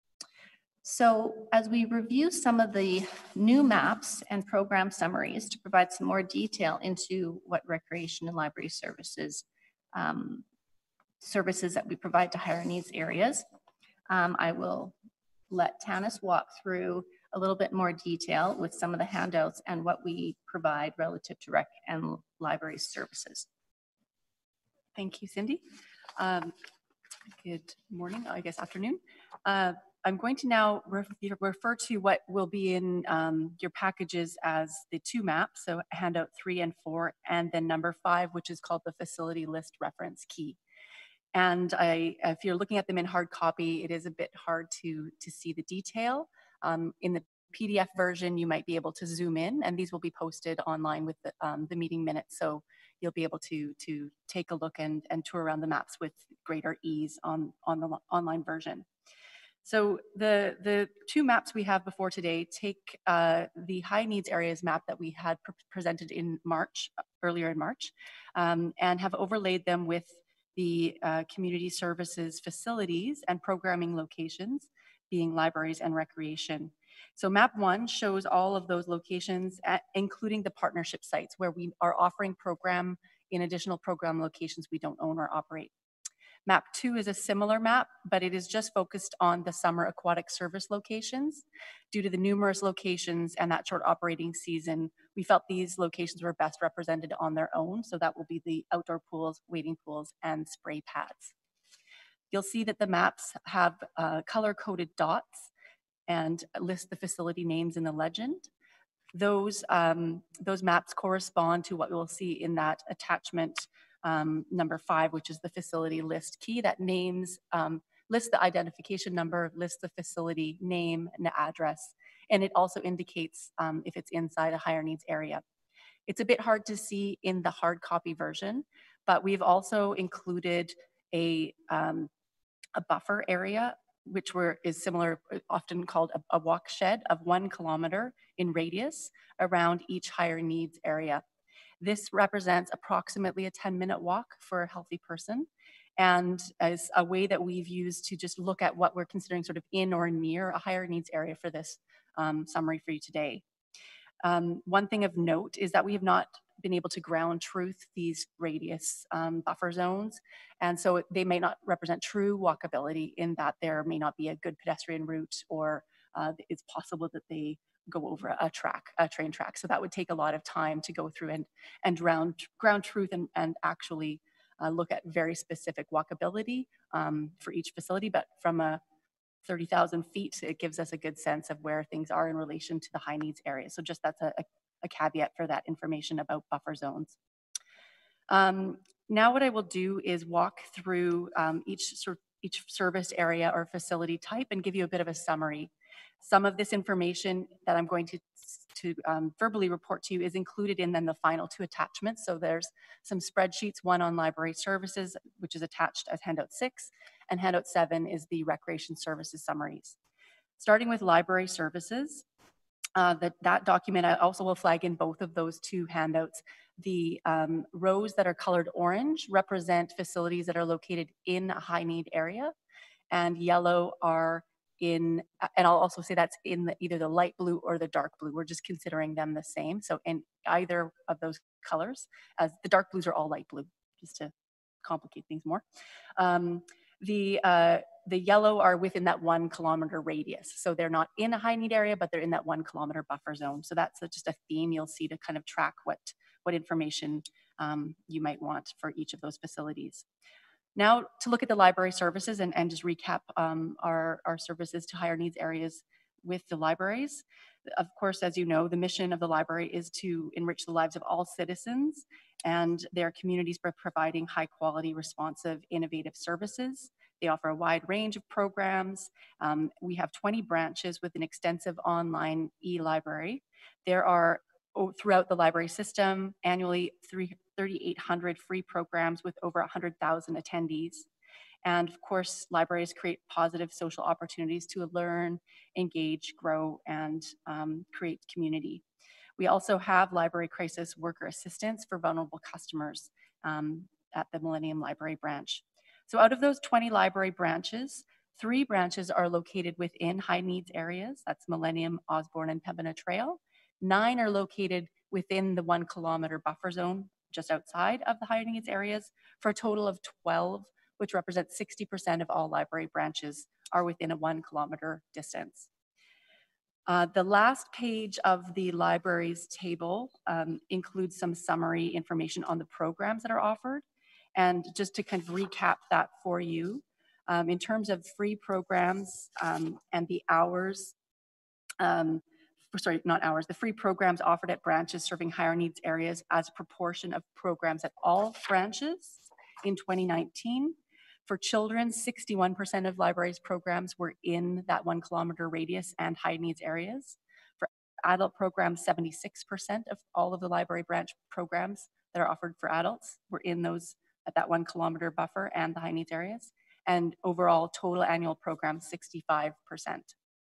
So as we review some of the new maps and program summaries to provide some more detail into what recreation and library services, um, services that we provide to higher needs areas, um, I will let Tanis walk through a little bit more detail with some of the handouts and what we provide relative to rec and library services. Thank you, Cindy. Um, good morning, I guess afternoon. Uh, I'm going to now ref refer to what will be in um, your packages as the two maps, so handout three and four, and then number five, which is called the facility list reference key. And I, if you're looking at them in hard copy, it is a bit hard to, to see the detail. Um, in the P D F version, you might be able to zoom in, and these will be posted online with the, um, the meeting minutes, so you'll be able to, to take a look and, and tour around the maps with greater ease on, on the online version. So the, the two maps we have before today take uh, the high needs areas map that we had pre presented in March, earlier in March, um, and have overlaid them with the uh, community services facilities and programming locations, being libraries and recreation. So map one shows all of those locations, at, including the partnership sites where we are offering program in additional program locations we don't own or operate. Map two is a similar map, but it is just focused on the summer aquatic service locations. Due to the numerous locations and that short operating season, we felt these locations were best represented on their own. So that will be the outdoor pools, wading pools, and spray pads. You'll see that the maps have uh, color-coded dots and list the facility names in the legend. Those, um, those maps correspond to what we'll see in that attachment Um, number five, which is the facility list key that names, um, lists the identification number, lists the facility name and the address, and it also indicates um, if it's inside a higher needs area. It's a bit hard to see in the hard copy version, but we've also included a, um, a buffer area, which were, is similar, often called a, a walk shed of one kilometer in radius around each higher needs area. This represents approximately a ten minute walk for a healthy person, and as a way that we've used to just look at what we're considering sort of in or near a higher needs area for this um, summary for you today. Um, one thing of note is that we have not been able to ground truth these radius um, buffer zones, and so they may not represent true walkability in that there may not be a good pedestrian route, or uh, it's possible that they go over a track, a train track. So that would take a lot of time to go through and, and ground, ground truth and, and actually uh, look at very specific walkability um, for each facility. But from a thirty thousand feet, it gives us a good sense of where things are in relation to the high needs area. So just that's a, a caveat for that information about buffer zones. Um, now what I will do is walk through um, each, sort each service area or facility type and give you a bit of a summary. Some of this information that I'm going to, to um, verbally report to you is included in then the final two attachments. So there's some spreadsheets, one on library services, which is attached as handout six, and handout seven is the recreation services summaries. Starting with library services, uh, that, that document I also will flag in both of those two handouts. The um, rows that are colored orange represent facilities that are located in a high need area, and yellow are in, and I'll also say that's in the, either the light blue or the dark blue. We're just considering them the same. So in either of those colors, as the dark blues are all light blue, just to complicate things more. Um, the, uh, the yellow are within that one kilometer radius. So they're not in a high need area, but they're in that one kilometer buffer zone. So that's a, just a theme you'll see to kind of track what, what information um, you might want for each of those facilities. Now to look at the library services and, and just recap um, our, our services to higher needs areas with the libraries. Of course, as you know, the mission of the library is to enrich the lives of all citizens and their communities by providing high quality, responsive, innovative services. They offer a wide range of programs. Um, we have twenty branches with an extensive online e-library. There are, oh, throughout the library system, annually thirty-eight hundred free programs with over one hundred thousand attendees. And of course, libraries create positive social opportunities to learn, engage, grow, and um, create community. We also have library crisis worker assistance for vulnerable customers um, at the Millennium Library branch. So out of those twenty library branches, three branches are located within high needs areas. That's Millennium, Osborne, and Pembina Trail. Nine are located within the one kilometer buffer zone, just outside of the high needs areas, for a total of twelve, which represents sixty percent of all library branches are within a one kilometer distance. Uh, the last page of the library's table um, includes some summary information on the programs that are offered. And just to kind of recap that for you, um, in terms of free programs um, and the hours, um, sorry, not hours, the free programs offered at branches serving higher needs areas as a proportion of programs at all branches in twenty nineteen. For children, sixty-one percent of libraries programs were in that one kilometer radius and high needs areas. For adult programs, seventy-six percent of all of the library branch programs that are offered for adults were in those at that one kilometer buffer and the high needs areas. And overall total annual programs, sixty-five percent.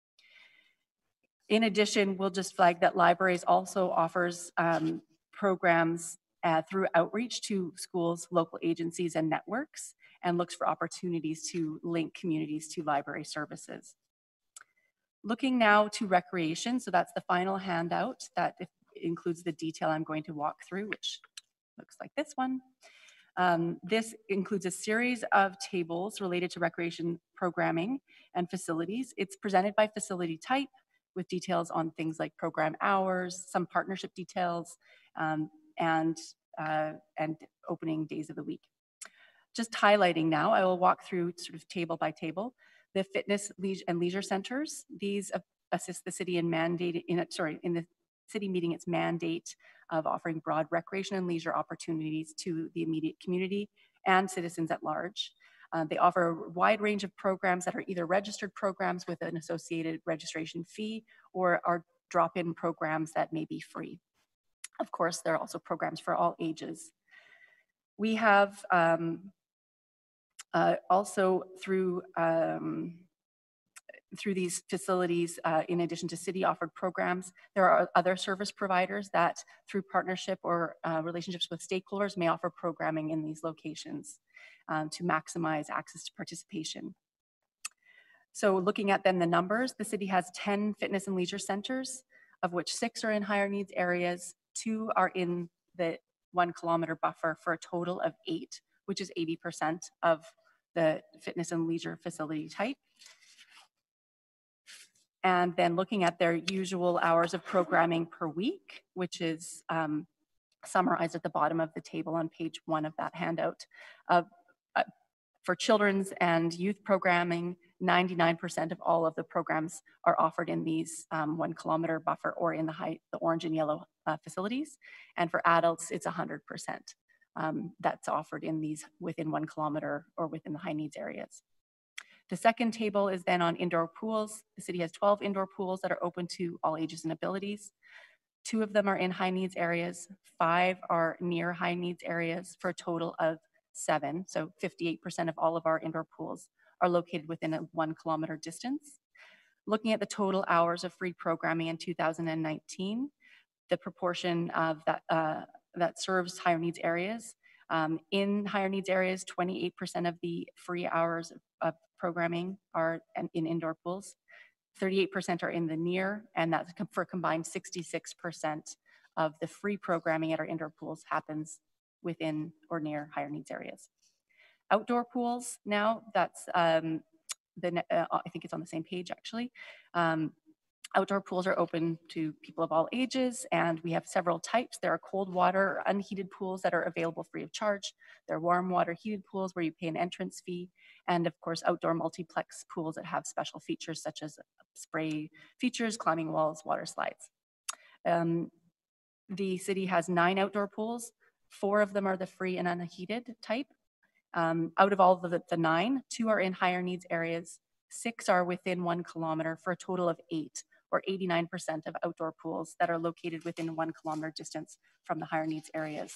In addition, we'll just flag that libraries also offers um, programs uh, through outreach to schools, local agencies, and networks, and looks for opportunities to link communities to library services. Looking now to recreation, so that's the final handout that includes the detail I'm going to walk through, which looks like this one. Um, this includes a series of tables related to recreation programming and facilities. It's presented by facility type with details on things like program hours, some partnership details, um, and, uh, and opening days of the week. Just highlighting now, I will walk through sort of table by table. The fitness and leisure centers, these assist the city in mandating, in, sorry, in the city meeting its mandate of offering broad recreation and leisure opportunities to the immediate community and citizens at large. Uh, they offer a wide range of programs that are either registered programs with an associated registration fee or are drop-in programs that may be free. Of course, there are also programs for all ages. We have um, uh, also through um, through these facilities, uh, in addition to city-offered programs, there are other service providers that, through partnership or uh, relationships with stakeholders, may offer programming in these locations um, to maximize access to participation. So looking at then the numbers, the city has ten fitness and leisure centers, of which six are in higher needs areas, two are in the one kilometer buffer for a total of eight, which is eighty percent of the fitness and leisure facility type. And then looking at their usual hours of programming per week, which is um, summarized at the bottom of the table on page one of that handout. Uh, uh, for children's and youth programming, ninety-nine percent of all of the programs are offered in these um, one kilometer buffer or in the, high, the orange and yellow uh, facilities. And for adults, it's one hundred percent um, that's offered in these within one kilometer or within the high needs areas. The second table is then on indoor pools. The city has twelve indoor pools that are open to all ages and abilities. Two of them are in high needs areas. Five are near high needs areas for a total of seven. So fifty-eight percent of all of our indoor pools are located within a one kilometer distance. Looking at the total hours of free programming in two thousand nineteen, the proportion of that, uh, that serves higher needs areas. Um, in higher needs areas, twenty-eight percent of the free hours of, of programming are in indoor pools, thirty-eight percent are in the near, and that's for combined sixty-six percent of the free programming at our indoor pools happens within or near higher needs areas. Outdoor pools now, that's um, the, uh, I think it's on the same page actually. Um, Outdoor pools are open to people of all ages, and we have several types. There are cold water, unheated pools that are available free of charge. There are warm water heated pools where you pay an entrance fee, and of course outdoor multiplex pools that have special features such as spray features, climbing walls, water slides. Um, the city has nine outdoor pools. Four of them are the free and unheated type. Um, out of all of the, the nine, two are in higher needs areas. Six are within one kilometer for a total of eight, or eighty-nine percent of outdoor pools that are located within one kilometer distance from the higher needs areas.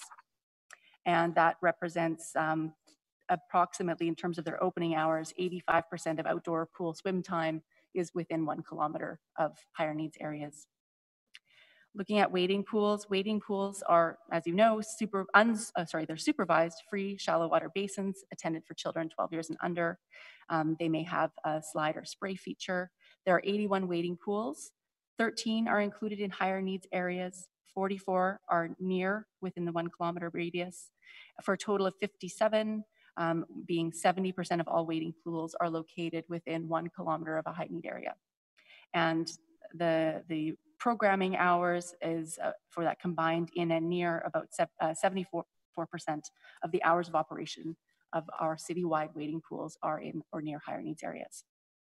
And that represents um, approximately, in terms of their opening hours, eighty-five percent of outdoor pool swim time is within one kilometer of higher needs areas. Looking at wading pools, wading pools are, as you know, super, uns, uh, sorry, they're supervised, free, shallow water basins intended for children twelve years and under. Um, they may have a slide or spray feature. There are eighty-one wading pools. thirteen are included in higher needs areas. forty-four are near within the one kilometer radius. For a total of fifty-seven, um, being seventy percent of all wading pools are located within one kilometer of a high need area. And the, the programming hours is uh, for that combined in and near about seventy-four percent of the hours of operation of our citywide wading pools are in or near higher needs areas.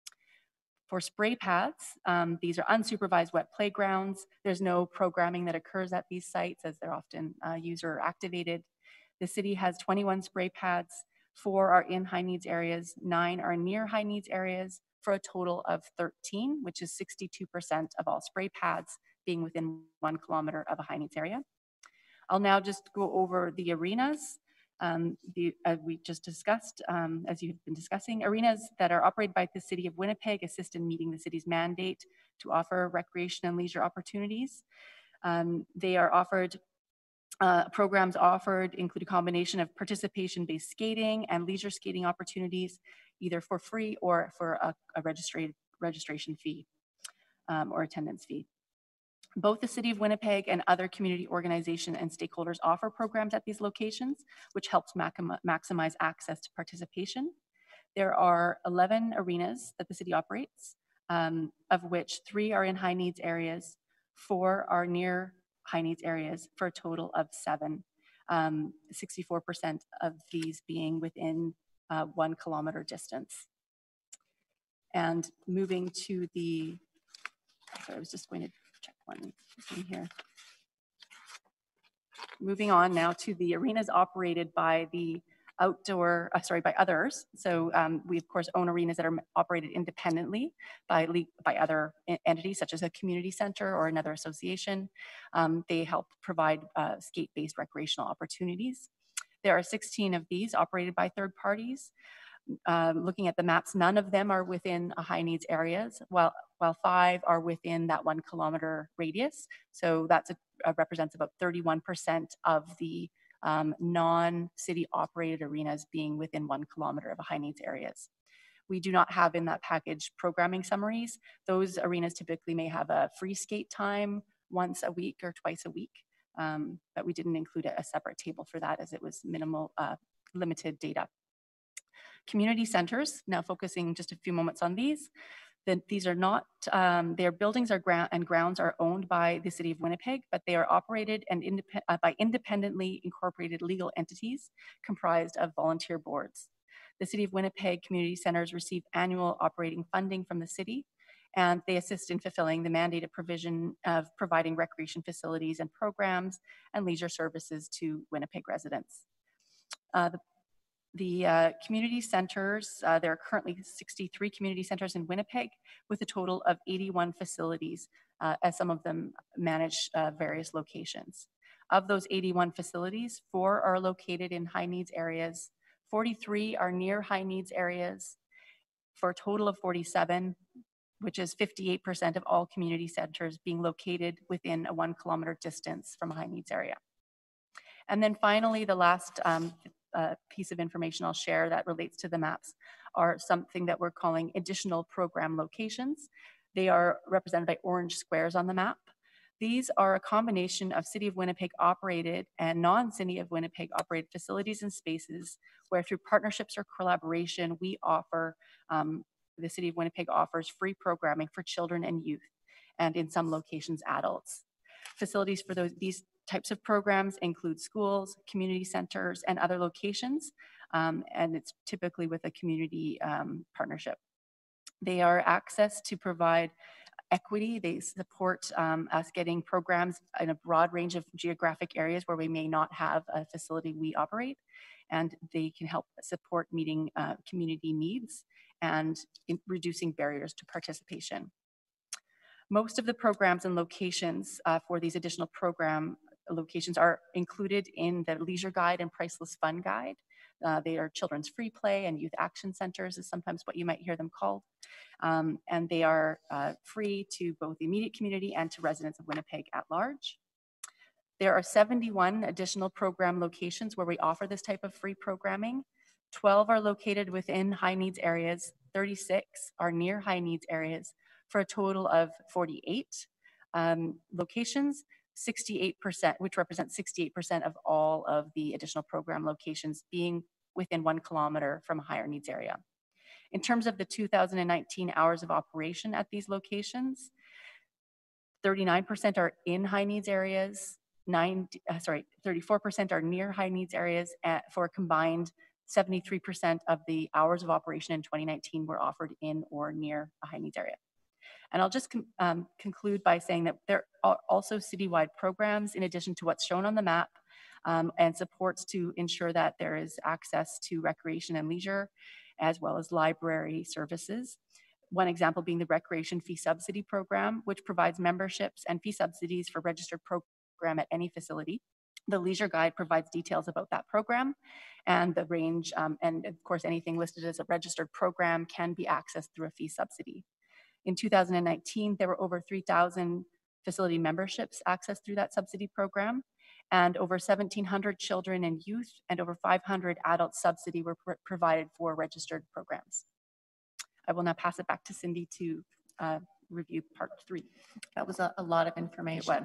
For spray pads, um, these are unsupervised wet playgrounds. There's no programming that occurs at these sites as they're often uh, user activated. The city has twenty-one spray pads. Four are in high needs areas. Nine are near high needs areas for a total of thirteen, which is sixty-two percent of all spray pads being within one kilometer of a high needs area. I'll now just go over the arenas. Um, the, uh, we just discussed, um, as you've been discussing, arenas that are operated by the City of Winnipeg assist in meeting the city's mandate to offer recreation and leisure opportunities. Um, they are offered, uh, programs offered include a combination of participation-based skating and leisure skating opportunities, either for free or for a, a registered registration fee um, or attendance fee. Both the City of Winnipeg and other community organizations and stakeholders offer programs at these locations, which helps maximize access to participation. There are eleven arenas that the city operates, um, of which three are in high needs areas, four are near high needs areas, for a total of seven, um, sixty-four percent of these being within uh, one kilometer distance. And moving to the, sorry, I was just going to check one thing here. Moving on now to the arenas operated by the outdoor, uh, sorry, by others. So um, we of course own arenas that are operated independently by by other entities, such as a community center or another association. Um, they help provide uh, skate-based recreational opportunities. There are sixteen of these operated by third parties. Um, looking at the maps, none of them are within a high needs areas, while while five are within that one kilometer radius. So that's a, uh, represents about thirty-one percent of the um, non-city operated arenas being within one kilometer of a high needs areas. We do not have in that package programming summaries. Those arenas typically may have a free skate time once a week or twice a week, um, but we didn't include a, a separate table for that as it was minimal, uh, limited data. Community centers, now focusing just a few moments on these. Then these are not, um, their buildings are ground and grounds are owned by the City of Winnipeg, but they are operated and independ uh, by independently incorporated legal entities comprised of volunteer boards. The City of Winnipeg community centers receive annual operating funding from the city, and they assist in fulfilling the mandated provision of providing recreation facilities and programs and leisure services to Winnipeg residents. Uh, the The uh, community centers, uh, there are currently sixty-three community centers in Winnipeg with a total of eighty-one facilities, uh, as some of them manage uh, various locations. Of those eighty-one facilities, four are located in high needs areas, forty-three are near high needs areas, for a total of forty-seven, which is fifty-eight percent of all community centers being located within a one kilometer distance from a high needs area. And then finally, the last um, Uh, piece of information I'll share that relates to the maps are something that we're calling additional program locations. They are represented by orange squares on the map. These are a combination of City of Winnipeg operated and non-City of Winnipeg operated facilities and spaces where through partnerships or collaboration, we offer, um, the City of Winnipeg offers free programming for children and youth, and in some locations, adults. Facilities for those, these types of programs include schools, community centers, and other locations, um, and it's typically with a community um, partnership. They are access to provide equity. They support um, us getting programs in a broad range of geographic areas where we may not have a facility we operate, and they can help support meeting uh, community needs and in reducing barriers to participation. Most of the programs and locations uh, for these additional program locations are included in the Leisure Guide and Priceless Fun Guide. Uh, they are children's free play and youth action centers is sometimes what you might hear them called. Um, and they are uh, free to both the immediate community and to residents of Winnipeg at large. There are seventy-one additional program locations where we offer this type of free programming. twelve are located within high needs areas, thirty-six are near high needs areas, for a total of forty-eight um, locations, sixty-eight percent, which represents sixty-eight percent of all of the additional program locations being within one kilometer from a higher needs area. In terms of the two thousand nineteen hours of operation at these locations, thirty-nine percent are in high needs areas, nine, uh, sorry, thirty-four percent are near high needs areas at, for a combined seventy-three percent of the hours of operation in twenty nineteen were offered in or near a high needs area. And I'll just um, conclude by saying that there are also citywide programs in addition to what's shown on the map um, and supports to ensure that there is access to recreation and leisure, as well as library services. One example being the Recreation Fee Subsidy Program, which provides memberships and fee subsidies for registered program at any facility. The Leisure Guide provides details about that program and the range, um, and of course, anything listed as a registered program can be accessed through a fee subsidy. In two thousand nineteen, there were over three thousand facility memberships accessed through that subsidy program, and over seventeen hundred children and youth and over five hundred adult subsidy were pr provided for registered programs. I will now pass it back to Cindy to uh, review part three. That was a, a lot of information.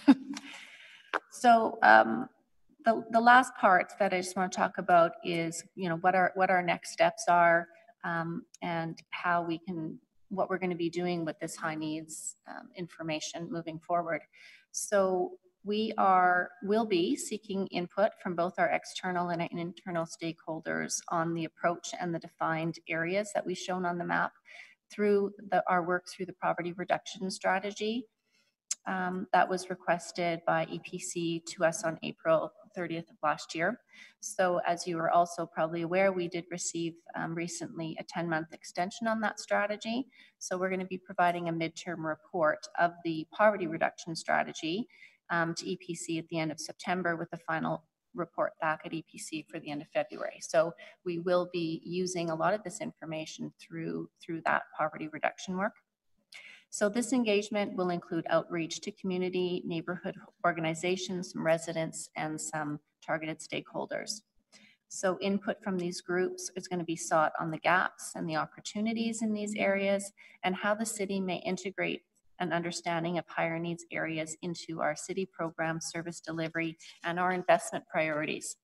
So um, the, the last part that I just want to talk about is, you know, what our, what our next steps are um, and how we can, what we're going to be doing with this high needs um, information moving forward. So we are, will be seeking input from both our external and internal stakeholders on the approach and the defined areas that we've shown on the map through the, our work through the poverty reduction strategy. Um, that was requested by E P C to us on April thirtieth of last year. So as you are also probably aware, we did receive um, recently a ten month extension on that strategy. So we're going to be providing a midterm report of the poverty reduction strategy um, to E P C at the end of September, with the final report back at E P C for the end of February. So we will be using a lot of this information through, through that poverty reduction work. So this engagement will include outreach to community, neighborhood organizations, some residents, and some targeted stakeholders. So input from these groups is going to be sought on the gaps and the opportunities in these areas, and how the city may integrate an understanding of higher needs areas into our city program, service delivery, and our investment priorities.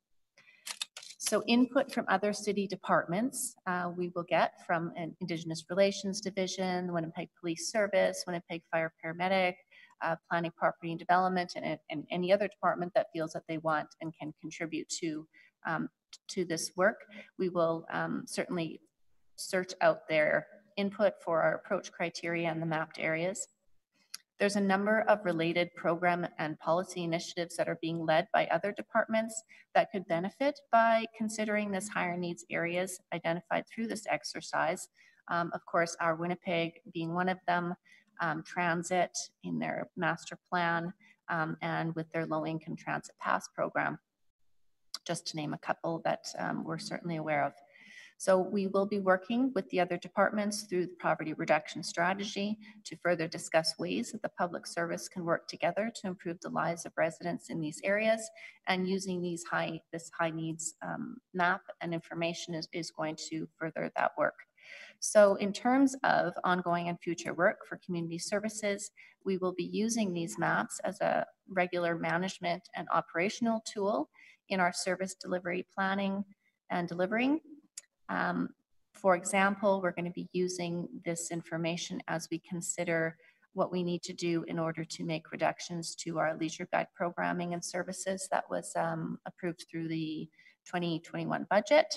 So input from other city departments uh, we will get from an Indigenous Relations Division, the Winnipeg Police Service, Winnipeg Fire Paramedic, uh, Planning, Property and Development, and, and any other department that feels that they want and can contribute to, um, to this work. We will um, certainly search out their input for our approach criteria and the mapped areas. There's a number of related program and policy initiatives that are being led by other departments that could benefit by considering this higher needs areas identified through this exercise. Um, of course, our Winnipeg being one of them, um, transit in their master plan, um, and with their low income transit pass program, just to name a couple that um, we're certainly aware of. So we will be working with the other departments through the poverty reduction strategy to further discuss ways that the public service can work together to improve the lives of residents in these areas, and using these high, this high needs um, map and information is, is going to further that work. So in terms of ongoing and future work for community services, we will be using these maps as a regular management and operational tool in our service delivery planning and delivering. Um, for example, we're going to be using this information as we consider what we need to do in order to make reductions to our leisure guide programming and services that was um, approved through the twenty twenty-one budget.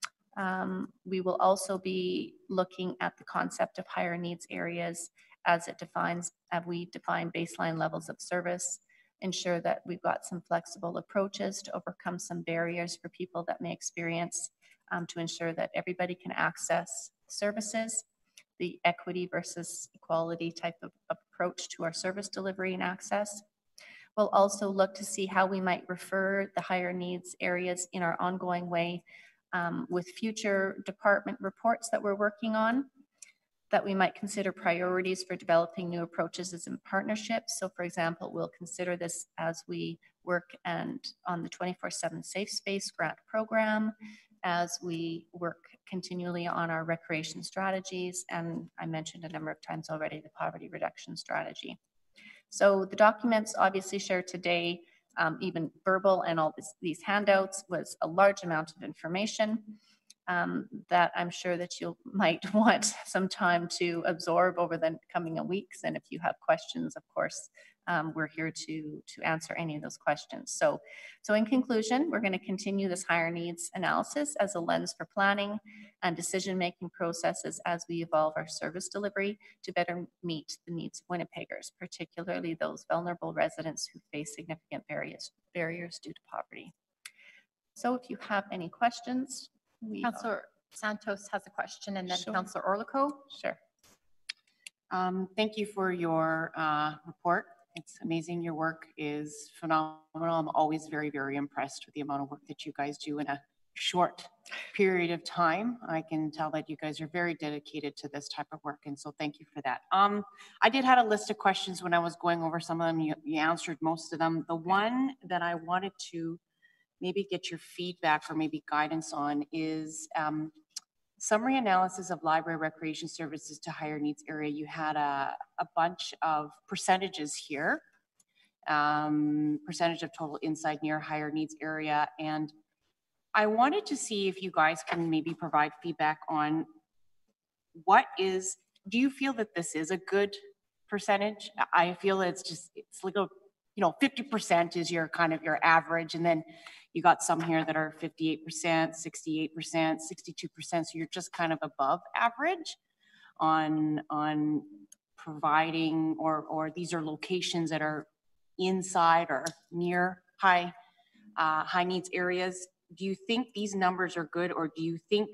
Um, we will also be looking at the concept of higher needs areas as it defines, as we define baseline levels of service, ensure that we've got some flexible approaches to overcome some barriers for people that may experience Um, to ensure that everybody can access services, the equity versus equality type of approach to our service delivery and access. We'll also look to see how we might refer the higher needs areas in our ongoing way um, with future department reports that we're working on, that we might consider priorities for developing new approaches as in partnerships. So for example, we'll consider this as we work and on the twenty-four seven Safe Space Grant Program, as we work continually on our recreation strategies, and I mentioned a number of times already the poverty reduction strategy. So the documents obviously shared today, um, even verbal and all this, these handouts, was a large amount of information um, that I'm sure that you might want some time to absorb over the coming weeks. And if you have questions, of course, Um, we're here to, to answer any of those questions. So, so in conclusion, we're going to continue this higher needs analysis as a lens for planning and decision-making processes as we evolve our service delivery to better meet the needs of Winnipeggers, particularly those vulnerable residents who face significant barriers, barriers due to poverty. So if you have any questions, we Councillor Santos has a question, and then Sure. Councillor Orlikow. Sure. Um, thank you for your uh, report. It's amazing. Your work is phenomenal. I'm always very, very impressed with the amount of work that you guys do in a short period of time. I can tell that you guys are very dedicated to this type of work, and so thank you for that. Um, I did have a list of questions when I was going over some of them. You, you answered most of them. The one that I wanted to maybe get your feedback or maybe guidance on is um, summary analysis of library recreation services to higher needs area, you had a, a bunch of percentages here. Um, percentage of total inside near higher needs area. And I wanted to see if you guys can maybe provide feedback on what is, do you feel that this is a good percentage? I feel it's just, it's like a, you know, fifty percent is your kind of your average. And then you got some here that are fifty-eight percent, sixty-eight percent, sixty-two percent. So you're just kind of above average on, on providing, or, or these are locations that are inside or near high, uh, high needs areas. Do you think these numbers are good, or do you think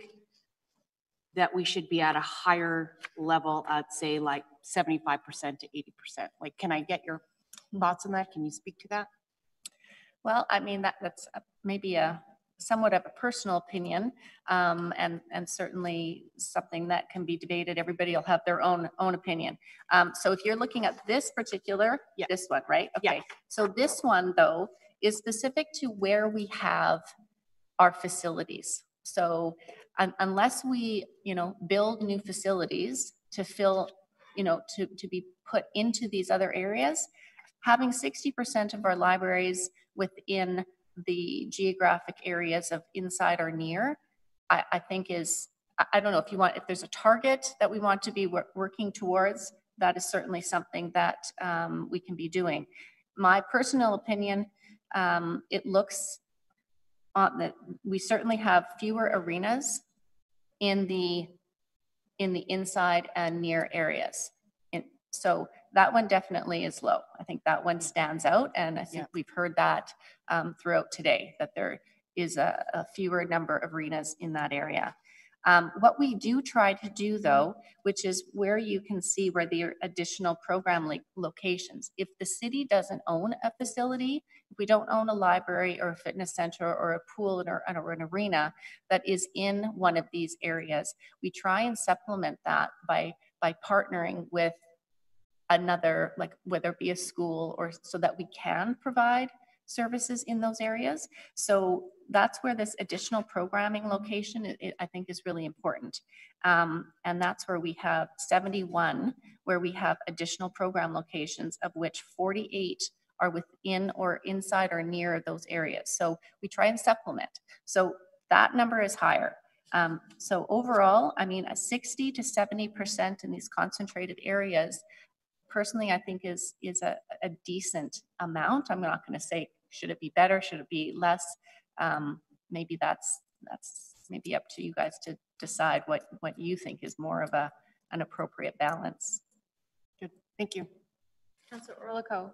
that we should be at a higher level at, say, like seventy-five percent to eighty percent? Like, can I get your thoughts on that? Can you speak to that? Well, I mean, that, that's maybe a somewhat of a personal opinion, um, and, and certainly something that can be debated. Everybody will have their own, own opinion. Um, so if you're looking at this particular, yeah. this one, right? Okay. Yeah. So this one, though, is specific to where we have our facilities. So um, unless we, you know, build new facilities to fill, you know, to, to be put into these other areas, having sixty percent of our libraries within the geographic areas of inside or near, I, I think is, I don't know if you want, if there's a target that we want to be wor working towards, that is certainly something that um, we can be doing. My personal opinion, um, it looks on that we certainly have fewer arenas in the in the inside and near areas. In, so that one definitely is low. I think that one stands out, and I think yeah. we've heard that um, throughout today, that there is a, a fewer number of arenas in that area. Um, what we do try to do, though, which is where you can see where the additional program locations. If the city doesn't own a facility, if we don't own a library or a fitness center or a pool or, or an arena that is in one of these areas, we try and supplement that by, by partnering with another, like whether it be a school, or so that we can provide services in those areas. So that's where this additional programming location, it, it, I think, is really important. Um, and that's where we have seventy-one, where we have additional program locations, of which forty-eight are within or inside or near those areas. So we try and supplement. So that number is higher. Um, so overall, I mean, a sixty to seventy percent in these concentrated areas, personally, I think is is a, a decent amount. I'm not going to say, should it be better? Should it be less? Um, maybe that's that's maybe up to you guys to decide what what you think is more of a an appropriate balance. Good, thank you. Councillor Orlikow.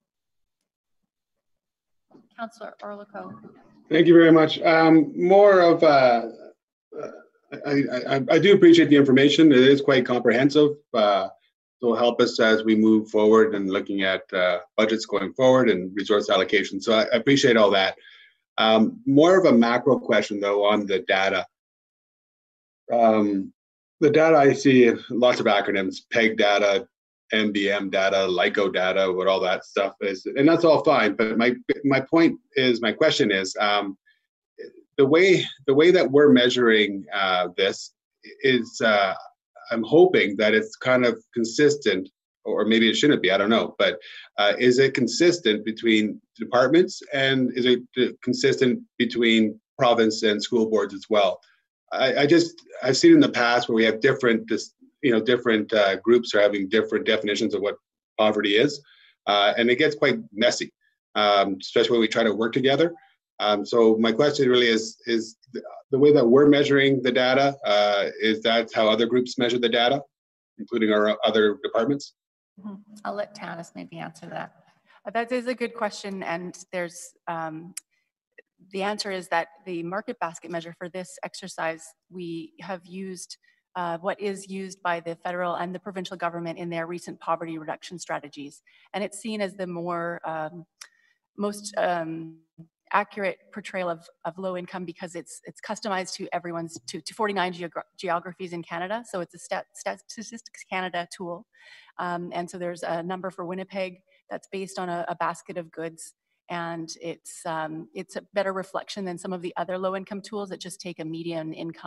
Councillor Orlikow. Thank you very much. Um, more of uh, uh, I, I I do appreciate the information. It is quite comprehensive. Uh, It will help us as we move forward and looking at uh, budgets going forward and resource allocation. So I, I appreciate all that. Um, more of a macro question, though, on the data. Um, the data I see, lots of acronyms, PEG data, M B M data, LICO data, what all that stuff is, and that's all fine. But my my point is, my question is, um, the way the way that we're measuring uh, this is. Uh, I'm hoping that it's kind of consistent, or maybe it shouldn't be, I don't know, but uh, is it consistent between departments, and is it consistent between province and school boards as well? I, I just, I've seen in the past where we have different, you know, different uh, groups are having different definitions of what poverty is, uh, and it gets quite messy, um, especially when we try to work together. Um, so my question really is, is the, the way that we're measuring the data, uh, is that how other groups measure the data, including our other departments? Mm-hmm. I'll let Tanis maybe answer that. Uh, that is a good question, and there's, um, the answer is that the market basket measure for this exercise, we have used uh, what is used by the federal and the provincial government in their recent poverty reduction strategies. And it's seen as the more, um, most, um, accurate portrayal of, of low income, because it's it's customized to everyone's to, to forty-nine geogra geographies in Canada. So it's a stat, stat, Statistics Canada tool. Um, and so there's a number for Winnipeg that's based on a, a basket of goods. And it's um, it's a better reflection than some of the other low income tools that just take a median income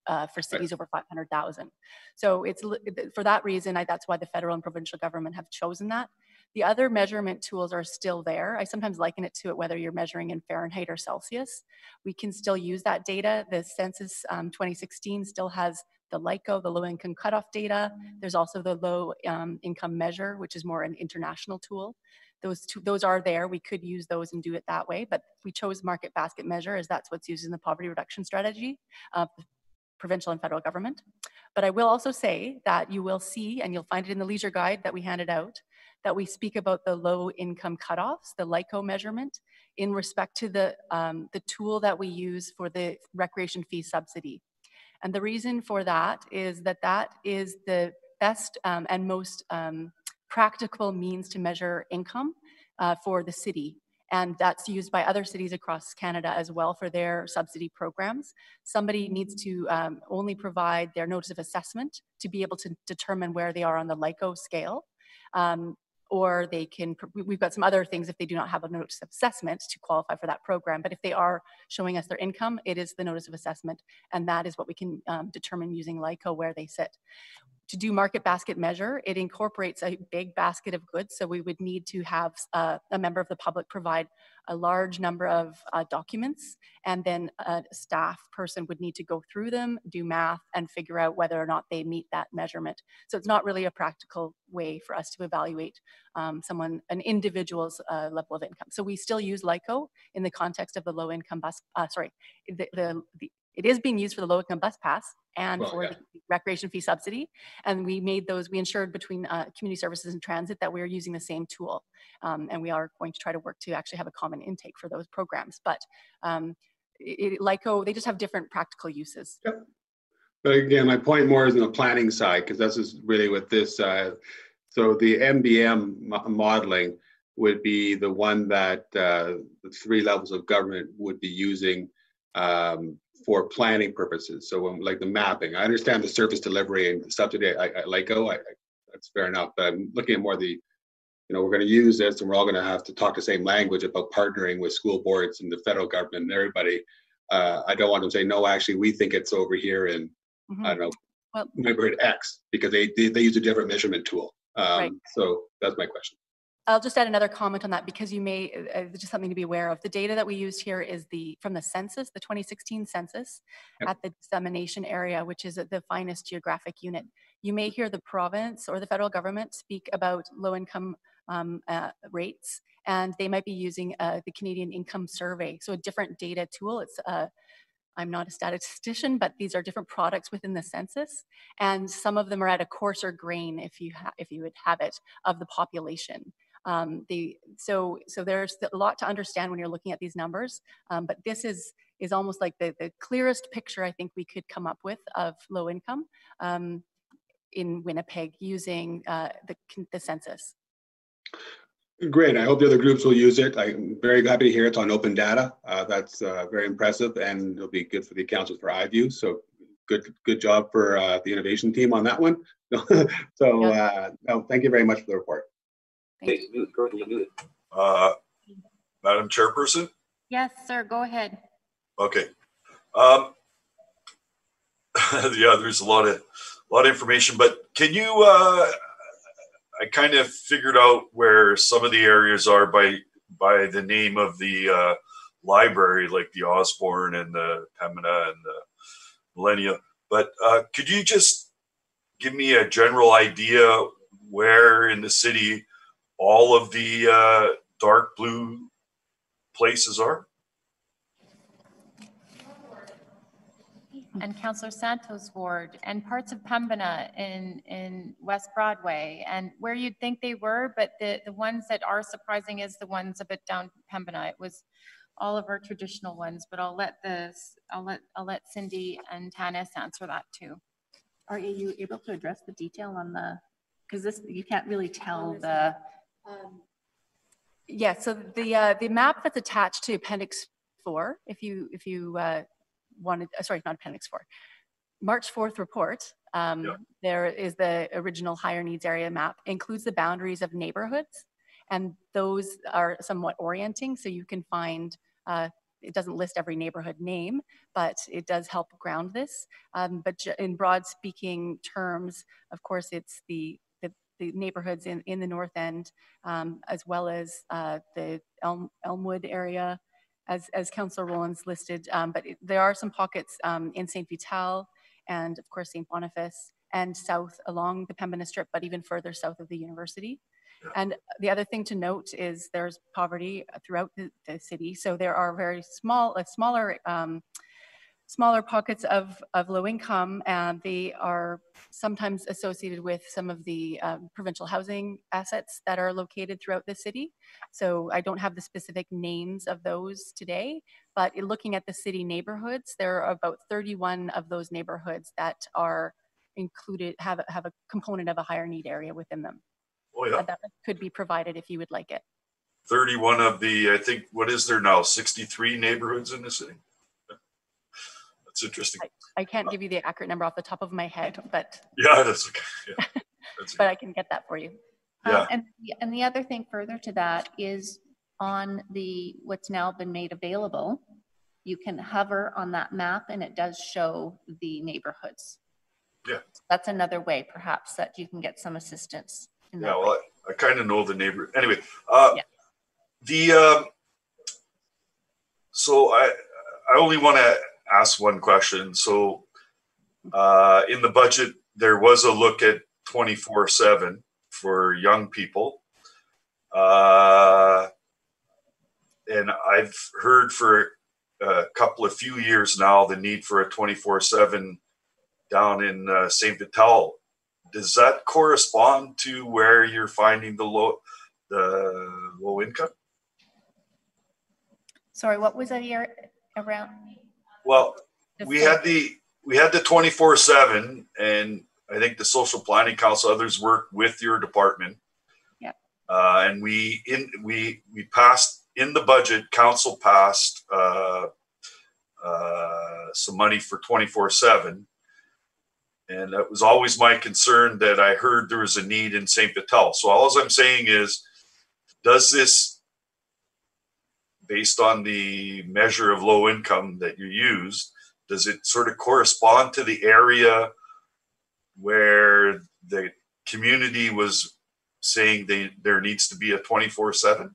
uh, for cities over five hundred thousand. So it's for that reason, I, that's why the federal and provincial government have chosen that. The other measurement tools are still there. I sometimes liken it to it whether you're measuring in Fahrenheit or Celsius. We can still use that data. The census um, twenty sixteen still has the LICO, the low income cutoff data. There's also the low um, income measure, which is more an international tool. Those two, those are there. We could use those and do it that way, but we chose market basket measure as that's what's used in the poverty reduction strategy of the provincial and federal government. But I will also say that you will see, and you'll find it in the leisure guide that we handed out, that we speak about the low income cutoffs, the LICO measurement, in respect to the, um, the tool that we use for the recreation fee subsidy. And the reason for that is that that is the best um, and most um, practical means to measure income uh, for the city. And that's used by other cities across Canada as well for their subsidy programs. Somebody needs to um, only provide their notice of assessment to be able to determine where they are on the LICO scale. Um, or they can, we've got some other things if they do not have a notice of assessment to qualify for that program. But if they are showing us their income, it is the notice of assessment. And that is what we can um, determine using LICO where they sit. To do market basket measure, it incorporates a big basket of goods. So we would need to have uh, a member of the public provide a large number of uh, documents, and then a staff person would need to go through them, do math, and figure out whether or not they meet that measurement. So it's not really a practical way for us to evaluate um, someone, an individual's uh, level of income. So we still use LICO in the context of the low income bus, uh, sorry, the, the, the it is being used for the low income bus pass and well, for yeah. the recreation fee subsidy. And we made those, we ensured between uh, community services and transit that we are using the same tool. Um, and we are going to try to work to actually have a common intake for those programs. But um, it, it, LICO, they just have different practical uses. Yep. But again, my point more is in the planning side, because this is really what this, uh, so the M B M modeling would be the one that uh, the three levels of government would be using um, for planning purposes. So um, like the mapping, I understand the service delivery and the subsidy, I, I LICO, I, I, that's fair enough. But I'm looking at more the, you know, we're going to use this and we're all going to have to talk the same language about partnering with school boards and the federal government and everybody. Uh, I don't want them to say, no, actually, we think it's over here in, mm-hmm. I don't know, well, neighborhood X, because they, they, they use a different measurement tool. Um, right. So that's my question. I'll just add another comment on that because you may, uh, just something to be aware of. The data that we used here is the from the census, the twenty sixteen census yep. at the dissemination area, which is the finest geographic unit. You may hear the province or the federal government speak about low income um, uh, rates, and they might be using uh, the Canadian Income Survey. So a different data tool. It's uh, I'm not a statistician, but these are different products within the census, and some of them are at a coarser grain, if you ha if you would have it, of the population. Um, the, so, so there's a lot to understand when you're looking at these numbers, um, but this is, is almost like the, the clearest picture I think we could come up with of low income um, in Winnipeg using uh, the, the census. Great, I hope the other groups will use it. I'm very happy to hear it's on open data. Uh, that's uh, very impressive, and it'll be good for the council for iView. So good, good job for uh, the innovation team on that one. so uh, no, thank you very much for the report. Uh, Madam Chairperson? Yes, sir, go ahead. Okay. Um, yeah, there's a lot of, a lot of information, but can you, uh, I kind of figured out where some of the areas are by, by the name of the uh, library, like the Osborne and the Pembina and the Millennium, but uh, could you just give me a general idea where in the city all of the uh, dark blue places are? And Councillor Santos' ward and parts of Pembina in, in West Broadway, and where you'd think they were, but the, the ones that are surprising is the ones a bit down Pembina. It was all of our traditional ones, but I'll let this, I'll let, I'll let Cindy and Tanis answer that too. Are you able to address the detail on the, because this, you can't really tell the, Um, yeah, so the uh, the map that's attached to Appendix four, if you if you uh, wanted, uh, sorry, not Appendix four, March fourth report, um, yeah. there is the original higher needs area map, includes the boundaries of neighborhoods, and those are somewhat orienting, so you can find uh, it doesn't list every neighborhood name, but it does help ground this. Um, but in broad speaking terms, of course, it's the the, the neighborhoods in, in the North End, um, as well as uh, the Elm, Elmwood area, as, as Councillor Rollins listed. Um, but it, there are some pockets um, in Saint Vital and of course Saint Boniface and south along the Pembina Strip, but even further south of the university. And the other thing to note is there's poverty throughout the, the city. So there are very small, uh, smaller, um, smaller pockets of, of low income, and they are sometimes associated with some of the um, provincial housing assets that are located throughout the city. So I don't have the specific names of those today, but in looking at the city neighborhoods, there are about thirty-one of those neighborhoods that are included, have, have a component of a higher need area within them. Oh, yeah. That could be provided if you would like it. thirty-one of the, I think, what is there now, sixty-three neighborhoods in the city? That's interesting. I, I can't give you the accurate number off the top of my head, but yeah, that's okay. Yeah, that's but okay. I can get that for you. Um, and, and the other thing further to that is on the what's now been made available, you can hover on that map and it does show the neighborhoods. Yeah. That's another way perhaps that you can get some assistance. In Yeah, that well, way. I, I kind of know the neighbor. Anyway, uh, yeah. the um, so I I only want to ask one question. So uh, in the budget, there was a look at twenty-four seven for young people, uh, and I've heard for a couple of few years now the need for a twenty-four seven down in uh, Saint Vital. Does that correspond to where you're finding the low, the low income? Sorry, what was that year around? Well, we had the we had the twenty-four seven, and I think the Social Planning Council, others worked with your department. Yeah. Uh, and we in we we passed in the budget. Council passed uh, uh, some money for twenty-four seven. And that was always my concern that I heard there was a need in Saint Vital. So all I'm saying is, does this, based on the measure of low income that you used, does it sort of correspond to the area where the community was saying they, there needs to be a twenty-four seven?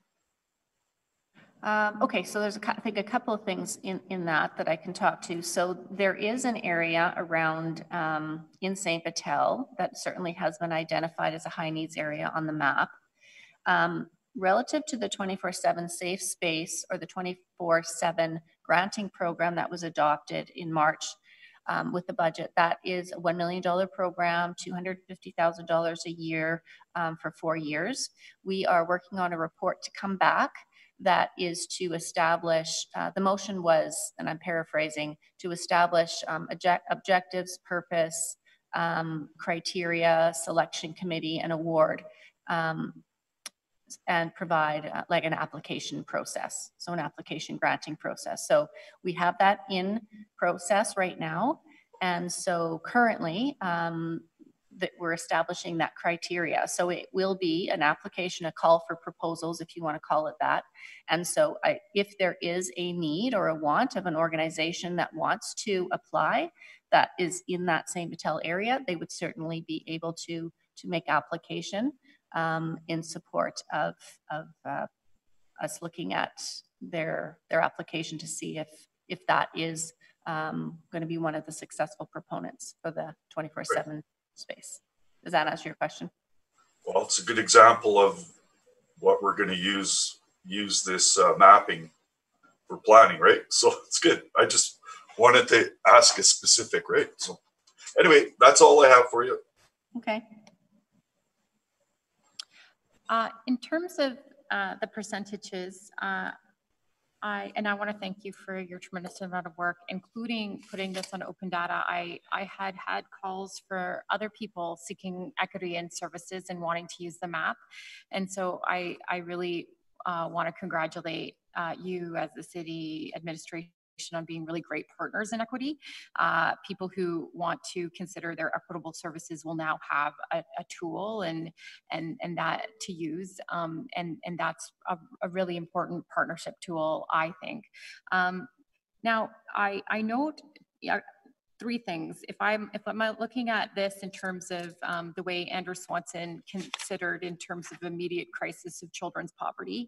Um, okay, so there's, a, I think, a couple of things in, in that that I can talk to. So there is an area around um, in Saint Vital that certainly has been identified as a high needs area on the map. Um, relative to the twenty-four seven safe space or the twenty-four seven granting program that was adopted in March um, with the budget, that is a one million dollar program, two hundred fifty thousand dollars a year um, for four years. We are working on a report to come back that is to establish, uh, the motion was, and I'm paraphrasing, to establish um, object objectives, purpose, um, criteria, selection committee, and award, um, and provide uh, like an application process, so an application granting process. So we have that in process right now. And so currently, um, that we're establishing that criteria. So it will be an application, a call for proposals, if you want to call it that. And so I, if there is a need or a want of an organization that wants to apply that is in that Saint Vital area, they would certainly be able to, to make application um, in support of, of uh, us looking at their, their application to see if, if that is um, going to be one of the successful proponents for the twenty-four seven space. Does that answer your question? Well, it's a good example of what we're going to use use this uh, mapping for planning, right? So it's good. I just wanted to ask a specific, right? So anyway, that's all I have for you. Okay. Uh, in terms of uh, the percentages, uh, I, and I want to thank you for your tremendous amount of work, including putting this on open data. I, I had had calls for other people seeking equity and services and wanting to use the map. And so I, I really uh, want to congratulate uh, you as the city administration on being really great partners in equity. Uh, people who want to consider their equitable services will now have a, a tool and and and that to use, um, and and that's a, a really important partnership tool, I think. Um, now, I I note. Yeah, three things. If I'm if I'm looking at this in terms of um, the way Andrew Swanson considered in terms of immediate crisis of children's poverty,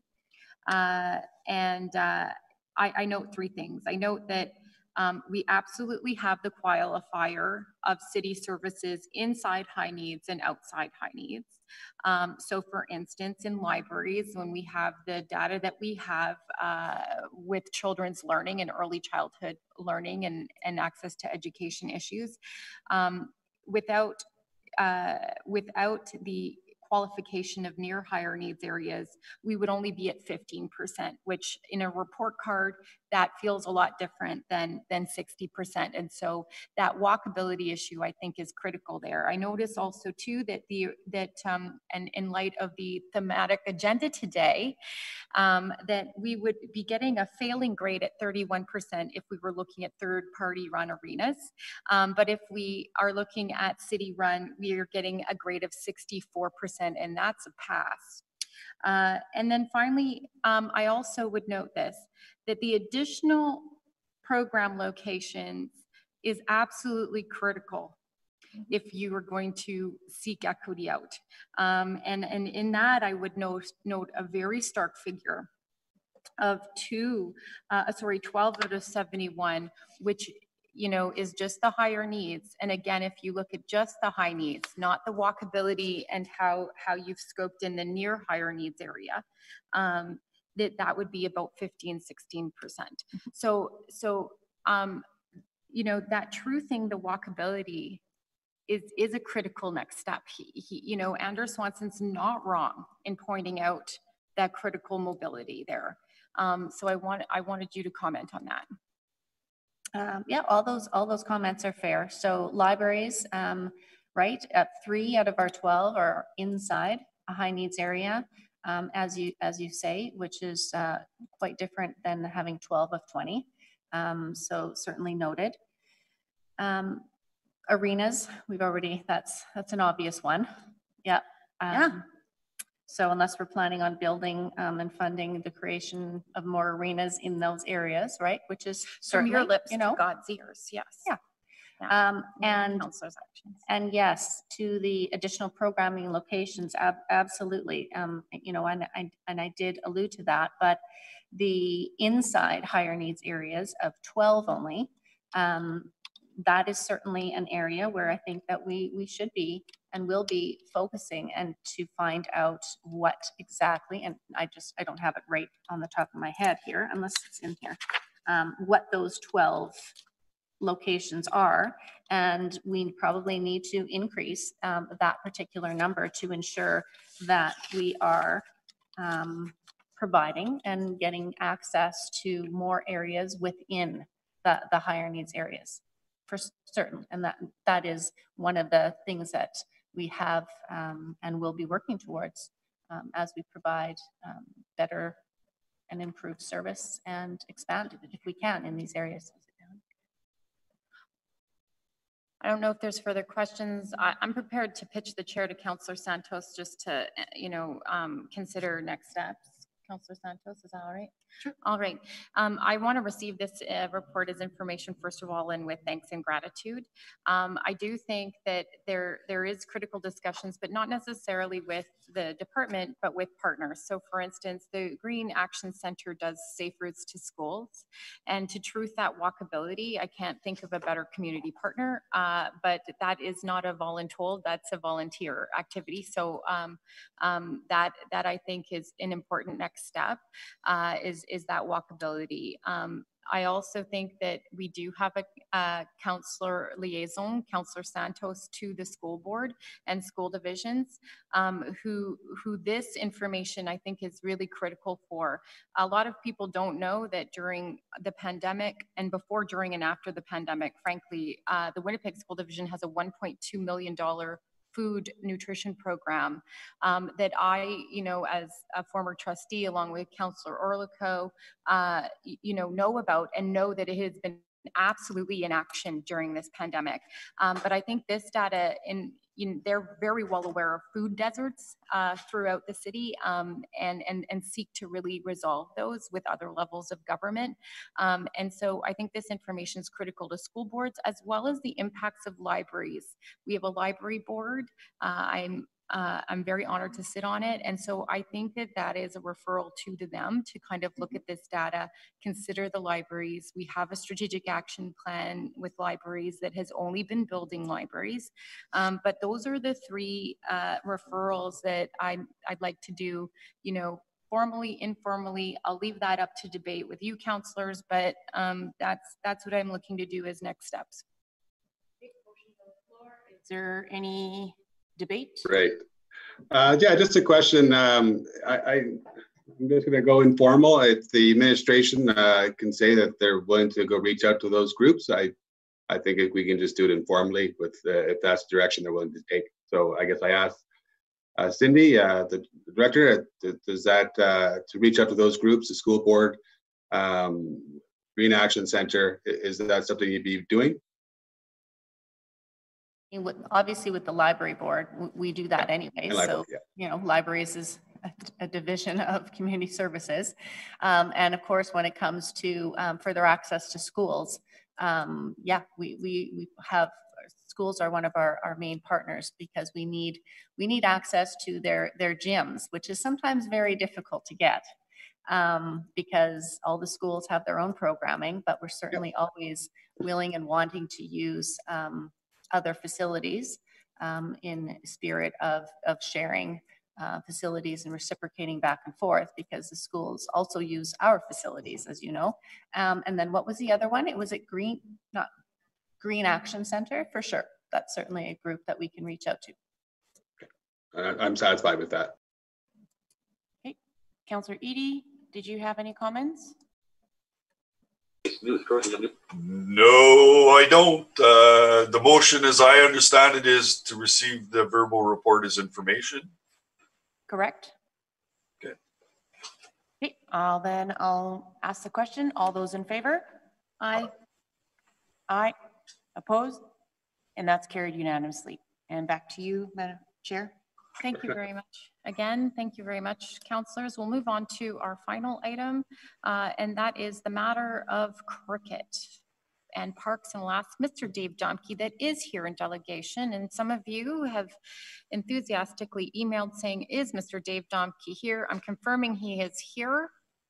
uh, and uh, I, I note three things. I note that um, we absolutely have the qualifier of city services inside high needs and outside high needs. Um, so for instance, in libraries, when we have the data that we have uh, with children's learning and early childhood learning and, and access to education issues, um, without, uh, without the qualification of near higher needs areas, we would only be at fifteen percent, which in a report card, that feels a lot different than, than sixty percent. And so that walkability issue, I think, is critical there. I notice also too that the, that, um, and in light of the thematic agenda today, um, that we would be getting a failing grade at thirty-one percent if we were looking at third party run arenas. Um, but if we are looking at city run, we are getting a grade of sixty-four percent, and that's a pass. Uh, and then finally, um, I also would note this, that the additional program locations is absolutely critical if you are going to seek equity out. Um, and, and in that, I would note, note a very stark figure of two, uh, sorry, twelve out of seventy-one, which, you know, is just the higher needs. And again, if you look at just the high needs, not the walkability and how, how you've scoped in the near higher needs area, um, that that would be about fifteen, sixteen percent. So, so, um, you know, that truthing the walkability is, is a critical next step. He, he, you know, Andrew Swanson's not wrong in pointing out that critical mobility there. Um, so I want, I wanted you to comment on that. Um, yeah, all those all those comments are fair. So libraries, um, right, at three out of our twelve are inside a high needs area, um, as you as you say, which is uh, quite different than having twelve of twenty. Um, so certainly noted. Um, arenas, we've already that's that's an obvious one. Yeah. Um, yeah. So unless we're planning on building um, and funding the creation of more arenas in those areas, right? Which is certainly, from your lips, you know, to God's ears. Yes. Yeah. yeah. Um, and councilors' actions. And yes, to the additional programming locations, ab absolutely. Um, you know, and I and I did allude to that, but the inside higher needs areas of twelve only. Um, that is certainly an area where I think that we we should be and will be focusing and to find out what exactly, and I just, I don't have it right on the top of my head here, unless it's in here, um, what those twelve locations are. And we probably need to increase um, that particular number to ensure that we are um, providing and getting access to more areas within the, the higher needs areas. For certain, and that that is one of the things that we have um, and will be working towards um, as we provide um, better and improved service and expand if we can in these areas. I don't know if there's further questions. I, I'm prepared to pitch the chair to Councillor Santos just to, you know, um, consider next steps. Councillor Santos, is that all right? Sure. All right. Um, I want to receive this uh, report as information, first of all, and with thanks and gratitude. Um, I do think that there there is critical discussions, but not necessarily with the department, but with partners. So for instance, the Green Action Center does Safe Routes to Schools. And to truth that walkability, I can't think of a better community partner, uh, but that is not a voluntold, that's a volunteer activity. So um, um, that, that I think is an important next step uh, is, is that walkability. Um, I also think that we do have a, a counselor liaison, Councillor Santos, to the school board and school divisions, um, who, who this information I think is really critical for. A lot of people don't know that during the pandemic and before, during, and after the pandemic, frankly, uh, the Winnipeg School Division has a one point two million dollar food nutrition program um, that I, you know, as a former trustee, along with Councillor Orlikow, uh, you know, know about and know that it has been absolutely in action during this pandemic. Um, but I think this data, in, in they're very well aware of food deserts uh, throughout the city um, and, and, and seek to really resolve those with other levels of government. Um, and so I think this information is critical to school boards as well as the impacts of libraries. We have a library board. Uh, I'm Uh, I'm very honored to sit on it. And so I think that that is a referral to them to kind of look at this data, consider the libraries. We have a strategic action plan with libraries that has only been building libraries. Um, but those are the three uh, referrals that I'm, I'd like to do, you know, formally, informally. I'll leave that up to debate with you councillors, but um, that's, that's what I'm looking to do as next steps. Is there any debate? Right. Uh, yeah, just a question. Um, I, I, I'm just going to go informal. If the administration uh, can say that they're willing to go reach out to those groups, I, I think if we can just do it informally with uh, if that's the direction they're willing to take. So I guess I asked uh, Cindy, uh, the, the director, uh, does that uh, to reach out to those groups, the school board, um, Green Action Center, is that something you'd be doing? With, obviously with the library board, we do that anyway. So, yeah. You know, libraries is a, a division of community services. Um, and of course, when it comes to um, further access to schools, um, yeah, we, we, we have, schools are one of our, our main partners because we need, we need access to their, their gyms, which is sometimes very difficult to get um, because all the schools have their own programming, but we're certainly yeah. always willing and wanting to use um, other facilities um, in spirit of, of sharing uh, facilities and reciprocating back and forth because the schools also use our facilities, as you know. Um, and then what was the other one? It was at Green, not Green Action Center, for sure. That's certainly a group that we can reach out to. Uh, I'm satisfied with that. Okay, Councillor Eadie, did you have any comments? No, I don't. Uh, the motion, as I understand it, is to receive the verbal report as information. Correct. Okay. Okay, I'll then I'll ask the question. All those in favor? Aye. Aye. Opposed? And that's carried unanimously. And back to you, Madam Chair. Thank you very much. Again, thank you very much, councillors. We'll move on to our final item, uh, and that is the matter of cricket and parks. And last, Mister Dave Domke, that is here in delegation. And some of you have enthusiastically emailed saying, is Mister Dave Domke here? I'm confirming he is here.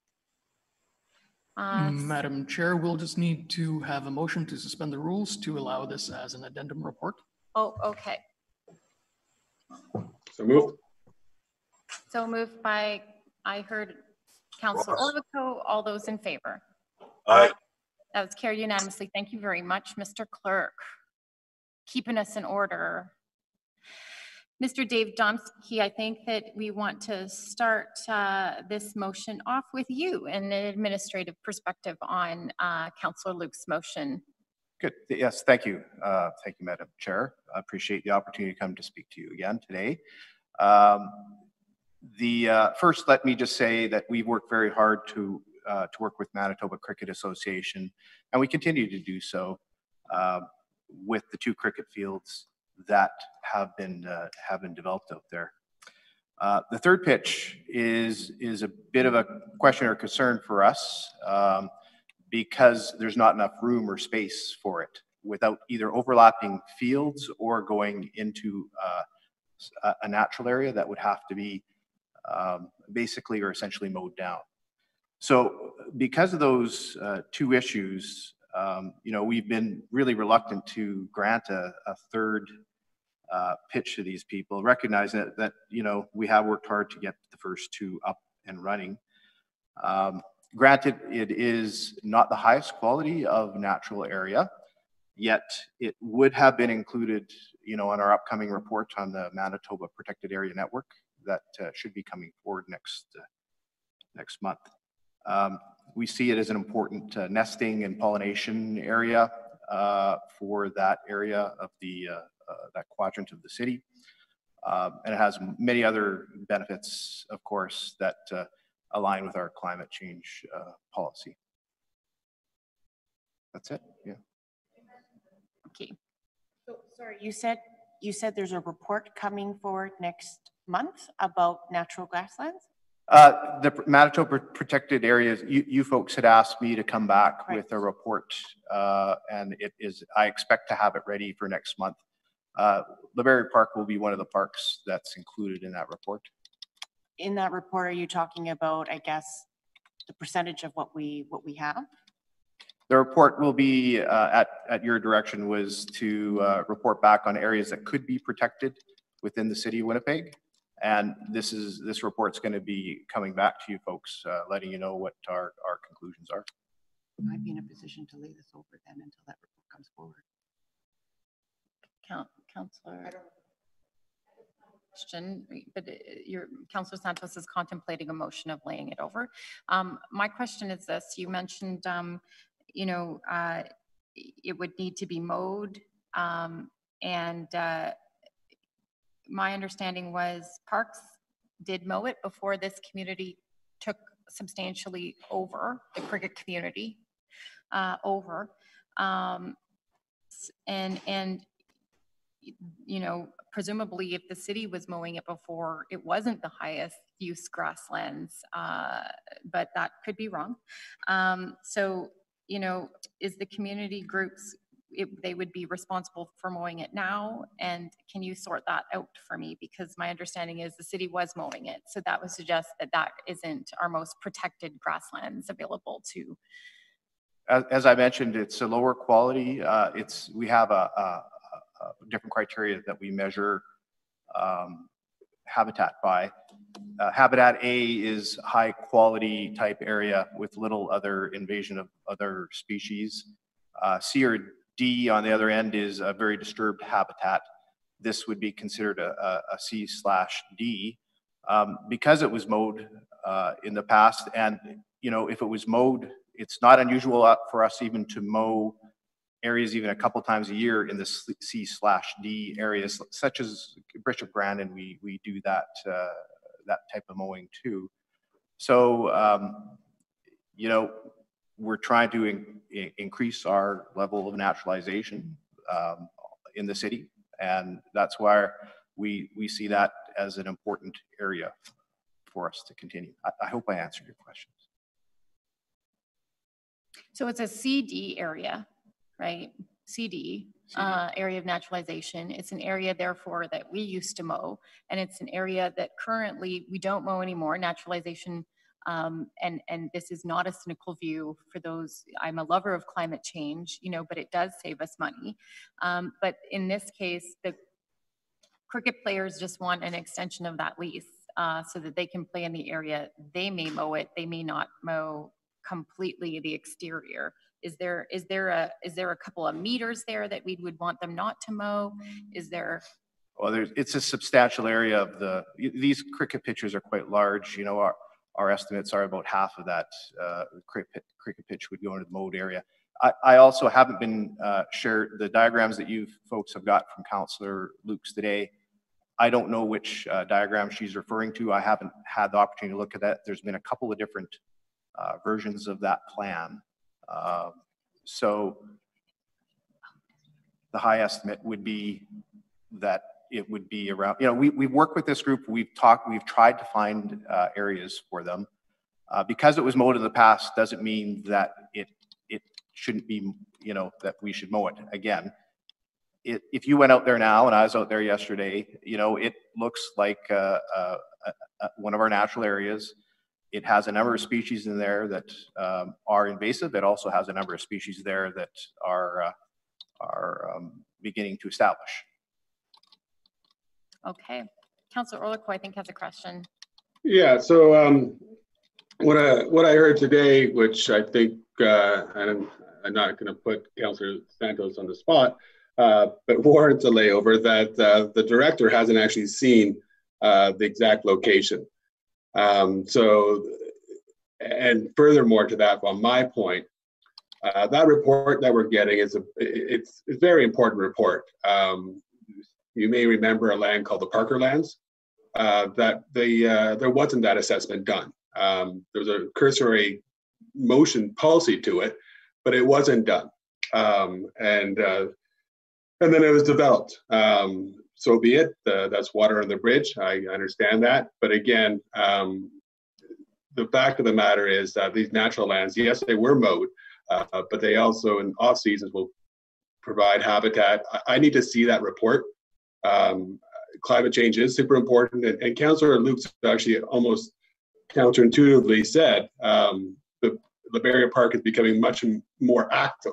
Uh, Madam Chair, we'll just need to have a motion to suspend the rules to allow this as an addendum report. Oh, okay. So moved. So moved by, I heard Councillor Orlikow. All those in favor? Aye. That was carried unanimously. Thank you very much, Mister Clerk. Keeping us in order. Mister Dave Domke, I think that we want to start uh, this motion off with you and an administrative perspective on uh, Councillor Luke's motion. Good. Yes, thank you. Uh, thank you, Madam Chair. I appreciate the opportunity to come to speak to you again today. Um, the uh, first, let me just say that we worked very hard to uh, to work with Manitoba Cricket Association, and we continue to do so uh, with the two cricket fields that have been uh, have been developed out there. Uh, the third pitch is is a bit of a question or concern for us. Um, because there's not enough room or space for it without either overlapping fields or going into uh, a natural area that would have to be um, basically or essentially mowed down. So because of those uh, two issues, um, you know, we've been really reluctant to grant a, a third uh, pitch to these people, recognizing that, that, you know, we have worked hard to get the first two up and running. Um, Granted, it is not the highest quality of natural area, yet it would have been included, you know, on our upcoming report on the Manitoba Protected Area Network that uh, should be coming forward next uh, next month. Um, we see it as an important uh, nesting and pollination area uh, for that area of the uh, uh, that quadrant of the city. Um, and it has many other benefits, of course, that uh, align with our climate change uh, policy. That's it. Yeah. Okay. So, sorry, you said you said there's a report coming forward next month about natural grasslands? Uh, the Manitoba protected areas, you, you folks had asked me to come back right. with a report, uh, and it is, I expect to have it ready for next month. Uh, LeBarry Park will be one of the parks that's included in that report. In that report, are you talking about, I guess, the percentage of what we what we have? The report will be, uh, at, at your direction, was to uh, report back on areas that could be protected within the city of Winnipeg. And this is this report's going to be coming back to you folks, uh, letting you know what our, our conclusions are. I'd be in a position to lay this over then until that report comes forward. Count, Councillor question, but your Councillor Santos is contemplating a motion of laying it over. Um, my question is this: you mentioned, um, you know, uh, it would need to be mowed, um, and uh, my understanding was Parks did mow it before this community took substantially over the cricket community uh, over, um, and and. you know, presumably if the city was mowing it before, it wasn't the highest use grasslands, uh, but that could be wrong. Um, so, you know, is the community groups, it, they would be responsible for mowing it now? And can you sort that out for me? Because my understanding is the city was mowing it. So that would suggest that that isn't our most protected grasslands available to. As, as I mentioned, it's a lower quality. Uh, it's, we have a, a Uh, different criteria that we measure um, habitat by. Uh, habitat A is high quality type area with little other invasion of other species. Uh, C or D on the other end is a very disturbed habitat. This would be considered a, a, a C slash D um, because it was mowed uh, in the past. And, you know, if it was mowed, it's not unusual for us even to mow areas even a couple times a year in the C slash D areas, such as Bishop Grandin, we we do that uh, that type of mowing too. So um, you know, we're trying to in, increase our level of naturalization um, in the city, and that's why we we see that as an important area for us to continue. I, I hope I answered your questions. So it's a C D area. Right, C D, uh, area of naturalization. It's an area, therefore, that we used to mow, and it's an area that currently we don't mow anymore. Naturalization, um, and and this is not a cynical view for those. I'm a lover of climate change, you know, but it does save us money. Um, but in this case, the cricket players just want an extension of that lease uh, so that they can play in the area. They may mow it. They may not mow completely the exterior. Is there is there a is there a couple of meters there that we would want them not to mow? Is there? Well, there's it's a substantial area of the. These cricket pitches are quite large. You know, our our estimates are about half of that uh, cricket cricket pitch would go into the mowed area. I, I also haven't been uh, shared the diagrams that you folks have got from Councillor Lukes today. I don't know which uh, diagram she's referring to. I haven't had the opportunity to look at that. There's been a couple of different uh, versions of that plan. Uh, so the high estimate would be that it would be around, you know, we, we work with this group, we've talked, we've tried to find uh, areas for them. Uh, because it was mowed in the past doesn't mean that it, it shouldn't be, you know, that we should mow it again. It, if you went out there now, and I was out there yesterday, you know, it looks like uh, uh, uh, one of our natural areas. It has a number of species in there that um, are invasive. It also has a number of species there that are uh, are um, beginning to establish. Okay, Councillor Orlikow, I think has a question. Yeah. So um, what I what I heard today, which I think uh, I'm I'm not going to put Councillor Santos on the spot, uh, but warrants a layover that uh, the director hasn't actually seen uh, the exact location. Um, so, and furthermore to that, on my point, uh, that report that we're getting is a, it's, it's a very important report. Um, you may remember a land called the Parker Lands, uh, that the, uh, there wasn't that assessment done. Um, there was a cursory motion policy to it, but it wasn't done. Um, and, uh, and then it was developed. Um, so be it, uh, that's water on the bridge. I understand that. But again, um, the fact of the matter is that these natural lands, yes, they were mowed, uh, but they also in off seasons will provide habitat. I, I need to see that report. Um, climate change is super important. And, and Councillor Luke's actually almost counterintuitively said, um, the LeBaria Park is becoming much more active.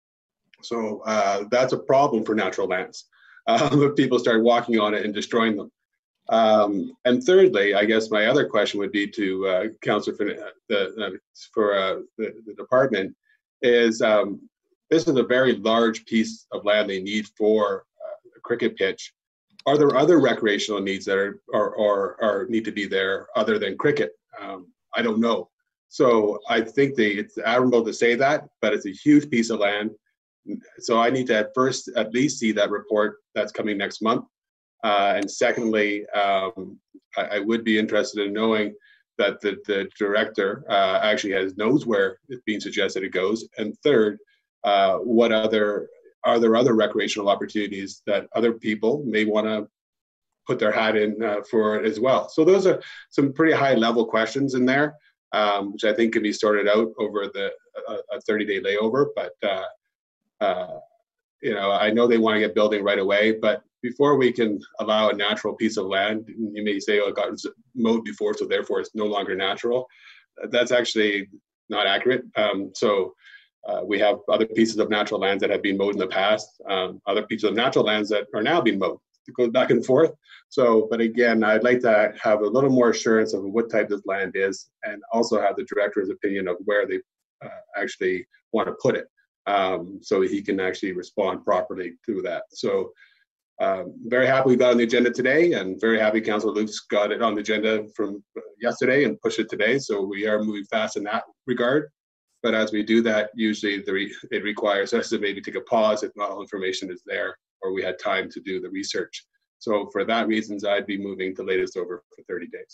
So uh, that's a problem for natural lands. Um, if people start walking on it and destroying them. Um, and thirdly, I guess my other question would be to uh, Councillor for, the, uh, for uh, the, the department is, um, this is a very large piece of land they need for uh, a cricket pitch. Are there other recreational needs that are or, or, or need to be there other than cricket? Um, I don't know. So I think they, it's admirable to say that, but it's a huge piece of land. So I need to at first at least see that report that's coming next month. Uh, and secondly, um, I, I would be interested in knowing that the, the director uh, actually has knows where it's being suggested it goes. And third, uh, what other are there other recreational opportunities that other people may want to put their hat in uh, for it as well? So those are some pretty high level questions in there, um, which I think can be sorted out over the a thirty day layover. But uh, uh, you know, I know they want to get building right away, but before we can allow a natural piece of land, you may say, oh, it got mowed before, so therefore it's no longer natural. That's actually not accurate. Um, so uh, we have other pieces of natural lands that have been mowed in the past, um, other pieces of natural lands that are now being mowed. It goes back and forth. So, but again, I'd like to have a little more assurance of what type this land is, and also have the director's opinion of where they uh, actually want to put it, um, so he can actually respond properly to that. So um, very happy we got on the agenda today, and very happy Councillor Luke's got it on the agenda from yesterday and pushed it today. So we are moving fast in that regard. But as we do that, usually the re it requires us to maybe take a pause if not all information is there, or we had time to do the research. So for that reasons, I'd be moving the latest over for thirty days.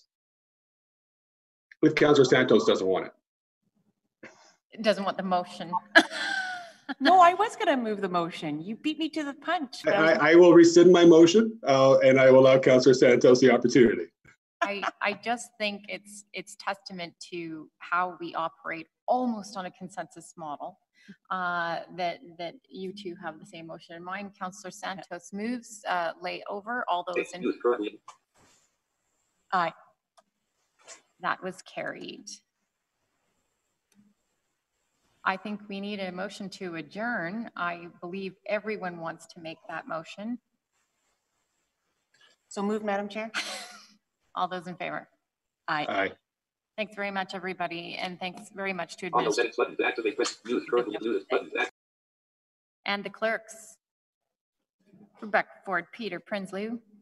If Councillor Santos doesn't want it. It doesn't want the motion. No, I was going to move the motion. You beat me to the punch. I, I will rescind my motion, uh, and I will allow Councillor Santos the opportunity. I, I just think it's it's testament to how we operate almost on a consensus model, uh, that that you two have the same motion in mind. Councillor Santos moves, uh, lay over. All those in aye. That was carried. I think we need a motion to adjourn. I believe everyone wants to make that motion. So move, Madam Chair. All those in favor? Aye. Aye. Thanks very much, everybody, and thanks very much to administration and the clerks. Rebecca Ford, Peter Prinsloo,